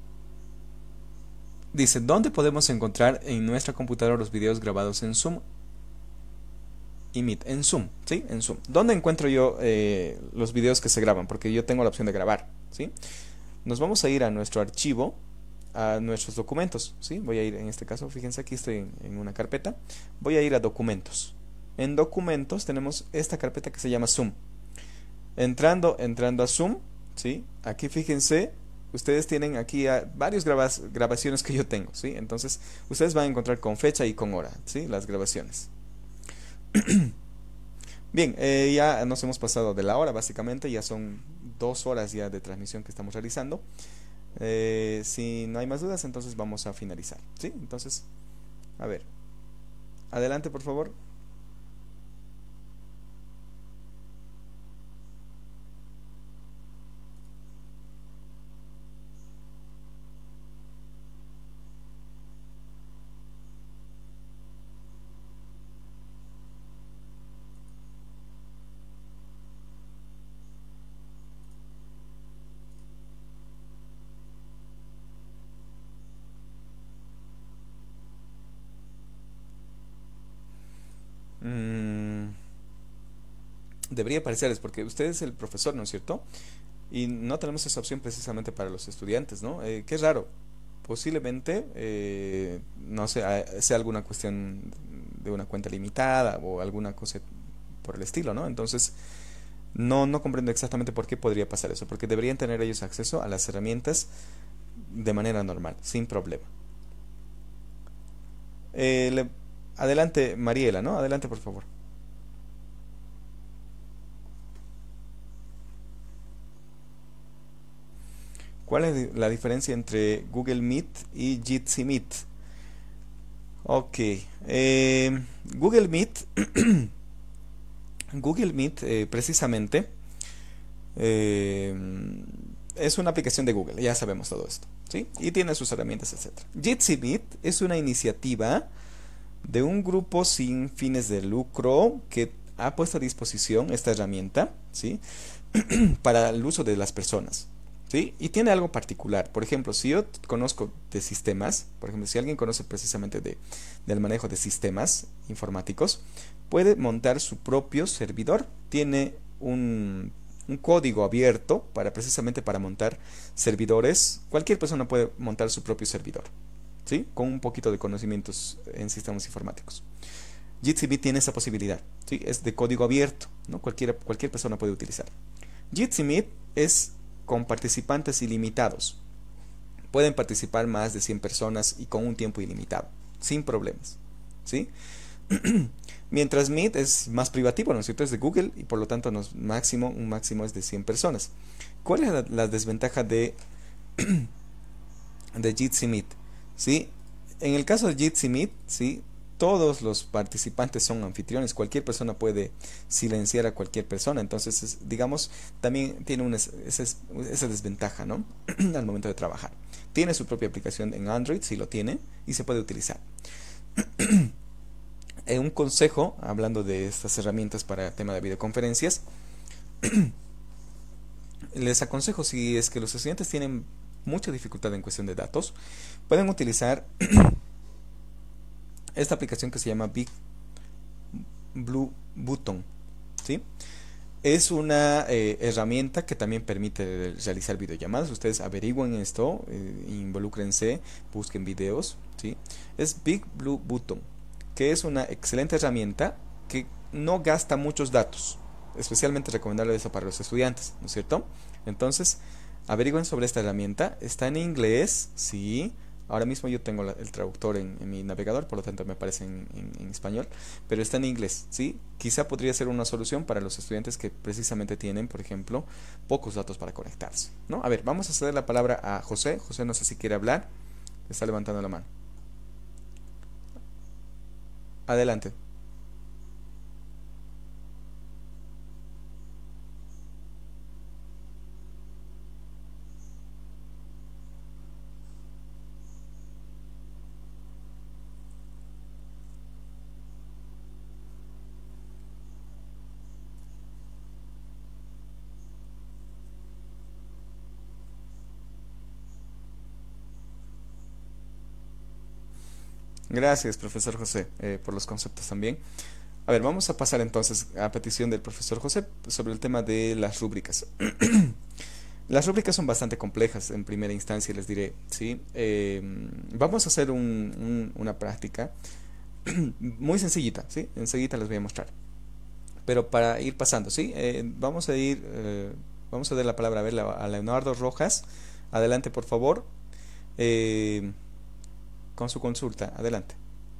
dice, ¿dónde podemos encontrar en nuestra computadora los videos grabados en Zoom y Meet? En Zoom, ¿sí? En Zoom. ¿Dónde encuentro yo eh, los videos que se graban? Porque yo tengo la opción de grabar, ¿sí? Nos vamos a ir a nuestro archivo, a nuestros documentos, ¿sí? Voy a ir, en este caso, fíjense, aquí estoy en, en una carpeta. Voy a ir a documentos. En documentos tenemos esta carpeta que se llama Zoom. Entrando, entrando a Zoom, ¿sí? Aquí fíjense, ustedes tienen aquí a varias grabas, grabaciones que yo tengo, ¿sí? Entonces, ustedes van a encontrar con fecha y con hora, ¿sí? Las grabaciones. Bien, eh, ya nos hemos pasado de la hora, básicamente, ya son dos horas ya de transmisión que estamos realizando. Eh, si no hay más dudas, entonces vamos a finalizar, ¿sí? Entonces, a ver, adelante, por favor. debería parecerles, porque usted es el profesor, ¿no es cierto? Y no tenemos esa opción precisamente para los estudiantes, ¿no? Eh, qué raro. Posiblemente, eh, no sé, ah, sea alguna cuestión de una cuenta limitada o alguna cosa por el estilo, ¿no? Entonces, no, no comprendo exactamente por qué podría pasar eso, porque deberían tener ellos acceso a las herramientas de manera normal, sin problema. Eh, le- adelante, Mariela, ¿no? Adelante, por favor. ¿Cuál es la diferencia entre Google Meet y Jitsi Meet? Ok, eh, Google Meet, Google Meet eh, precisamente eh, es una aplicación de Google, ya sabemos todo esto, ¿sí? Y tiene sus herramientas, etcétera. Jitsi Meet es una iniciativa de un grupo sin fines de lucro que ha puesto a disposición esta herramienta, ¿sí? Para el uso de las personas, ¿sí? Y tiene algo particular. Por ejemplo, si yo conozco de sistemas, por ejemplo, si alguien conoce precisamente de, del manejo de sistemas informáticos, puede montar su propio servidor. Tiene un, un código abierto para precisamente para montar servidores. Cualquier persona puede montar su propio servidor, ¿sí? Con un poquito de conocimientos en sistemas informáticos. Jitsi Meet tiene esa posibilidad, ¿sí? Es de código abierto, ¿no? Cualquiera, cualquier persona puede utilizar. Jitsi Meet es con participantes ilimitados. Pueden participar más de cien personas y con un tiempo ilimitado, sin problemas, ¿sí? Mientras Meet es más privativo, ¿no es cierto? Es de Google y por lo tanto nos, máximo, un máximo es de cien personas. ¿Cuál es la, la desventaja de, de Jitsi Meet? ¿Sí? En el caso de Jitsi Meet, ¿sí? Todos los participantes son anfitriones, cualquier persona puede silenciar a cualquier persona, entonces es, digamos, también tiene una, esa, esa desventaja, ¿no? Al momento de trabajar. Tiene su propia aplicación en Android, si lo tiene, y se puede utilizar. Eh, un consejo, hablando de estas herramientas para el tema de videoconferencias, les aconsejo, si es que los estudiantes tienen mucha dificultad en cuestión de datos, pueden utilizar esta aplicación que se llama Big Blue Button, ¿sí? Es una eh, herramienta que también permite realizar videollamadas. Ustedes averigüen esto, eh, involúcrense, busquen videos, ¿sí? Es Big Blue Button, que es una excelente herramienta que no gasta muchos datos. Especialmente recomendable eso para los estudiantes, ¿no es cierto? Entonces, averigüen sobre esta herramienta. Está en inglés, sí. Ahora mismo yo tengo la, el traductor en, en mi navegador, por lo tanto me aparece en, en, en español, pero está en inglés, ¿sí? Quizá podría ser una solución para los estudiantes que precisamente tienen, por ejemplo, pocos datos para conectarse, ¿no? A ver, vamos a ceder la palabra a José. José, no sé si quiere hablar. Está levantando la mano. Adelante. Gracias, profesor José, eh, por los conceptos también. A ver, vamos a pasar entonces a petición del profesor José sobre el tema de las rúbricas. Las rúbricas son bastante complejas en primera instancia, les diré, ¿sí? Eh, vamos a hacer un- un- una práctica muy sencillita, ¿sí? Enseguida les voy a mostrar. Pero para ir pasando, ¿sí? Eh, vamos a ir, eh, vamos a dar la palabra a ver a Leonardo Rojas. Adelante, por favor, eh, con su consulta. Adelante.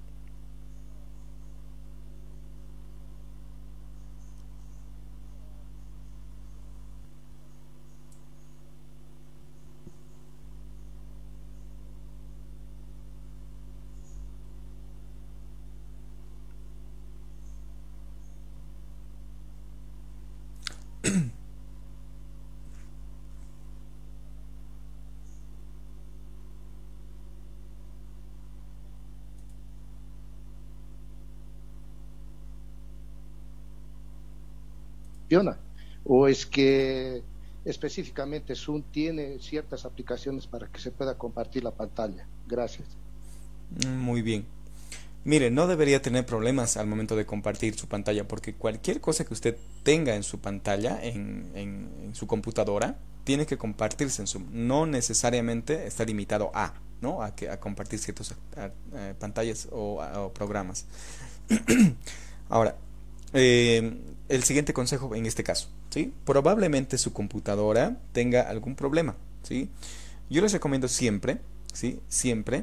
funciona? ¿O es que específicamente Zoom tiene ciertas aplicaciones para que se pueda compartir la pantalla? Gracias. Muy bien. Mire, no debería tener problemas al momento de compartir su pantalla, porque cualquier cosa que usted tenga en su pantalla, en, en- en su computadora, tiene que compartirse en Zoom. No necesariamente está limitado a, ¿no? A que a compartir ciertas pantallas o, a- o programas. Ahora, eh, el siguiente consejo en este caso, ¿sí? Probablemente su computadora tenga algún problema, ¿sí? Yo les recomiendo siempre, ¿sí? Siempre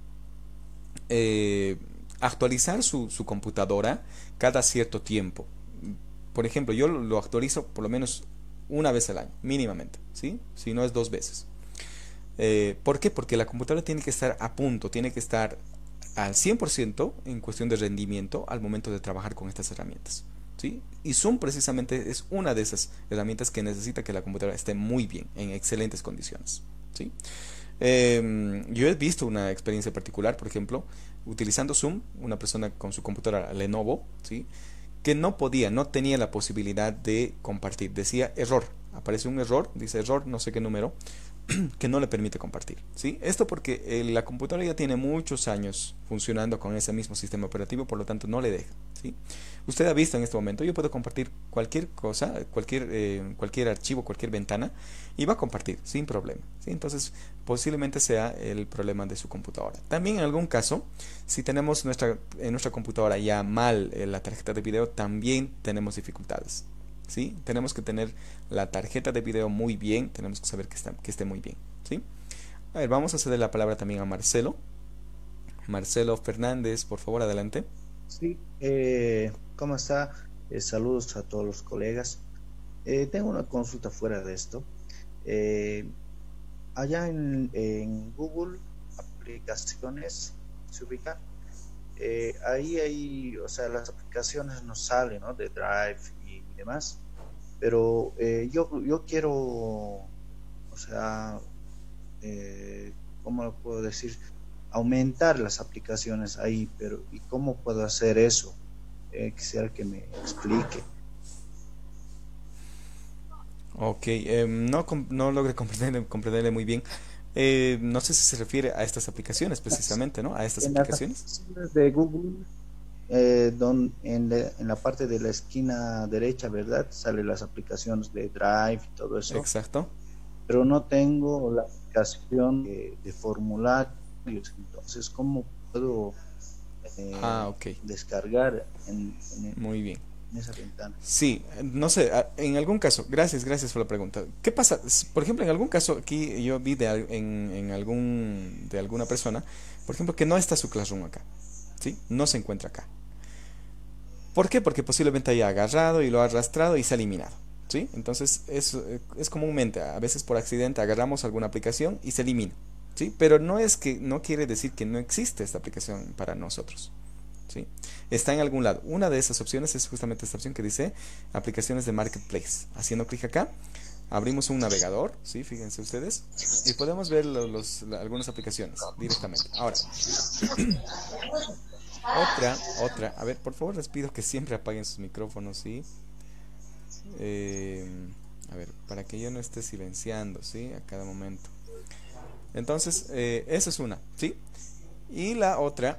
eh, actualizar su, su computadora cada cierto tiempo. Por ejemplo, yo lo lo actualizo por lo menos una vez al año, mínimamente, ¿sí? Si no es dos veces. Eh, ¿por qué? Porque la computadora tiene que estar a punto, tiene que estar al cien por ciento en cuestión de rendimiento al momento de trabajar con estas herramientas, ¿sí? Y Zoom precisamente es una de esas herramientas que necesita que la computadora esté muy bien, en excelentes condiciones, ¿sí? Eh, yo he visto una experiencia particular, por ejemplo, utilizando Zoom, una persona con su computadora Lenovo, ¿sí? Que no podía, no tenía la posibilidad de compartir. Decía error, aparece un error, dice error, no sé qué número, que no le permite compartir, ¿sí? Esto porque eh, la computadora ya tiene muchos años funcionando con ese mismo sistema operativo, por lo tanto no le deja, ¿sí? Usted ha visto en este momento, yo puedo compartir cualquier cosa, cualquier, eh, cualquier archivo, cualquier ventana, y va a compartir sin problema, ¿sí? Entonces posiblemente sea el problema de su computadora. También en algún caso, si tenemos nuestra, en nuestra computadora ya mal eh, la tarjeta de video, también tenemos dificultades, ¿sí? Tenemos que tener la tarjeta de video muy bien, tenemos que saber que, está, que esté muy bien, ¿sí? A ver, vamos a ceder la palabra también a Marcelo. Marcelo Fernández, por favor, adelante. Sí, eh, ¿cómo está? Eh, saludos a todos los colegas. Eh, tengo una consulta fuera de esto. Eh, allá en, en Google, aplicaciones, se ubican. Eh, ahí hay, o sea, las aplicaciones nos salen, ¿no? De Drive y demás. Pero eh, yo, yo quiero, o sea, eh, ¿cómo lo puedo decir? Aumentar las aplicaciones ahí, pero ¿y cómo puedo hacer eso? Eh, quisiera que me explique. Ok, eh, no, com- no logré comprenderle, comprenderle muy bien. Eh, no sé si se refiere a estas aplicaciones precisamente, ¿no? A estas En las aplicaciones. aplicaciones de Google, eh, don, en, la, en la parte de la esquina derecha, ¿verdad? Salen las aplicaciones de Drive y todo eso, Exacto. pero no tengo la aplicación de, de formularios. Entonces, ¿cómo puedo Ah, eh, ok. descargar en, en, Muy bien. en esa ventana? Sí, no sé, a- en algún caso, gracias, gracias por la pregunta. ¿Qué pasa? S- Por ejemplo, en algún caso aquí yo vi de, al- en, en algún de alguna persona, por ejemplo, que no está su Classroom acá, ¿sí? No se encuentra acá. ¿Por qué? Porque posiblemente haya agarrado y lo ha arrastrado y se ha eliminado, ¿sí? Entonces es, eh, es comúnmente, a veces por accidente agarramos alguna aplicación y se elimina, ¿sí? Pero no es que, no quiere decir que no existe esta aplicación para nosotros, ¿sí? Está en algún lado. Una de esas opciones es justamente esta opción que dice aplicaciones de Marketplace. Haciendo clic acá, abrimos un navegador, ¿sí? Fíjense ustedes, y podemos ver lo- los, la- algunas aplicaciones directamente. Ahora, otra, otra. A ver, por favor, les pido que siempre apaguen sus micrófonos, ¿sí? Eh, a ver, para que yo no esté silenciando, ¿sí? A cada momento. Entonces, eh, esa es una, ¿sí? Y la otra,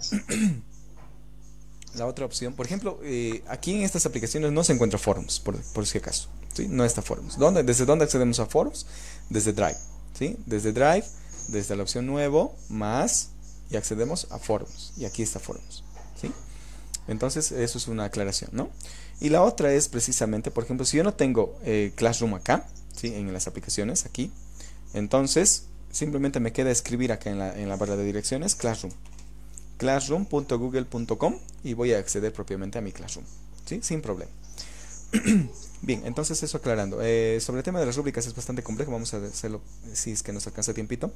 la otra opción, por ejemplo, eh, aquí en estas aplicaciones no se encuentra Forums, por, por si acaso, ¿sí? No está Forums. ¿Dónde, ¿Desde dónde accedemos a Forums? Desde Drive, ¿sí? Desde Drive, desde la opción Nuevo, Más, y accedemos a Forums. Y aquí está Forums, ¿sí? Entonces, eso es una aclaración, ¿no? Y la otra es precisamente, por ejemplo, si yo no tengo eh, Classroom acá, ¿sí? En las aplicaciones, aquí, entonces simplemente me queda escribir acá en la, en la barra de direcciones Classroom. classroom punto google punto com y voy a acceder propiamente a mi Classroom, ¿sí? Sin problema. Bien, entonces eso aclarando. Eh, sobre el tema de las rúbricas es bastante complejo, vamos a hacerlo si es que nos alcanza tiempito.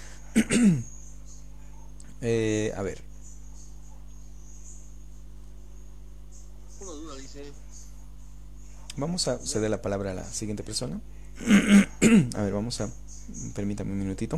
Eh, a ver, Una duda, dice. vamos a ceder la palabra a la siguiente persona. A ver, vamos a... Permítame un minutito.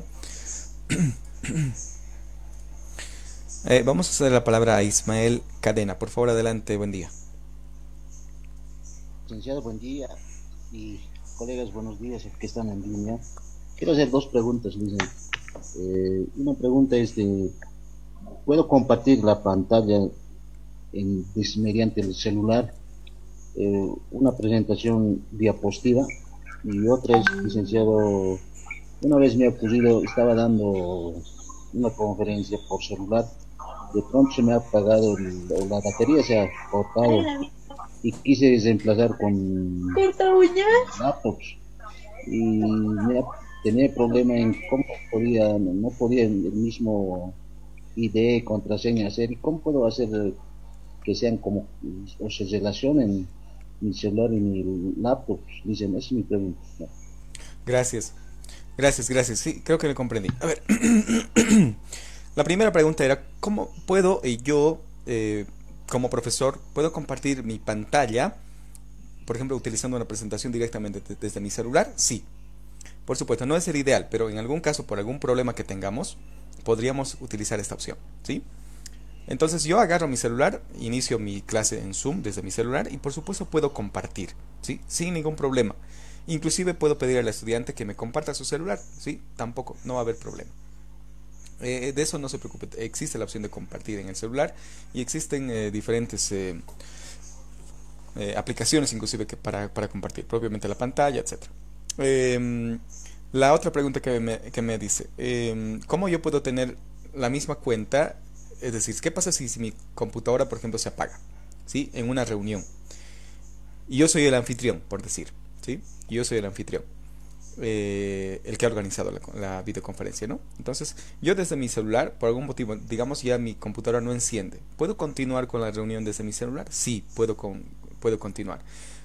Eh, vamos a ceder la palabra a Ismael Cadena. Por favor, adelante, buen día. Licenciado, buen día. Y colegas, buenos días que están en línea. Quiero hacer dos preguntas, Luis. Eh, una pregunta es de puedo compartir la pantalla en, des- mediante el celular, eh, una presentación diapositiva y otra es, licenciado, una vez me ha ocurrido, estaba dando una conferencia por celular, de pronto se me ha apagado el- la batería, se ha cortado y quise reemplazar con laptops y me ha- tenía problema en cómo podía, no podía el mismo I D, contraseña hacer y cómo puedo hacer que sean como o se relacionen mi celular y mi laptop. Dicen, esa es mi pregunta. Gracias. Gracias, gracias. Sí, creo que le comprendí. A ver, la primera pregunta era, ¿cómo puedo eh, yo, eh, como profesor, puedo compartir mi pantalla, por ejemplo, utilizando una presentación directamente de- desde mi celular? Sí, por supuesto, no es el ideal, pero en algún caso, por algún problema que tengamos, podríamos utilizar esta opción, ¿sí? Entonces yo agarro mi celular, inicio mi clase en Zoom desde mi celular y por supuesto puedo compartir, ¿sí? Sin ningún problema. Inclusive puedo pedir al estudiante que me comparta su celular, ¿sí? Tampoco, no va a haber problema. Eh, de eso no se preocupe, existe la opción de compartir en el celular y existen eh, diferentes eh, eh, aplicaciones inclusive que para, para compartir, propiamente la pantalla, etcétera. Em, la otra pregunta que me, que me dice, em, ¿cómo yo puedo tener la misma cuenta? Es decir, ¿qué pasa si, si mi computadora, por ejemplo, se apaga? ¿Sí? En una reunión. Y yo soy el anfitrión, por decir, ¿sí? Yo soy el anfitrión, eh, el que ha organizado la, la videoconferencia, ¿no? Entonces, yo desde mi celular, por algún motivo, digamos ya mi computadora no enciende, ¿puedo continuar con la reunión desde mi celular? Sí, puedo, con, puedo continuar.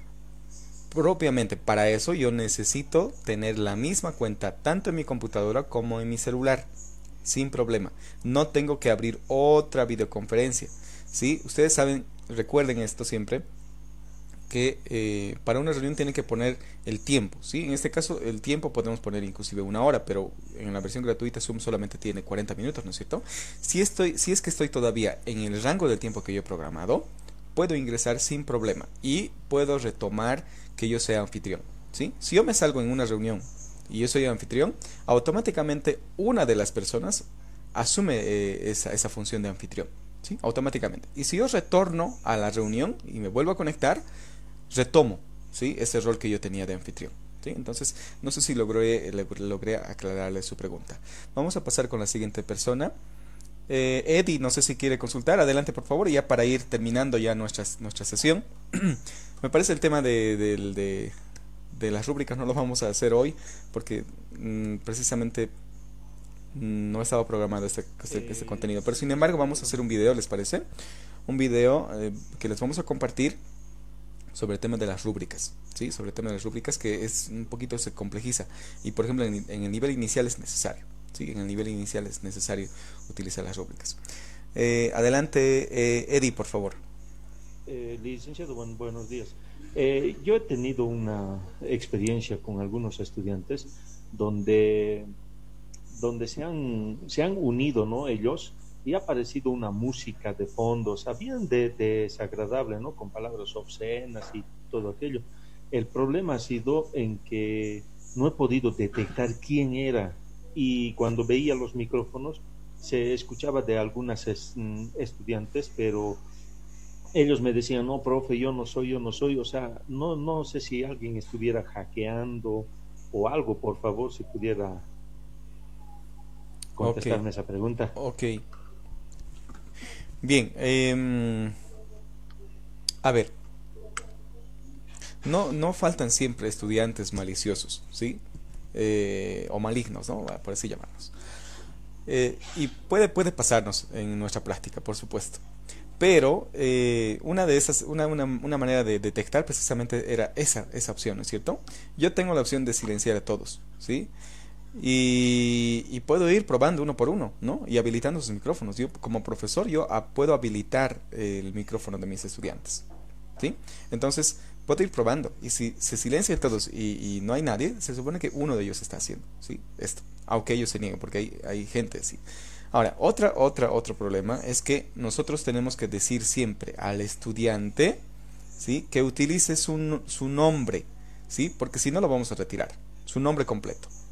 Propiamente, para eso yo necesito tener la misma cuenta tanto en mi computadora como en mi celular, sin problema. No tengo que abrir otra videoconferencia, ¿sí? Ustedes saben, recuerden esto siempre, que eh, para una reunión tienen que poner el tiempo, ¿sí? En este caso el tiempo podemos poner inclusive una hora, pero en la versión gratuita Zoom solamente tiene cuarenta minutos, ¿no es cierto? Si estoy, si es que estoy todavía en el rango del tiempo que yo he programado, puedo ingresar sin problema y puedo retomar que yo sea anfitrión, ¿sí? Si yo me salgo en una reunión y yo soy anfitrión, automáticamente una de las personas asume eh, esa, esa función de anfitrión, ¿sí? Automáticamente. Y si yo retorno a la reunión y me vuelvo a conectar, retomo, ¿sí? Ese rol que yo tenía de anfitrión, ¿sí? Entonces, no sé si logré, logré aclararle su pregunta. Vamos a pasar con la siguiente persona. Eh, Eddie, no sé si quiere consultar. Adelante, por favor, y ya para ir terminando ya nuestra, nuestra sesión. Me parece el tema de, de, de, de las rúbricas no lo vamos a hacer hoy porque mmm, precisamente mmm, no estaba programado este, este, este contenido. Pero sin embargo, vamos a hacer un video, ¿les parece? Un video eh, que les vamos a compartir sobre el tema de las rúbricas, ¿sí? Sobre el tema de las rúbricas que es un poquito se complejiza y por ejemplo en, en el nivel inicial es necesario, ¿sí? En el nivel inicial es necesario utilizar las rúbricas. Eh, adelante, eh, Eddie, por favor. Eh, licenciado, buen, buenos días. Eh, yo he tenido una experiencia con algunos estudiantes donde, donde se han, se han unido, ¿no? Ellos, y ha aparecido una música de fondo, o sea, bien de, desagradable, ¿no? Con palabras obscenas y todo aquello. El problema ha sido en que no he podido detectar quién era y cuando veía los micrófonos se escuchaba de algunas es, estudiantes, pero ellos me decían, no, profe, yo no soy, yo no soy, o sea, no, no sé si alguien estuviera hackeando o algo, por favor, si pudiera contestarme okay. esa pregunta. Ok. Bien, eh, a ver, no, no faltan siempre estudiantes maliciosos, ¿sí? Eh, o malignos, ¿no? Por así llamarlos. Eh, y puede, puede pasarnos en nuestra práctica, por supuesto. Pero eh, una de esas, una, una, una manera de detectar precisamente era esa, esa opción, ¿no es cierto? Yo tengo la opción de silenciar a todos, ¿sí? Y, y puedo ir probando uno por uno, ¿no? Y habilitando sus micrófonos. Yo como profesor yo a, puedo habilitar el micrófono de mis estudiantes, ¿sí? Entonces puedo ir probando y si se silencian todos y, y no hay nadie, se supone que uno de ellos está haciendo, ¿sí? Esto, aunque ellos se nieguen porque hay, hay gente así. Ahora, otra, otra, otro problema es que nosotros tenemos que decir siempre al estudiante, ¿sí? Que utilice su, su nombre, ¿sí? Porque si no lo vamos a retirar, su nombre completo,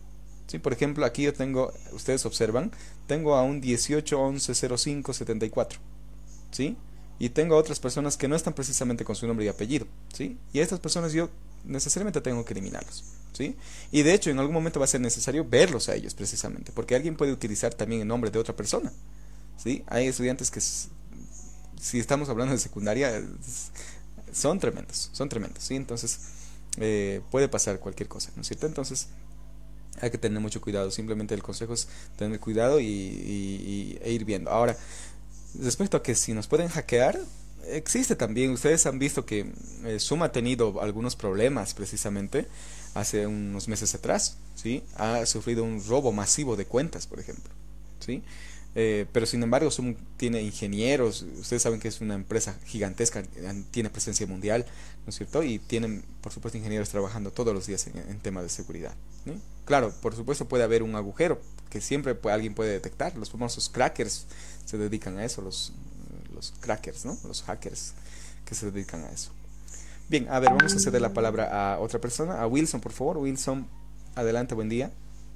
Sí, por ejemplo, aquí yo tengo, ustedes observan, tengo a un dieciocho once cero cinco setenta y cuatro, ¿sí? Y tengo a otras personas que no están precisamente con su nombre y apellido, ¿sí? Y a estas personas yo necesariamente tengo que eliminarlos, ¿sí? Y de hecho en algún momento va a ser necesario verlos a ellos precisamente, porque alguien puede utilizar también el nombre de otra persona, ¿sí? Hay estudiantes que, si estamos hablando de secundaria, son tremendos, son tremendos, ¿sí? Entonces eh, puede pasar cualquier cosa, ¿no es cierto? Entonces hay que tener mucho cuidado. Simplemente el consejo es tener cuidado y, y, y e ir viendo. Ahora, respecto a que si nos pueden hackear, existe también. Ustedes han visto que eh, Zoom ha tenido algunos problemas precisamente hace unos meses atrás, ¿sí? Ha sufrido un robo masivo de cuentas, por ejemplo, ¿sí? Eh, pero sin embargo Zoom tiene ingenieros. Ustedes saben que es una empresa gigantesca, tiene presencia mundial, ¿no es cierto? Y tienen, por supuesto, ingenieros trabajando todos los días en, en temas de seguridad, ¿no? Claro, por supuesto puede haber un agujero que siempre puede, alguien puede detectar. Los famosos crackers se dedican a eso, los, los crackers, ¿no? Los hackers que se dedican a eso. Bien, a ver, vamos a ceder la palabra a otra persona, a Wilson, por favor. Wilson, adelante, buen día.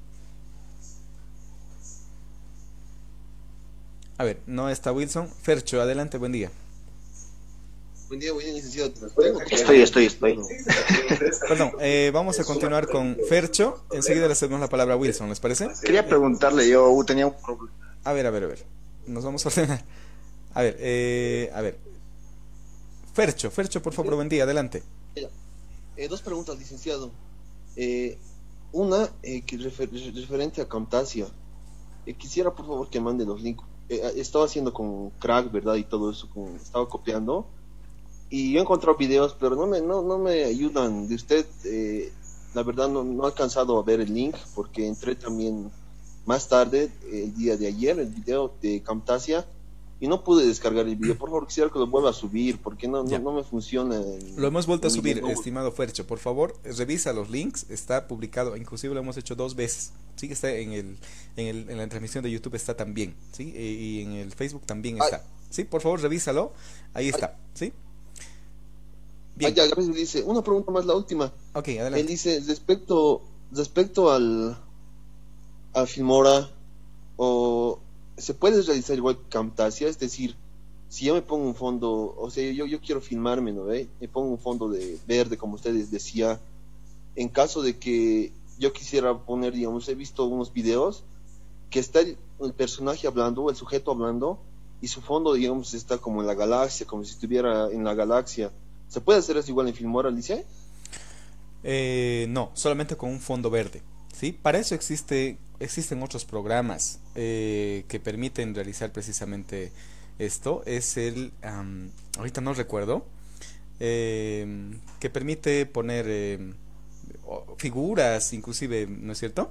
A ver, no está Wilson. Fercho, adelante, buen día. Buen día, buen día, licenciado. Estoy, estoy, estoy. Perdón, eh, vamos a continuar con Fercho. Enseguida le hacemos la palabra a Wilson, ¿les parece? Quería preguntarle, yo tenía un problema. A ver, a ver, a ver. Nos vamos a ordenar. A ver, eh, a ver. Fercho, Fercho, por favor, buen día, adelante. Eh, dos preguntas, licenciado. Eh, una, eh, que refer referente a Camtasia. Eh, quisiera, por favor, que mande los links. Eh, estaba haciendo con crack, ¿verdad? Y todo eso, con, estaba copiando. Y yo he encontrado videos, pero no me, no, no me ayudan. De usted, eh, la verdad, no, no he alcanzado a ver el link, porque entré también más tarde, el día de ayer, el video de Camtasia, y no pude descargar el video. Por favor, quisiera que lo vuelva a subir, porque no, no, no me funciona. En, lo hemos vuelto a subir, video. Estimado Fercho. Por favor, revisa los links, está publicado, inclusive lo hemos hecho dos veces. Sí, que está en el, en el en la transmisión de YouTube está también, ¿sí? Y en el Facebook también está. Ay. Sí, por favor, revísalo. Ahí está, Ay. ¿Sí? Bien. Ah, ya, gracias. Dice, una pregunta más, la última. Ok, adelante. Él dice, respecto respecto al a Filmora, o se puede realizar igual Camtasia, es decir, si yo me pongo un fondo, o sea, yo, yo quiero filmarme, ¿no ve? Me pongo un fondo de verde, como ustedes decía, en caso de que yo quisiera poner, digamos, he visto unos videos que está el, el personaje hablando, el sujeto hablando, y su fondo, digamos, está como en la galaxia, como si estuviera en la galaxia. ¿Se puede hacer eso igual en Filmora, Alicia? Eh, no, solamente con un fondo verde, ¿sí? Para eso existe, existen otros programas eh, que permiten realizar precisamente esto. Es el, um, ahorita no recuerdo, eh, que permite poner eh, figuras, inclusive, ¿no es cierto?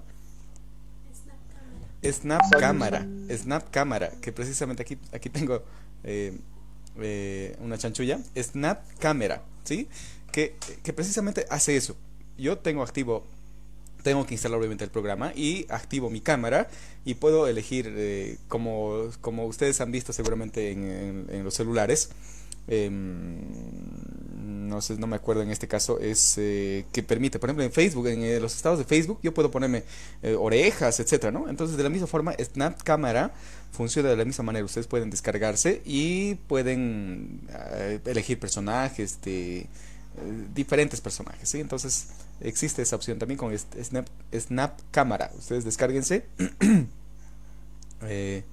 Snap Cámara, Snap Cámara, que precisamente aquí, aquí tengo eh, eh, una chanchulla, Snap Cámara, ¿sí? Que, que precisamente hace eso. Yo tengo activo, tengo que instalar obviamente el programa y activo mi cámara y puedo elegir, eh, como, como ustedes han visto seguramente en, en, en los celulares, eh, no sé, no me acuerdo en este caso, es eh, que permite, por ejemplo en Facebook, en eh, los estados de Facebook yo puedo ponerme eh, orejas, etcétera, ¿no? Entonces de la misma forma Snap Cámara funciona de la misma manera. Ustedes pueden descargarse y pueden eh, elegir personajes de Eh, diferentes personajes, ¿sí? Entonces existe esa opción también con Snap, Snap Cámara. Ustedes descárguense eh,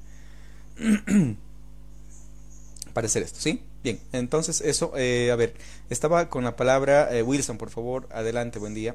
para hacer esto, ¿sí? Bien, entonces eso, eh, a ver, estaba con la palabra eh, Wilson, por favor, adelante, buen día.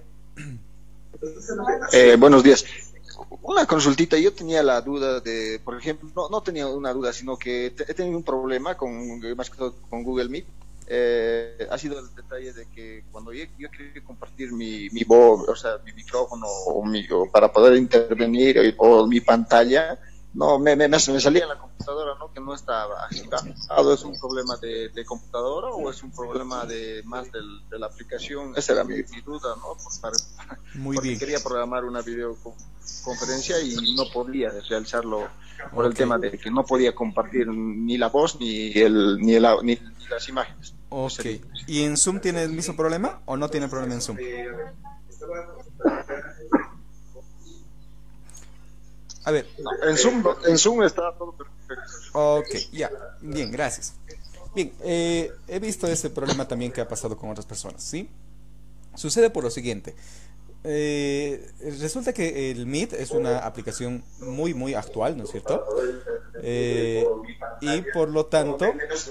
Eh, buenos días. Una consultita, yo tenía la duda de, por ejemplo, no, no tenía una duda, sino que te, he tenido un problema con, más que todo con Google Meet. Eh, ha sido el detalle de que cuando yo, yo quería compartir mi, mi voz, o sea, mi micrófono o mi, o para poder intervenir o, o mi pantalla, no me, me, me salía en la computadora, ¿no? Que no estaba activado. ¿Es un problema de, de computadora o es un problema de más del, de la aplicación? Esa era mi, mi duda, ¿no? Por, para, Muy porque bien. quería programar una videoconferencia y no podía realizarlo por okay. el tema de que no podía compartir ni la voz ni el ni, el, ni, ni las imágenes. Ok. ¿Y en Zoom tiene el mismo problema o no tiene problema en Zoom? A ver. En Zoom, en Zoom está todo perfecto. Ok, ya. Bien, gracias. Bien, eh, he visto ese problema también que ha pasado con otras personas, ¿sí? Sucede por lo siguiente. Eh, resulta que el Meet es una aplicación muy, muy actual, ¿no es cierto? Eh, y por lo tanto...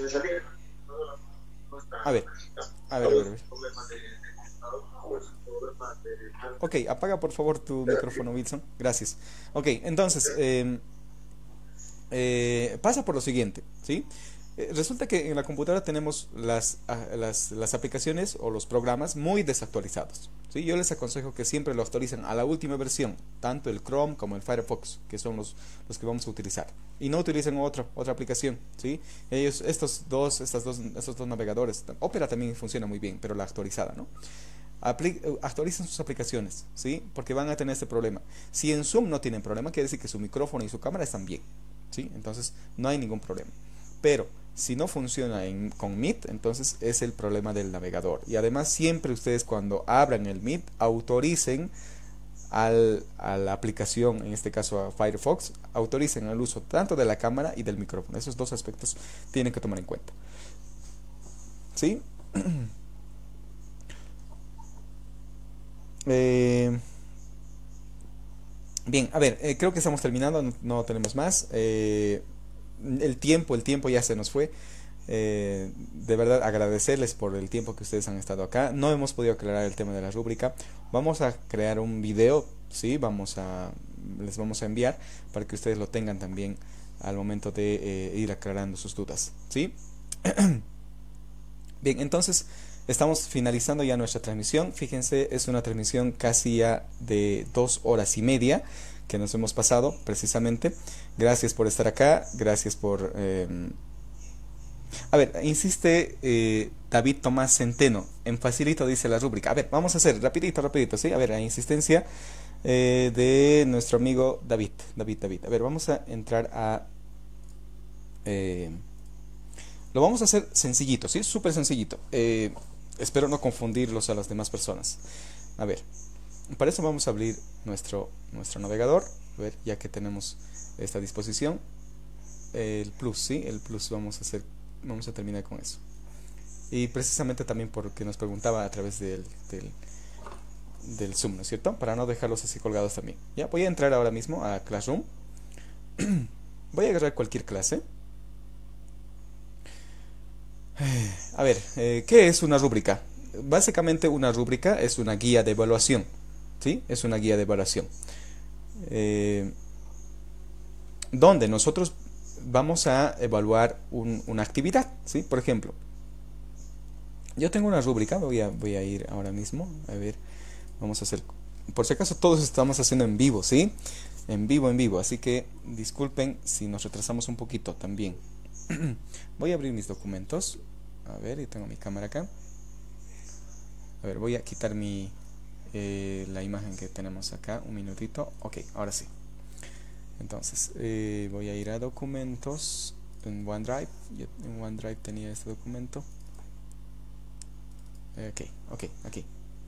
A ver, a ver, a ver, a ver. Ok, apaga por favor tu micrófono, Wilson. Gracias. Ok, entonces, eh, eh, pasa por lo siguiente, ¿sí? Eh, resulta que en la computadora tenemos las, a, las, las aplicaciones o los programas muy desactualizados, ¿sí? Yo les aconsejo que siempre lo actualicen a la última versión, tanto el Chrome como el Firefox, que son los, los que vamos a utilizar. Y no utilicen otra, otra aplicación, ¿sí? Ellos, estos dos, estas dos, estos dos navegadores, Opera también funciona muy bien, pero la actualizada, ¿no? Apli actualicen sus aplicaciones, ¿sí? Porque van a tener este problema. Si en Zoom no tienen problema, quiere decir que su micrófono y su cámara están bien, ¿sí? Entonces no hay ningún problema. Pero si no funciona en, con Meet, entonces es el problema del navegador. Y además siempre ustedes cuando abran el Meet autoricen al, a la aplicación, en este caso a Firefox, autoricen el uso tanto de la cámara y del micrófono. Esos dos aspectos tienen que tomar en cuenta, ¿sí? Eh, bien, a ver, eh, creo que estamos terminando, no, no tenemos más. Eh, el tiempo, el tiempo ya se nos fue. Eh, de verdad agradecerles por el tiempo que ustedes han estado acá. No hemos podido aclarar el tema de la rúbrica. Vamos a crear un video, sí, vamos a les vamos a enviar para que ustedes lo tengan también al momento de eh, ir aclarando sus dudas, ¿sí? Bien, entonces estamos finalizando ya nuestra transmisión. Fíjense, es una transmisión casi ya de dos horas y media que nos hemos pasado precisamente. Gracias por estar acá, gracias por... Eh... A ver, insiste eh, David Tomás Centeno, en facilito dice la rúbrica. A ver, vamos a hacer rapidito, rapidito, ¿sí? A ver, la insistencia eh, de nuestro amigo David, David, David. A ver, vamos a entrar a... Eh... Lo vamos a hacer sencillito, ¿sí? Súper sencillito. Eh, espero no confundirlos a las demás personas. A ver, para eso vamos a abrir nuestro, nuestro navegador. A ver, ya que tenemos esta disposición. El plus, ¿sí? El plus vamos a hacer, vamos a terminar con eso. Y precisamente también porque nos preguntaba a través del, del, del Zoom, ¿no es cierto? Para no dejarlos así colgados también. Ya, voy a entrar ahora mismo a Classroom. Voy a agarrar cualquier clase. A ver, eh, ¿qué es una rúbrica? Básicamente una rúbrica es una guía de evaluación, ¿sí? Es una guía de evaluación eh, donde nosotros vamos a evaluar un, una actividad, ¿sí? Por ejemplo, yo tengo una rúbrica, voy a, voy a ir ahora mismo, a ver, vamos a hacer, por si acaso todos estamos haciendo en vivo, ¿sí? En vivo, en vivo, así que disculpen si nos retrasamos un poquito también. Voy a abrir mis documentos. A ver, y tengo mi cámara acá. A ver, voy a quitar mi eh, la imagen que tenemos acá. Un minutito. Ok, ahora sí. Entonces, eh, voy a ir a documentos en OneDrive. Yo en OneDrive tenía este documento. Ok, ok, aquí.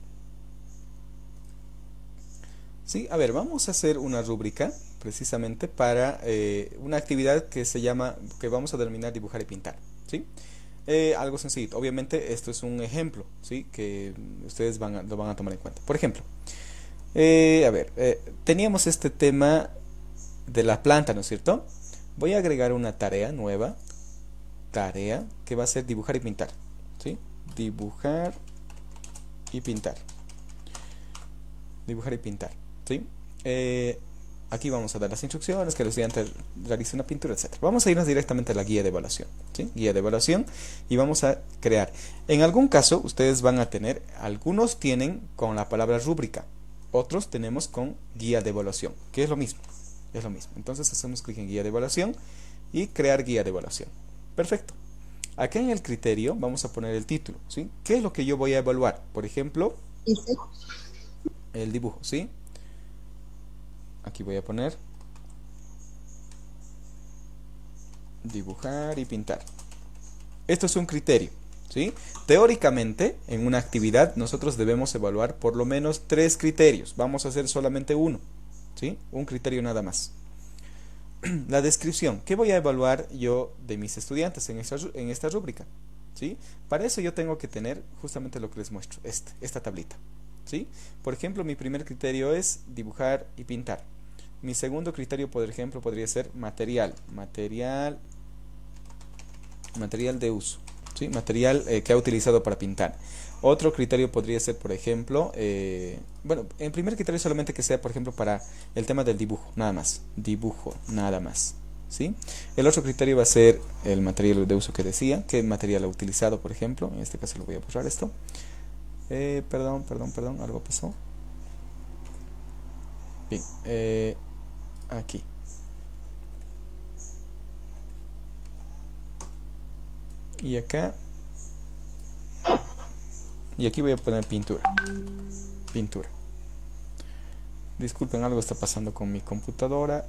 Sí, a ver, vamos a hacer una rúbrica precisamente para eh, una actividad que se llama, que vamos a denominar dibujar y pintar, ¿sí? Eh, algo sencillo. Obviamente esto es un ejemplo, ¿sí? Que ustedes van a, lo van a tomar en cuenta. Por ejemplo, eh, a ver, eh, teníamos este tema de la planta, ¿no es cierto? Voy a agregar una tarea nueva, tarea, que va a ser dibujar y pintar, ¿sí? Dibujar y pintar. Dibujar y pintar, ¿sí? Eh, aquí vamos a dar las instrucciones, que el estudiante realice una pintura, etcétera. Vamos a irnos directamente a la guía de evaluación, ¿sí? Guía de evaluación, y vamos a crear. En algún caso, ustedes van a tener, algunos tienen con la palabra rúbrica, otros tenemos con guía de evaluación, que es lo mismo, es lo mismo. Entonces hacemos clic en guía de evaluación y crear guía de evaluación. Perfecto. Acá en el criterio vamos a poner el título, ¿sí? ¿Qué es lo que yo voy a evaluar? Por ejemplo, el dibujo, ¿sí? Aquí voy a poner dibujar y pintar. Esto es un criterio, ¿sí? Teóricamente, en una actividad nosotros debemos evaluar por lo menos tres criterios. Vamos a hacer solamente uno, ¿sí? Un criterio nada más. la descripción. ¿Qué voy a evaluar yo de mis estudiantes en esta, en esta rúbrica? ¿Sí? Para eso yo tengo que tener justamente lo que les muestro, este, esta tablita. ¿Sí? Por ejemplo, mi primer criterio es dibujar y pintar. Mi segundo criterio, por ejemplo, podría ser material. Material, material de uso. ¿Sí? Material eh, que ha utilizado para pintar. Otro criterio podría ser, por ejemplo, eh, bueno, en primer criterio solamente que sea, por ejemplo, para el tema del dibujo, nada más. Dibujo, nada más. ¿Sí? El otro criterio va a ser el material de uso que decía, qué material ha utilizado, por ejemplo. En este caso lo voy a borrar esto. Eh, perdón, perdón, perdón, algo pasó. Bien, eh, aquí. Y acá. Y aquí voy a poner pintura. Pintura. Disculpen, algo está pasando con mi computadora.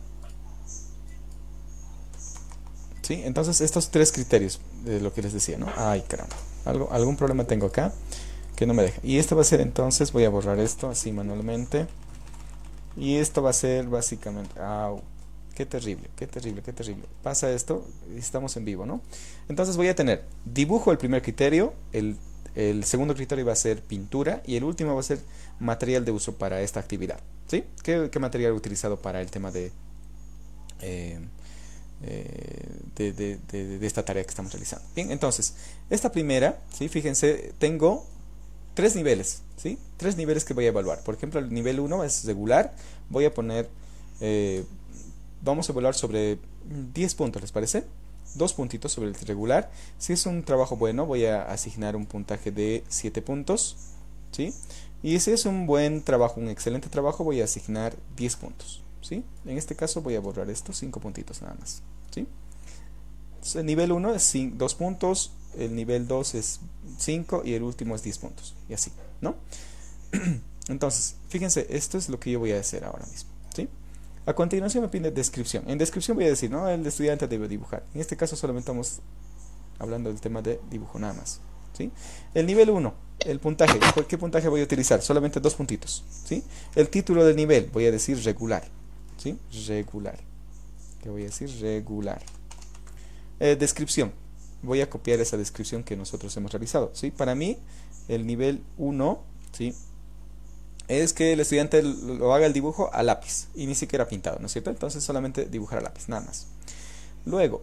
¿Sí? Entonces estos tres criterios de lo que les decía, ¿no? Ay, caramba. Algo, algún problema tengo acá que no me deja. Y esto va a ser entonces, voy a borrar esto así manualmente. Y esto va a ser básicamente... ¡Au! ¡Qué terrible! ¡Qué terrible! ¡Qué terrible! Pasa esto, estamos en vivo, ¿no? Entonces voy a tener dibujo el primer criterio, el, el segundo criterio va a ser pintura y el último va a ser material de uso para esta actividad. ¿Sí? ¿Qué, qué material he utilizado para el tema de... Eh, De, de, de, de esta tarea que estamos realizando? Bien, entonces, esta primera, ¿sí? Fíjense, tengo tres niveles, ¿sí? Tres niveles que voy a evaluar. Por ejemplo, el nivel uno es regular. Voy a poner, eh, vamos a evaluar sobre diez puntos, ¿les parece? Dos puntitos sobre el regular. Si es un trabajo bueno, voy a asignar un puntaje de siete puntos, ¿sí? Y si es un buen trabajo, un excelente trabajo, voy a asignar diez puntos. ¿Sí? En este caso voy a borrar estos cinco puntitos nada más. ¿Sí? Entonces, el nivel uno es dos puntos, el nivel dos es cinco y el último es diez puntos. Y así, ¿no? Entonces, fíjense, esto es lo que yo voy a hacer ahora mismo. ¿Sí? A continuación me pide descripción. En descripción voy a decir, ¿no? El estudiante debe dibujar. En este caso solamente estamos hablando del tema de dibujo nada más. ¿Sí? El nivel uno, el puntaje. ¿Qué puntaje voy a utilizar? Solamente dos puntitos. ¿Sí? El título del nivel, voy a decir regular. ¿Sí? Regular. ¿Qué voy a decir? Regular. Eh, descripción. Voy a copiar esa descripción que nosotros hemos realizado. ¿Sí? Para mí, el nivel uno, ¿sí? Es que el estudiante lo haga el dibujo a lápiz y ni siquiera pintado, ¿no es cierto? Entonces solamente dibujar a lápiz, nada más. Luego,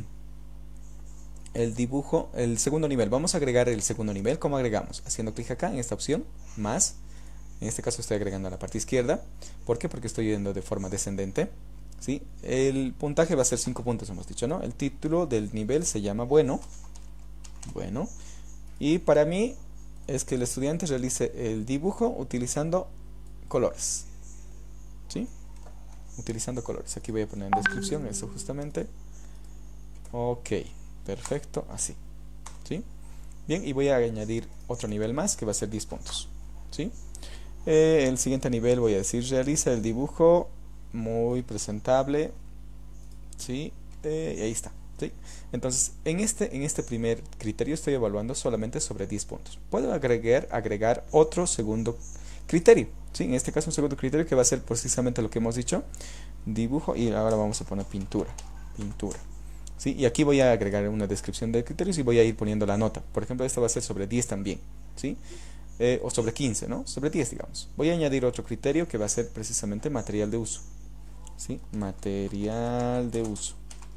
el dibujo, el segundo nivel. Vamos a agregar el segundo nivel. ¿Cómo agregamos? Haciendo clic acá en esta opción, más. En este caso estoy agregando a la parte izquierda. ¿Por qué? Porque estoy yendo de forma descendente. ¿Sí? El puntaje va a ser cinco puntos, hemos dicho, ¿no? El título del nivel se llama bueno. Bueno. Y para mí es que el estudiante realice el dibujo utilizando colores. ¿Sí? Utilizando colores. Aquí voy a poner en descripción eso justamente. Ok. Perfecto. Así. ¿Sí? Bien. Y voy a añadir otro nivel más que va a ser diez puntos. ¿Sí? Eh, el siguiente nivel voy a decir realiza el dibujo muy presentable. ¿Sí? Eh, y ahí está. ¿Sí? Entonces en este, en este primer criterio estoy evaluando solamente sobre diez puntos. Puedo agregar, agregar otro segundo criterio. ¿Sí? En este caso un segundo criterio que va a ser precisamente lo que hemos dicho. Dibujo y ahora vamos a poner pintura. Pintura. ¿Sí? Y aquí voy a agregar una descripción de criterios y voy a ir poniendo la nota. Por ejemplo, esta va a ser sobre diez también. ¿Sí? Eh, o sobre quince, ¿no? Sobre diez, digamos. Voy a añadir otro criterio que va a ser precisamente material de uso. ¿Sí? Material de uso.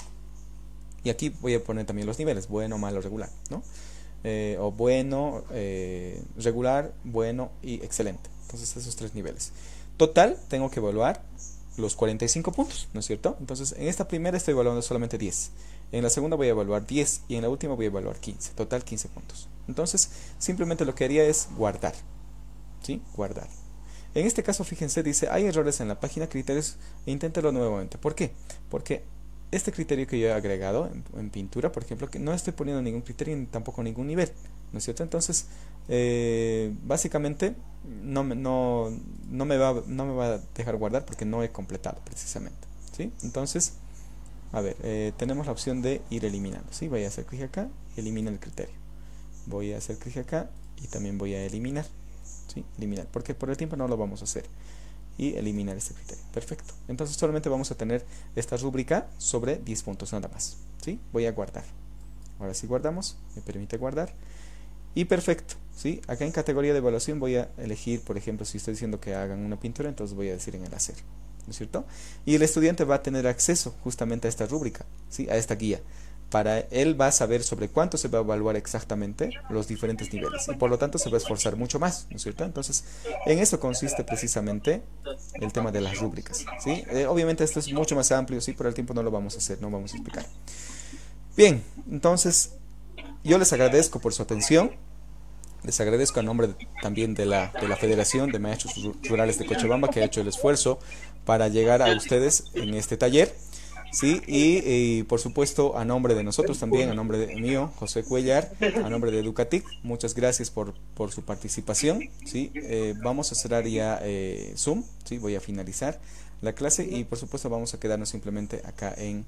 Y aquí voy a poner también los niveles, bueno, malo, regular, ¿no? Eh, o bueno, eh, regular, bueno y excelente. Entonces esos tres niveles. Total, tengo que evaluar los cuarenta y cinco puntos, ¿no es cierto? Entonces en esta primera estoy evaluando solamente diez. En la segunda voy a evaluar diez y en la última voy a evaluar quince. Total quince puntos. Entonces simplemente lo que haría es guardar. ¿Sí? Guardar. En este caso, fíjense, dice, hay errores en la página criterios e inténtalo nuevamente. ¿Por qué? Porque este criterio que yo he agregado en, en pintura, por ejemplo, que no estoy poniendo ningún criterio ni tampoco ningún nivel, ¿no es cierto? Entonces, eh, básicamente, no, no, no, me va, no me va a dejar guardar porque no he completado precisamente, ¿sí? Entonces, a ver, eh, tenemos la opción de ir eliminando, ¿sí? Voy a hacer clic acá y elimina el criterio. Voy a hacer clic acá y también voy a eliminar, ¿sí? Eliminar, porque por el tiempo no lo vamos a hacer. y eliminar este criterio. Perfecto. Entonces solamente vamos a tener esta rúbrica sobre diez puntos nada más. ¿Sí? Voy a guardar. Ahora sí guardamos. Me permite guardar. Y perfecto. ¿Sí? Acá en categoría de evaluación voy a elegir, por ejemplo, si estoy diciendo que hagan una pintura, entonces voy a decir en el hacer. ¿No es cierto? Y el estudiante va a tener acceso justamente a esta rúbrica, ¿sí? A esta guía. Para él va a saber sobre cuánto se va a evaluar exactamente los diferentes niveles y por lo tanto se va a esforzar mucho más, ¿no es cierto? Entonces, en eso consiste precisamente el tema de las rúbricas, ¿sí? Eh, obviamente esto es mucho más amplio, ¿sí? Pero el tiempo no lo vamos a hacer, no vamos a explicar. Bien, entonces yo les agradezco por su atención. Les agradezco a nombre de, también de la, de la Federación de Maestros Rurales de Cochabamba, que ha hecho el esfuerzo para llegar a ustedes en este taller. Sí, y, y por supuesto a nombre de nosotros también, a nombre de mío, José Cuellar, a nombre de Educatic, muchas gracias por, por su participación. Sí, eh, vamos a cerrar ya eh, Zoom, sí, voy a finalizar la clase y por supuesto vamos a quedarnos simplemente acá en,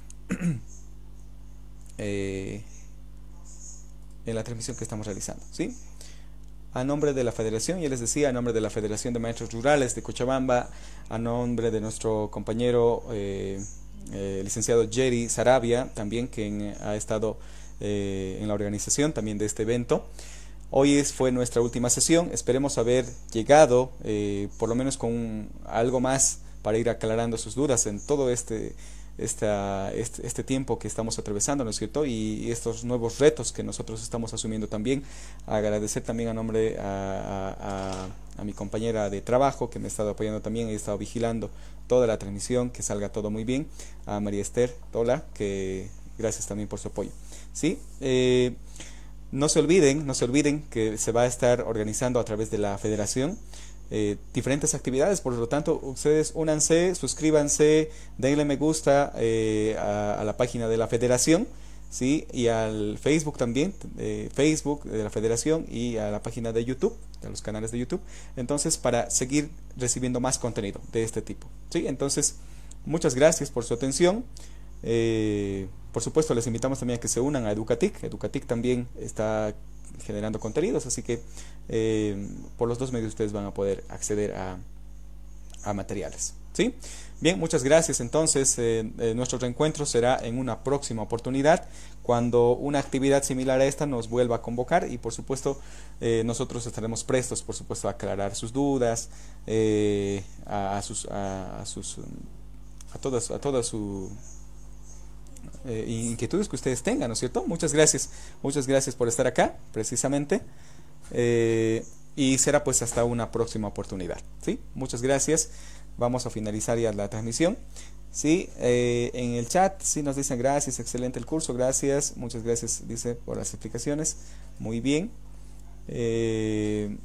eh, en la transmisión que estamos realizando. ¿Sí? A nombre de la Federación, ya les decía, a nombre de la Federación de Maestros Rurales de Cochabamba, a nombre de nuestro compañero eh, eh, licenciado Jerry Sarabia, también quien ha estado eh, en la organización también de este evento. Hoy es, fue nuestra última sesión, esperemos haber llegado eh, por lo menos con algo más para ir aclarando sus dudas en todo este Esta, este, este tiempo que estamos atravesando, ¿no es cierto? Y, y estos nuevos retos que nosotros estamos asumiendo también. Agradecer también a nombre a, a, a, a mi compañera de trabajo que me ha estado apoyando también, he estado vigilando toda la transmisión, que salga todo muy bien. A María Esther Tola, que gracias también por su apoyo. ¿Sí? Eh, no se olviden, no se olviden que se va a estar organizando a través de la Federación Eh, diferentes actividades, por lo tanto ustedes únanse, suscríbanse, denle me gusta eh, a, a la página de la Federación, ¿sí? Y al Facebook también, eh, Facebook de la Federación y a la página de YouTube, de los canales de YouTube, entonces para seguir recibiendo más contenido de este tipo, ¿sí? Entonces muchas gracias por su atención. Eh, por supuesto les invitamos también a que se unan a Educatic. Educatic también está generando contenidos, así que eh, por los dos medios ustedes van a poder acceder a, a materiales, ¿sí? Bien, muchas gracias. Entonces eh, eh, nuestro reencuentro será en una próxima oportunidad cuando una actividad similar a esta nos vuelva a convocar y por supuesto eh, nosotros estaremos prestos, por supuesto, a aclarar sus dudas, eh, a, a sus a, a sus a todas a toda su Eh, inquietudes que ustedes tengan, ¿no es cierto? Muchas gracias, muchas gracias por estar acá, precisamente, eh, y será pues hasta una próxima oportunidad, ¿sí? Muchas gracias, vamos a finalizar ya la transmisión, ¿sí? Eh, en el chat, sí nos dicen gracias, excelente el curso, gracias, muchas gracias, dice, por las explicaciones, muy bien, eh,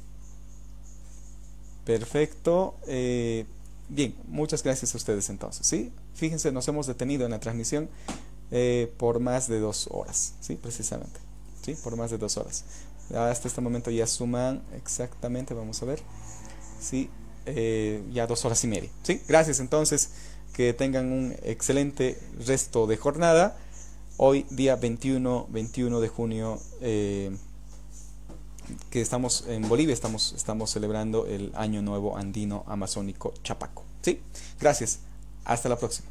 perfecto, eh, bien, muchas gracias a ustedes entonces, ¿sí? Fíjense, nos hemos detenido en la transmisión Eh, por más de dos horas, ¿sí? Precisamente, ¿sí? Por más de dos horas. Hasta este momento ya suman exactamente, vamos a ver, ¿sí? Eh, ya dos horas y media, ¿sí? Gracias entonces, que tengan un excelente resto de jornada. Hoy día veintiuno de junio, eh, que estamos en Bolivia, estamos, estamos celebrando el Año Nuevo Andino Amazónico Chapaco, ¿sí? Gracias, hasta la próxima.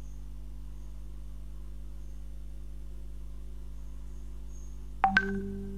Thank you.